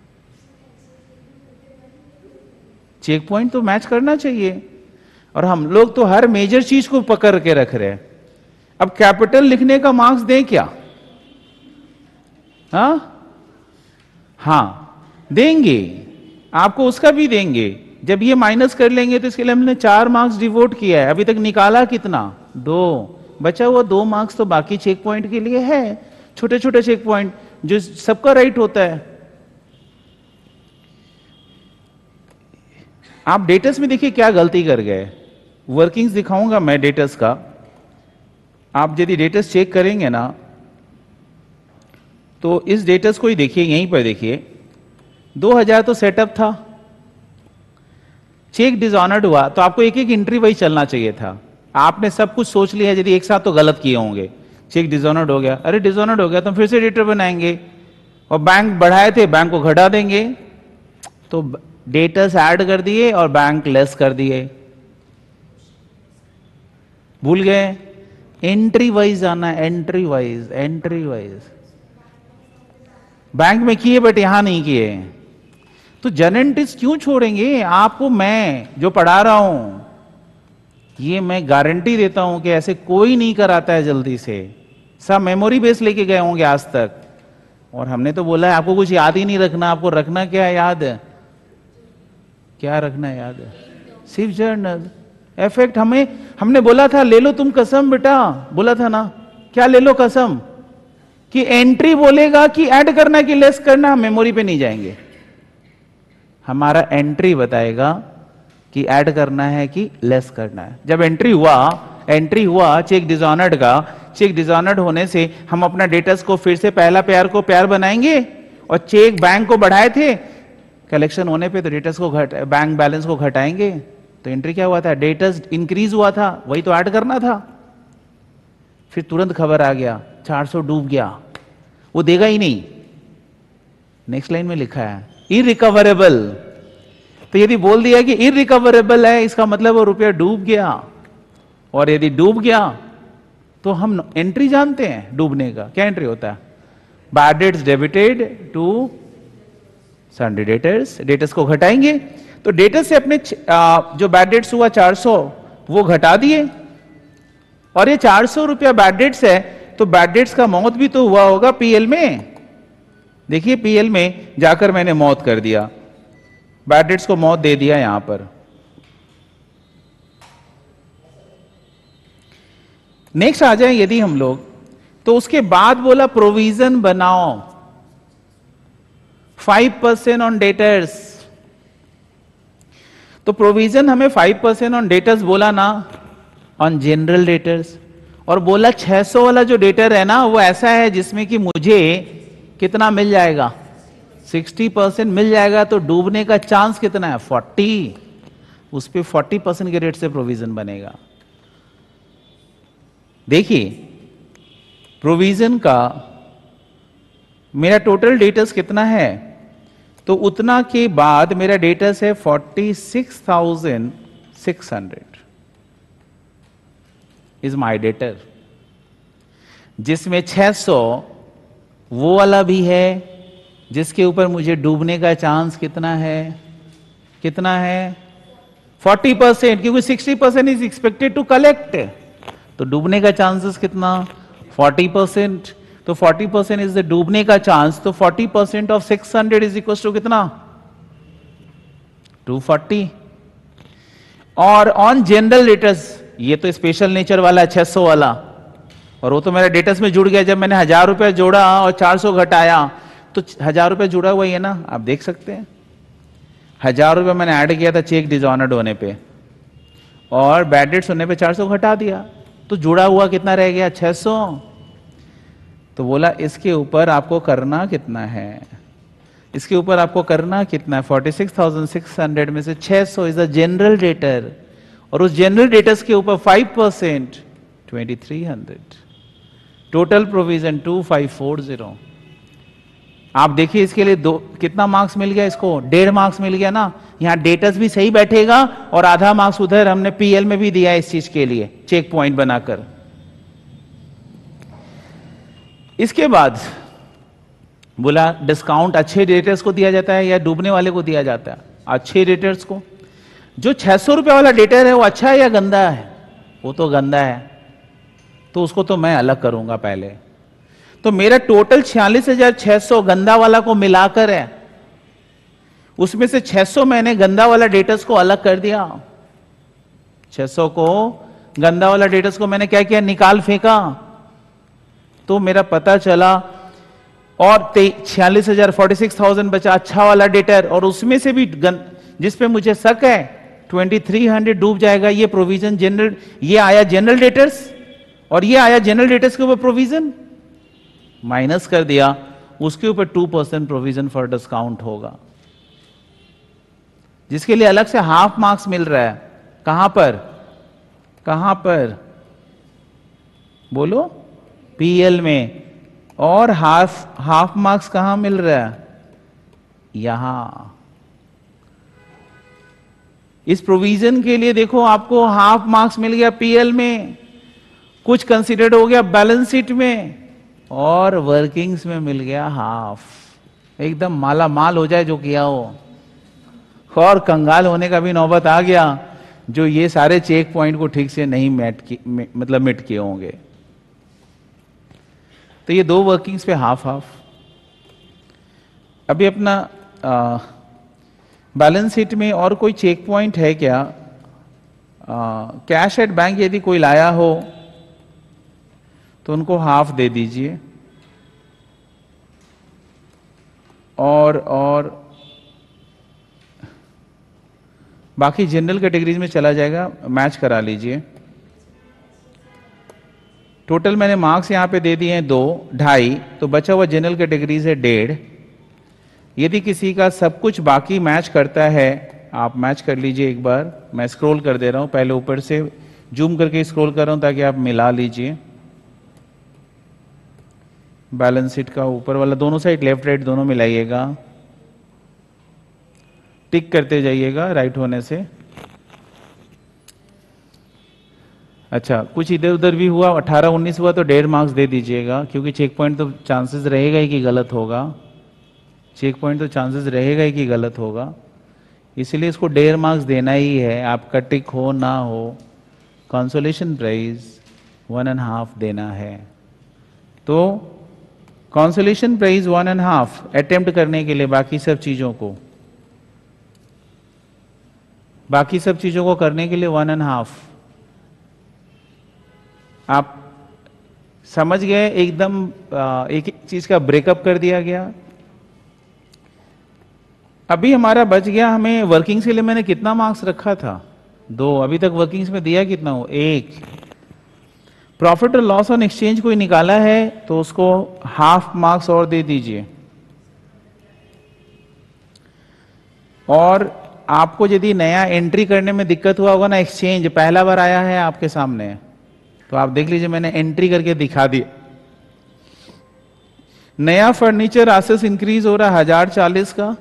चेक पॉइंट तो मैच करना चाहिए, और हम लोग तो हर मेजर चीज को पकड़ के रख रहे हैं। अब कैपिटल लिखने का मार्क्स दें क्या? हाँ हाँ देंगे, आपको उसका भी देंगे। जब ये माइनस कर लेंगे तो इसके लिए हमने चार मार्क्स डिवोट किया है, अभी तक निकाला कितना? दो। बचा हुआ दो मार्क्स तो बाकी चेक पॉइंट के लिए है, छोटे छोटे चेक पॉइंट जो सबका राइट होता है। आप डेटस में देखिए क्या गलती कर गए। वर्किंग्स दिखाऊंगा मैं डेटस का, आप यदि डेटस चेक करेंगे ना तो इस डेटस को ही देखिए, यहीं पर देखिए, दो हज़ार तो सेटअप था, चेक डिसऑनर्ड हुआ तो आपको एक एक एंट्री वही चलना चाहिए था। आपने सब कुछ सोच लिया, यदि एक साथ तो गलत किए होंगे। चेक डिसऑनर्ड हो गया, अरे डिसऑनर्ड हो गया तो फिर से डेटर बनाएंगे, और बैंक बढ़ाए थे बैंक को घटा देंगे, तो डेटस ऐड कर दिए और बैंक लेस कर दिए। भूल गए? एंट्री वाइज आना, entry wise, entry wise. Bank में किए बट यहां नहीं किए, तो जनरेटिव्स क्यों छोड़ेंगे? आपको मैं जो पढ़ा रहा हूं ये मैं गारंटी देता हूं कि ऐसे कोई नहीं कराता है जल्दी से। सब मेमोरी बेस लेके गए होंगे आज तक, और हमने तो बोला है आपको कुछ याद ही नहीं रखना। आपको रखना क्या है याद? क्या रखना है याद? सिर्फ जर्नल इफेक्ट। हमें हमने बोला था ले लो तुम कसम बेटा, बोला था ना, क्या ले लो कसम? कि एंट्री बोलेगा कि ऐड करना कि लेस करना, मेमोरी पे नहीं जाएंगे। हमारा एंट्री बताएगा कि ऐड करना है कि लेस करना है। जब एंट्री हुआ एंट्री हुआ चेक डिसऑनर्ड का, चेक डिसऑनर्ड होने से हम अपना डेटस को फिर से पहला पेयर को पेयर बनाएंगे, और चेक बैंक को बढ़ाए थे, कलेक्शन होने पे तो डेटस को घट बैंक बैलेंस को घटाएंगे। तो एंट्री क्या हुआ था? डेटस इंक्रीज हुआ था, वही तो ऐड करना था। फिर तुरंत खबर आ गया चार सौ डूब गया, वो देगा ही नहीं। नेक्स्ट लाइन में लिखा है इररिकवरेबल, तो यदि बोल दिया कि इररिकवरेबल है, इसका मतलब वो रुपया डूब गया, और यदि डूब गया तो हम एंट्री जानते हैं डूबने का। क्या एंट्री होता है? Bad debts debited to sundry debtors, debtors को घटाएंगे। तो डेटर्स से अपने जो बैड डेट्स हुआ चार सौ वो घटा दिए, और ये चार सौ रुपया बैड डेट्स है, तो बैड डेट्स का मौत भी तो हुआ होगा पीएल में। देखिए पीएल में जाकर मैंने मौत कर दिया, बैड डेट्स को मौत दे दिया यहां पर। नेक्स्ट आ जाए, यदि हम लोग तो उसके बाद बोला प्रोविजन बनाओ फाइव परसेंट ऑन डेटर्स। तो प्रोविजन हमें फाइव परसेंट ऑन डेटर्स बोला ना, ऑन जनरल डेटर्स, और बोला छह सौ वाला जो डेटर है ना वो ऐसा है जिसमें कि मुझे कितना मिल जाएगा, सिक्सटी परसेंट मिल जाएगा। तो डूबने का चांस कितना है, फोर्टी। उस पर फोर्टी परसेंट के रेट से प्रोविजन बनेगा। देखिए प्रोविजन का मेरा टोटल डेटर्स कितना है, तो उतना के बाद मेरा डेटर्स है forty six thousand six hundred is my debtor, जिसमें छह सौ वो वाला भी है जिसके ऊपर मुझे डूबने का चांस कितना है, कितना है फोर्टी परसेंट, क्योंकि sixty percent is expected to collect. तो डूबने का चांसेस कितना, फोर्टी परसेंट। तो फोर्टी परसेंट इज द डूबने का चांस। तो forty percent of six hundred is equal to कितना, टू फोर्टी। और ऑन जनरल डेटर्स, ये तो स्पेशल नेचर वाला छह सौ वाला, और वो तो मेरा डेटर्स में जुड़ गया। जब मैंने हजार रुपए जोड़ा और चार सौ घटाया तो हजार रुपए जुड़ा हुआ ही है ना, आप देख सकते हैं। हजार रुपए मैंने ऐड किया था चेक डिसऑनर्ड होने पे, और बैड डेट्स होने पे चार सौ घटा दिया, तो जुड़ा हुआ कितना रह गया, छह सौ। तो बोला इसके ऊपर आपको करना कितना है, इसके ऊपर आपको करना कितना है, forty six thousand six hundred में से छह सौ इज अ जनरल डेटर, और उस जनरल डेटर्स के ऊपर five percent twenty three hundred, total provision two five four zero. आप देखिए इसके लिए दो कितना मार्क्स मिल गया, इसको डेढ़ मार्क्स मिल गया ना। यहां डेटर्स भी सही बैठेगा और आधा मार्क्स उधर हमने पीएल में भी दिया है इस चीज के लिए, चेक पॉइंट बनाकर। इसके बाद बोला डिस्काउंट अच्छे डेटर्स को दिया जाता है या डूबने वाले को दिया जाता है, अच्छे डेटर्स को। जो छह सौ रुपए वाला डेटर है वो अच्छा है या गंदा है, वो तो गंदा है, तो उसको तो मैं अलग करूंगा पहले। तो मेरा टोटल छियालीस हजार छह सौ गंदा वाला को मिलाकर है, उसमें से छह सौ मैंने गंदा वाला डेटर्स को अलग कर दिया। छह सौ को गंदा वाला डेटर्स को मैंने क्या किया, निकाल फेंका। तो मेरा पता चला, और छियालीस हजार फोर्टी सिक्स थाउजेंड बचा अच्छा वाला डेटर, और उसमें से भी जिस पे मुझे शक है ट्वेंटी थ्री हंड्रेड डूब जाएगा। ये प्रोविजन जनरल, ये आया जनरल डेटर्स और ये आया जनरल डेटर्स के ऊपर प्रोविजन, माइनस कर दिया, उसके ऊपर two percent provision for discount होगा, जिसके लिए अलग से हाफ मार्क्स मिल रहा है। कहां पर, कहां पर बोलो, पीएल में। और हाफ हाफ मार्क्स कहां मिल रहा है, यहां। इस प्रोविजन के लिए देखो आपको हाफ मार्क्स मिल गया पीएल में, कुछ कंसीडर्ड हो गया बैलेंस शीट में, और वर्किंग्स में मिल गया हाफ। एकदम माला माल हो जाए जो किया हो, और कंगाल होने का भी नौबत आ गया जो ये सारे चेक पॉइंट को ठीक से नहीं मैट की, मतलब मिट किए होंगे। तो ये दो वर्किंग्स पे हाफ हाफ। अभी अपना बैलेंस शीट में और कोई चेक पॉइंट है क्या, कैश एट बैंक यदि कोई लाया हो तो उनको हाफ दे दीजिए, और और बाकी जनरल कैटेगरीज में चला जाएगा, मैच करा लीजिए। टोटल मैंने मार्क्स यहां पे दे दिए हैं दो, ढाई, तो बचा हुआ जनरल कैटेगरीज है डेढ़। यदि किसी का सब कुछ बाकी मैच करता है, आप मैच कर लीजिए एक बार। मैं स्क्रॉल कर दे रहा हूं, पहले ऊपर से जूम करके स्क्रॉल कर रहा हूं ताकि आप मिला लीजिए। बैलेंस शीट का ऊपर वाला दोनों साइड लेफ्ट राइट दोनों मिलाइएगा, टिक करते जाइएगा राइट होने से। अच्छा, कुछ इधर उधर भी हुआ, अठारह उन्नीस हुआ तो डेढ़ मार्क्स दे दीजिएगा, क्योंकि चेक पॉइंट तो चांसेस रहेगा ही कि गलत होगा, चेक पॉइंट तो चांसेस रहेगा ही कि गलत होगा, इसलिए इसको डेढ़ मार्क्स देना ही है, आपका टिक हो ना हो। Consolation prize one and half देना है, तो consolation prize one and half attempt करने के लिए बाकी सब चीजों को बाकी सब चीजों को करने के लिए वन एंड हाफ। आप समझ गए? एकदम आ, एक एक चीज का ब्रेकअप कर दिया गया। अभी हमारा बच गया, हमें वर्किंग्स के लिए मैंने कितना मार्क्स रखा था? दो। अभी तक वर्किंग्स में दिया कितना हो? एक। प्रॉफिट और लॉस ऑन एक्सचेंज कोई निकाला है तो उसको हाफ मार्क्स और दे दीजिए। और आपको यदि नया एंट्री करने में दिक्कत हुआ होगा ना, एक्सचेंज पहला बार आया है आपके सामने, तो आप देख लीजिए मैंने एंट्री करके दिखा दिया। नया फर्नीचर एसेस इंक्रीज हो रहा है हजार चालीस का,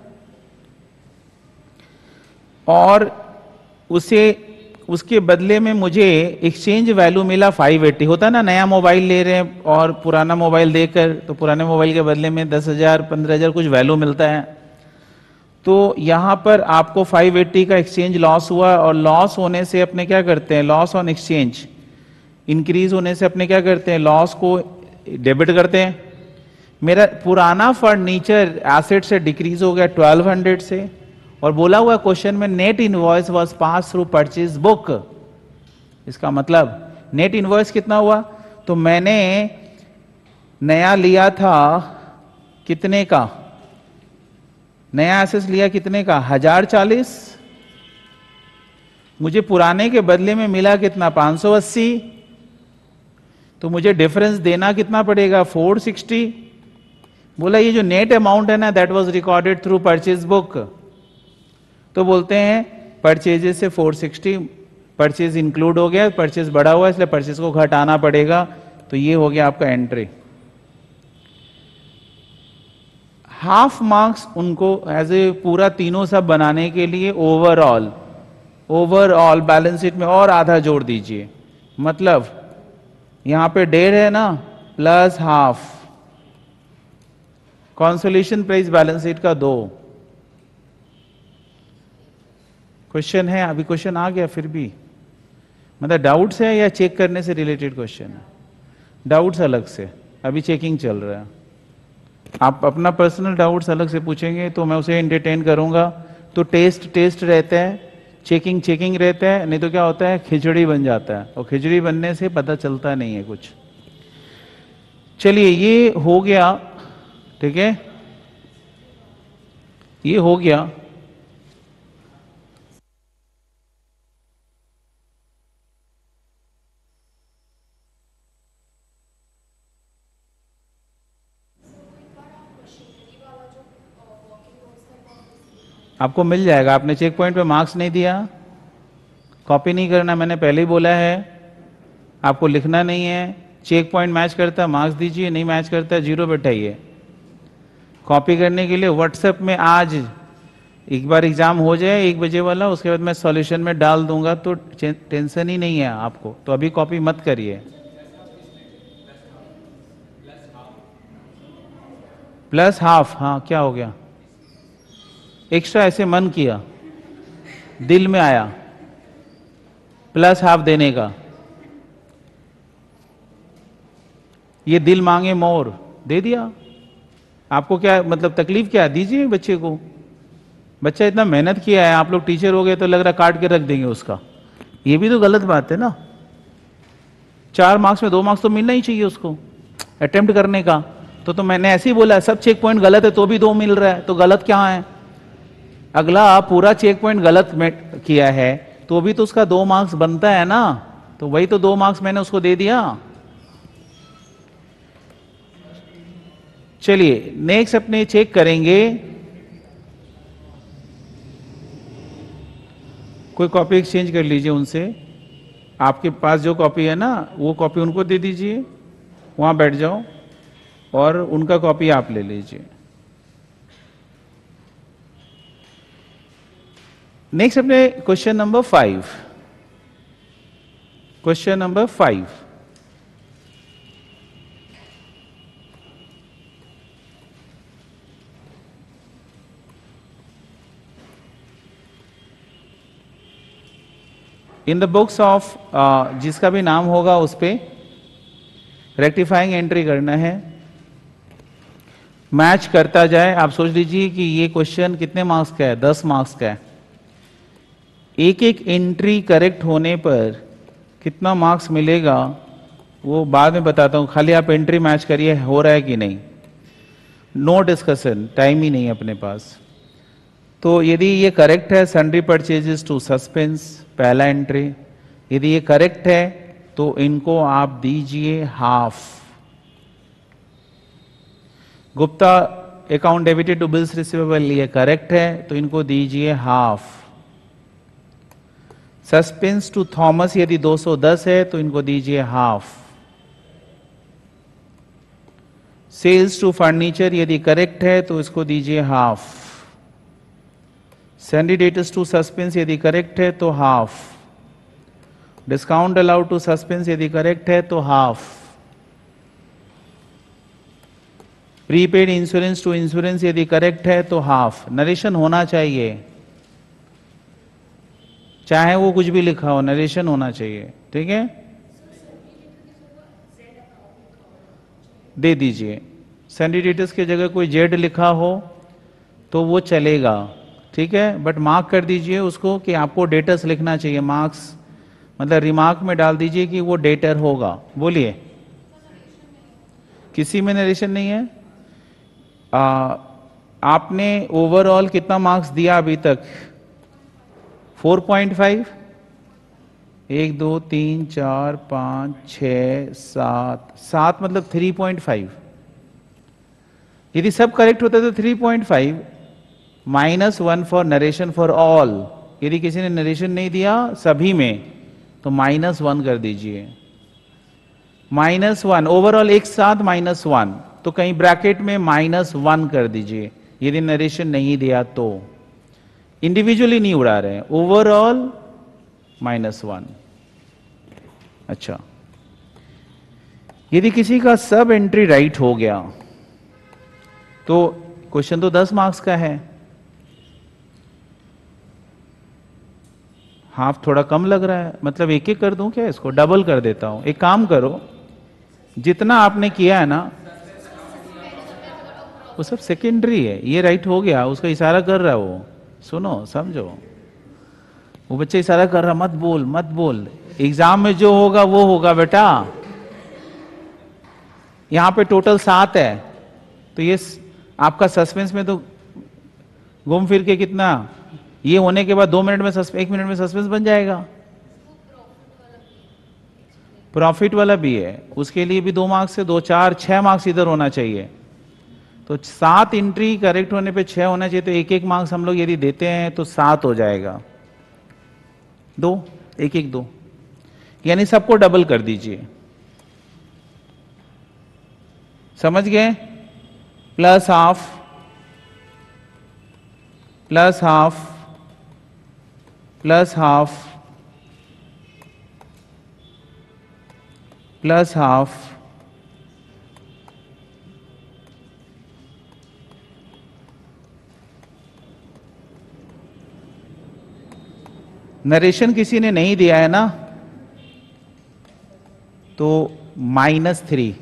और उसे उसके बदले में मुझे एक्सचेंज वैल्यू मिला फाइव एट्टी। होता है ना, नया मोबाइल ले रहे हैं और पुराना मोबाइल देकर, तो पुराने मोबाइल के बदले में दस हजार पंद्रह हजार कुछ वैल्यू मिलता है। तो यहां पर आपको फाइव एट्टी का एक्सचेंज लॉस हुआ, और लॉस होने से अपने क्या करते हैं, लॉस ऑन एक्सचेंज इंक्रीज होने से अपने क्या करते हैं, लॉस को डेबिट करते हैं। मेरा पुराना फर्नीचर एसेट से डिक्रीज हो गया ट्वेल्व हंड्रेड से, और बोला हुआ क्वेश्चन में net invoice was pass through purchase book. इसका मतलब नेट इनवॉइस कितना हुआ? तो मैंने नया लिया था कितने का, नया एसेस लिया कितने का, हजार चालीस। मुझे पुराने के बदले में मिला कितना, पांच सौ अस्सी। तो मुझे डिफरेंस देना कितना पड़ेगा, फोर सिक्सटी। बोला ये जो नेट अमाउंट है ना, that was recorded through purchase book. तो बोलते हैं परचेजेस से फोर सिक्सटी, परचेज इंक्लूड हो गया, परचेज बढ़ा हुआ इसलिए परचेज को घटाना पड़ेगा। तो ये हो गया आपका एंट्री। हाफ मार्क्स उनको एज ए पूरा तीनों सब बनाने के लिए ओवरऑल ओवरऑल बैलेंस शीट में और आधा जोड़ दीजिए। मतलब यहां पे डेढ़ है ना, plus half, consolidation price balance sheet का दो। क्वेश्चन है, अभी क्वेश्चन आ गया फिर भी, मतलब डाउट्स है या चेक करने से रिलेटेड क्वेश्चन है? डाउट्स अलग से, अभी चेकिंग चल रहा है। आप अपना पर्सनल डाउट्स अलग से पूछेंगे तो मैं उसे एंटरटेन करूंगा। तो टेस्ट टेस्ट रहता है, चेकिंग चेकिंग रहता है, नहीं तो क्या होता है, खिचड़ी बन जाता है, और खिचड़ी बनने से पता चलता नहीं है कुछ। चलिए ये हो गया, ठीक है, ये हो गया। आपको मिल जाएगा, आपने चेक पॉइंट पे मार्क्स नहीं दिया, कॉपी नहीं करना, मैंने पहले ही बोला है। आपको लिखना नहीं है, चेक पॉइंट मैच करता है मार्क्स दीजिए, नहीं मैच करता है जीरो बैठाइए। कॉपी करने के लिए व्हाट्सएप में आज एक बार एग्जाम हो जाए एक बजे वाला, उसके बाद मैं सॉल्यूशन में डाल दूंगा, तो टेंशन ही नहीं है आपको। तो अभी कॉपी मत करिए। प्लस हाफ, हाँ क्या हो गया, एक्स्ट्रा ऐसे मन किया, दिल में आया प्लस हाफ देने का, ये दिल मांगे मोर, दे दिया। आपको क्या मतलब तकलीफ क्या, दीजिए बच्चे को। बच्चा इतना मेहनत किया है, आप लोग टीचर हो गए तो लग रहा काट के रख देंगे उसका, ये भी तो गलत बात है ना। चार मार्क्स में दो मार्क्स तो मिलना ही चाहिए उसको अटेम्प्ट करने का। तो तो मैंने ऐसे ही बोला, सब चेक पॉइंट गलत है तो भी दो मिल रहा है, तो गलत क्या है? अगला पूरा चेक पॉइंट गलत किया है तो भी तो उसका दो मार्क्स बनता है ना, तो वही तो दो मार्क्स मैंने उसको दे दिया। चलिए नेक्स्ट अपने चेक करेंगे, कोई कॉपी एक्सचेंज कर लीजिए उनसे, आपके पास जो कॉपी है ना वो कॉपी उनको दे दीजिए, वहां बैठ जाओ, और उनका कॉपी आप ले लीजिए। नेक्स्ट अपने question number five, question number five, in the books of, जिसका भी नाम होगा उस पे रेक्टिफाइंग एंट्री करना है, मैच करता जाए। आप सोच लीजिए कि ये क्वेश्चन कितने मार्क्स का है, दस मार्क्स का है। एक एक एंट्री करेक्ट होने पर कितना मार्क्स मिलेगा वो बाद में बताता हूँ, खाली आप एंट्री मैच करिए हो रहा है कि नहीं। नो डिस्कशन, टाइम ही नहीं है अपने पास। तो यदि ये करेक्ट है, सन्ड्री परचेजेस टू सस्पेंस, पहला एंट्री, यदि ये करेक्ट है तो इनको आप दीजिए half. Gupta account debited to bills receivable, ये करेक्ट है तो इनको दीजिए हाफ। सस्पेंस टू थॉमस यदि दो सौ दस है तो इनको दीजिए हाफ। सेल्स टू फर्नीचर यदि करेक्ट है तो इसको दीजिए half. Sundry debtors to suspense यदि करेक्ट है तो half. Discount allowed to suspense यदि करेक्ट है तो half. Prepaid insurance to insurance यदि करेक्ट है तो हाफ। नरेशन होना चाहिए, चाहे वो कुछ भी लिखा हो, नरेशन होना चाहिए, ठीक है। दे दीजिए, सैंडी डेटर्स की जगह कोई जेड लिखा हो तो वो चलेगा, ठीक है, बट मार्क कर दीजिए उसको कि आपको डेटर्स लिखना चाहिए। मार्क्स मतलब रिमार्क में डाल दीजिए कि वो डेटर होगा। बोलिए, किसी में नरेशन नहीं है। आ, आपने ओवरऑल कितना मार्क्स दिया अभी तक? Four point five. एक दो तीन चार पाँच छः सात, सात मतलब थ्री पॉइंट फाइव। यदि सब करेक्ट होता है तो three point five minus one for narration for all. यदि किसी ने नरेशन नहीं दिया सभी में तो माइनस वन कर दीजिए। माइनस वन ओवरऑल एक साथ माइनस वन, तो कहीं ब्रैकेट में माइनस वन कर दीजिए यदि नरेशन नहीं दिया तो। इंडिविजुअली नहीं उड़ा रहे हैं, ओवरऑल माइनस वन। अच्छा, यदि किसी का सब एंट्री राइट हो गया तो क्वेश्चन तो दस मार्क्स का है, हाफ थोड़ा कम लग रहा है, मतलब एक एक कर दूं क्या? इसको डबल कर देता हूं। एक काम करो, जितना आपने किया है ना वो सब सेकेंडरी है। ये राइट हो गया, उसका इशारा कर रहा है वो, सुनो समझो, वो बच्चा इशारा कर रहा, मत बोल मत बोल, एग्जाम में जो होगा वो होगा बेटा। यहां पे टोटल सात है, तो ये आपका सस्पेंस में तो घूम फिर के कितना, ये होने के बाद दो मिनट में सस्पेंस, एक मिनट में सस्पेंस बन जाएगा। प्रॉफिट वाला भी है, उसके लिए भी दो मार्क्स से दो, चार, छह मार्क्स इधर होना चाहिए। तो सात एंट्री करेक्ट होने पे छह होना चाहिए, तो एक एक मार्क्स हम लोग यदि देते हैं तो सात हो जाएगा। दो, एक एक दो, यानी सबको डबल कर दीजिए। समझ गए? Plus half, plus half, plus half, plus half, narration किसी ने नहीं दिया है ना, तो माइनस थ्री।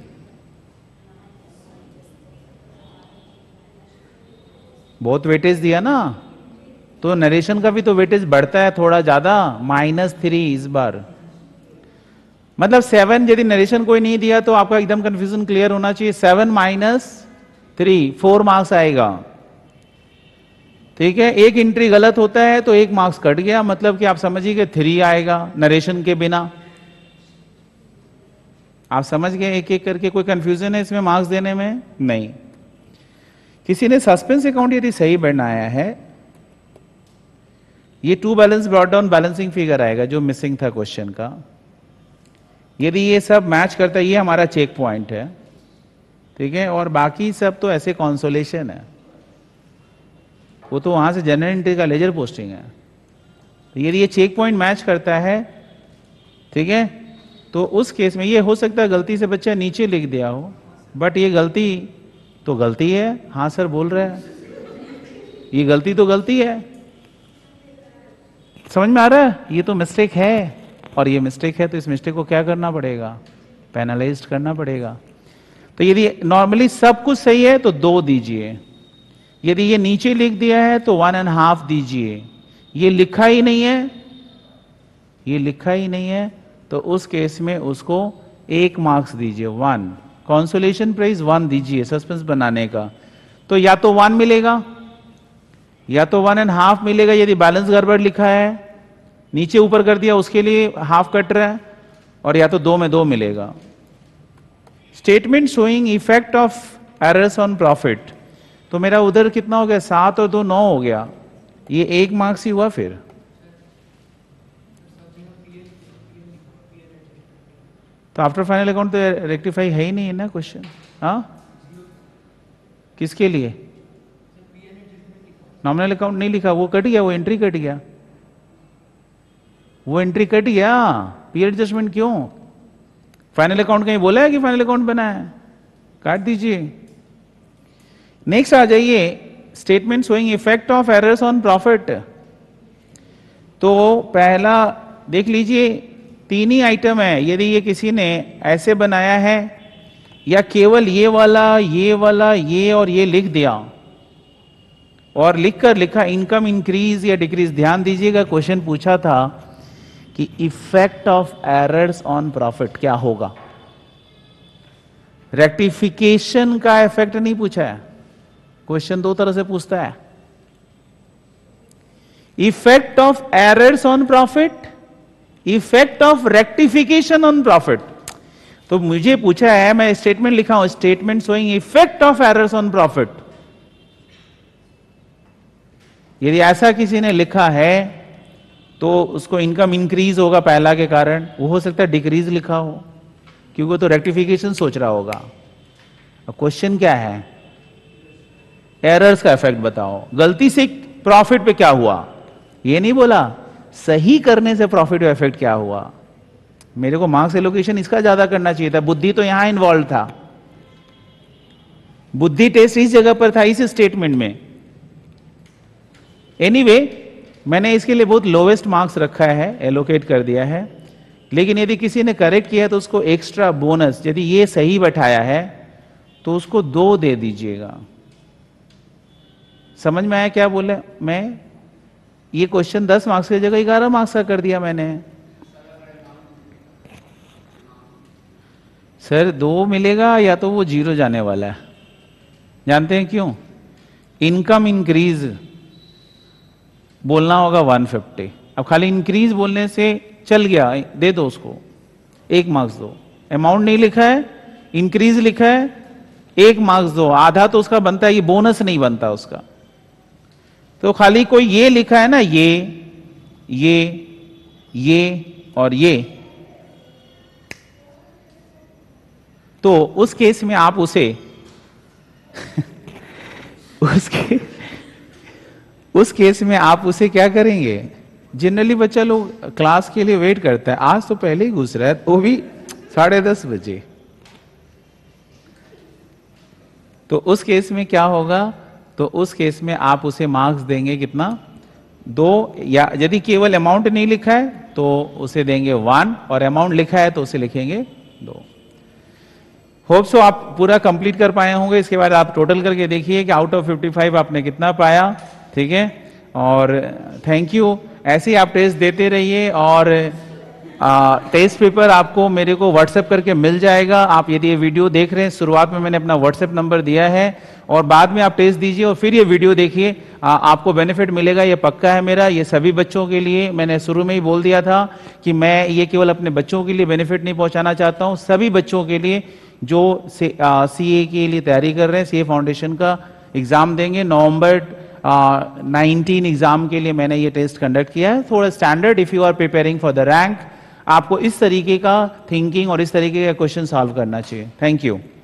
बहुत वेटेज दिया ना, तो नरेशन का भी तो वेटेज बढ़ता है थोड़ा ज्यादा, माइनस थ्री इस बार। मतलब सेवन, यदि नरेशन कोई नहीं दिया तो आपका एकदम कंफ्यूजन क्लियर होना चाहिए। Seven minus three, four marks आएगा, ठीक है। एक एंट्री गलत होता है तो एक मार्क्स कट गया, मतलब कि आप समझिए कि थ्री आएगा नरेशन के बिना। आप समझ गए एक एक करके? कोई कंफ्यूजन है इसमें मार्क्स देने में? नहीं। किसी ने सस्पेंस अकाउंट यदि सही बनाया है, ये to balance brought down balancing figure आएगा जो मिसिंग था क्वेश्चन का। यदि ये सब मैच करता है, ये हमारा चेक पॉइंट है, ठीक है, और बाकी सब तो ऐसे कॉन्सोलेशन है, वो तो वहां से जनरल एंट्री का लेजर पोस्टिंग है। तो यदि ये चेक पॉइंट मैच करता है, ठीक है, तो उस केस में ये हो सकता है गलती से बच्चा नीचे लिख दिया हो, बट ये गलती तो गलती है। हाँ सर बोल रहे हैं, ये गलती तो गलती है। समझ में आ रहा है? ये तो मिस्टेक है, और ये मिस्टेक है तो इस मिस्टेक को क्या करना पड़ेगा? पेनलाइज करना पड़ेगा। तो यदि नॉर्मली सब कुछ सही है तो दो दीजिए, यदि ये नीचे लिख दिया है तो वन एंड हाफ दीजिए। ये लिखा ही नहीं है, ये लिखा ही नहीं है, तो उस केस में उसको एक मार्क्स दीजिए, वन। कंसोलेशन प्राइज वन दीजिए सस्पेंस बनाने का। तो या तो वन मिलेगा या तो वन एंड हाफ मिलेगा यदि बैलेंस गड़बड़ लिखा है, नीचे ऊपर कर दिया उसके लिए हाफ कट रहा है, और या तो दो में दो मिलेगा। Statement showing effect of errors on profit, तो मेरा उधर कितना हो गया, सात और दो नौ हो गया, ये एक मार्क्स ही हुआ। फिर तो आफ्टर फाइनल अकाउंट तो रेक्टिफाई है ही नहीं है ना क्वेश्चन। हाँ, किसके लिए? नॉमिनल अकाउंट नहीं लिखा, वो कट गया, वो एंट्री कट गया, वो एंट्री कट गया। पी एडजस्टमेंट क्यों? फाइनल अकाउंट कहीं बोला है कि फाइनल अकाउंट बना है? काट दीजिए। नेक्स्ट आ जाइए, statement showing effect of errors on profit. तो पहला देख लीजिए, तीन ही आइटम है। यदि ये किसी ने ऐसे बनाया है या केवल ये वाला, ये वाला, ये और ये लिख दिया और लिखकर लिखा इनकम इंक्रीज या डिक्रीज। ध्यान दीजिएगा, क्वेश्चन पूछा था कि effect of errors on profit क्या होगा। रेक्टिफिकेशन का इफेक्ट नहीं पूछा है, क्वेश्चन दो तरह से पूछता है। Effect of errors on profit, effect of rectification on profit. तो मुझे पूछा है, मैं स्टेटमेंट लिखा हूं, statement showing effect of errors on profit. यदि ऐसा किसी ने लिखा है तो उसको इनकम इंक्रीज होगा पहला के कारण, वो हो सकता है डिक्रीज लिखा हो क्योंकि तो रेक्टिफिकेशन सोच रहा होगा। अब क्वेश्चन क्या है, एरर्स का इफेक्ट बताओ। गलती से प्रॉफिट पे क्या हुआ, ये नहीं बोला, सही करने से प्रॉफिट पे इफेक्ट क्या हुआ। मेरे को मार्क्स एलोकेशन इसका ज्यादा करना चाहिए था, बुद्धि तो यहां इन्वॉल्व था, बुद्धि टेस्ट इस जगह पर था, इस स्टेटमेंट में। एनीवे anyway, मैंने इसके लिए बहुत लोवेस्ट मार्क्स रखा है, एलोकेट कर दिया है। लेकिन यदि किसी ने करेक्ट किया तो उसको एक्स्ट्रा बोनस, यदि ये सही बैठाया है तो उसको दो दे दीजिएगा। समझ में आया क्या बोले मैं? ये क्वेश्चन दस मार्क्स की जगह ग्यारह मार्क्स का कर दिया मैंने। सर दो मिलेगा या तो वो जीरो जाने वाला है। जानते हैं क्यों? इनकम इंक्रीज बोलना होगा वन फिफ्टी। अब खाली इंक्रीज बोलने से चल गया, दे दो उसको, एक मार्क्स दो। अमाउंट नहीं लिखा है, इंक्रीज लिखा है, एक मार्क्स दो। आधा तो उसका बनता है, ये बोनस नहीं बनता उसका। तो खाली कोई ये लिखा है ना, ये ये ये और ये, तो उस केस में आप उसे उसके उस केस में आप उसे क्या करेंगे? जनरली बच्चा लोग क्लास के लिए वेट करता है, आज तो पहले ही घुस रहा है, वो भी साढ़े दस बजे। तो उस केस में क्या होगा? तो उस केस में आप उसे मार्क्स देंगे कितना? दो। या यदि केवल अमाउंट नहीं लिखा है तो उसे देंगे वन, और अमाउंट लिखा है तो उसे लिखेंगे दो। होप सो आप पूरा कंप्लीट कर पाए होंगे। इसके बाद आप टोटल करके देखिए कि आउट ऑफ फिफ्टी फाइव आपने कितना पाया। ठीक है, और थैंक यू। ऐसे ही आप टेस्ट देते रहिए, और आ, टेस्ट पेपर आपको मेरे को व्हाट्सएप करके मिल जाएगा। आप यदि ये वीडियो देख रहे हैं, शुरुआत में मैंने अपना व्हाट्सएप नंबर दिया है, और बाद में आप टेस्ट दीजिए और फिर ये वीडियो देखिए, आपको बेनिफिट मिलेगा, ये पक्का है मेरा। ये सभी बच्चों के लिए, मैंने शुरू में ही बोल दिया था कि मैं ये केवल अपने बच्चों के लिए बेनिफिट नहीं पहुंचाना चाहता हूं, सभी बच्चों के लिए जो सी ए के लिए तैयारी कर रहे हैं, सी ए फाउंडेशन का एग्जाम देंगे नवंबर नाइनटीन एग्जाम के लिए मैंने ये टेस्ट कंडक्ट किया है। थोड़ा standard, if you are preparing for the rank, आपको इस तरीके का थिंकिंग और इस तरीके का क्वेश्चन सॉल्व करना चाहिए। Thank you.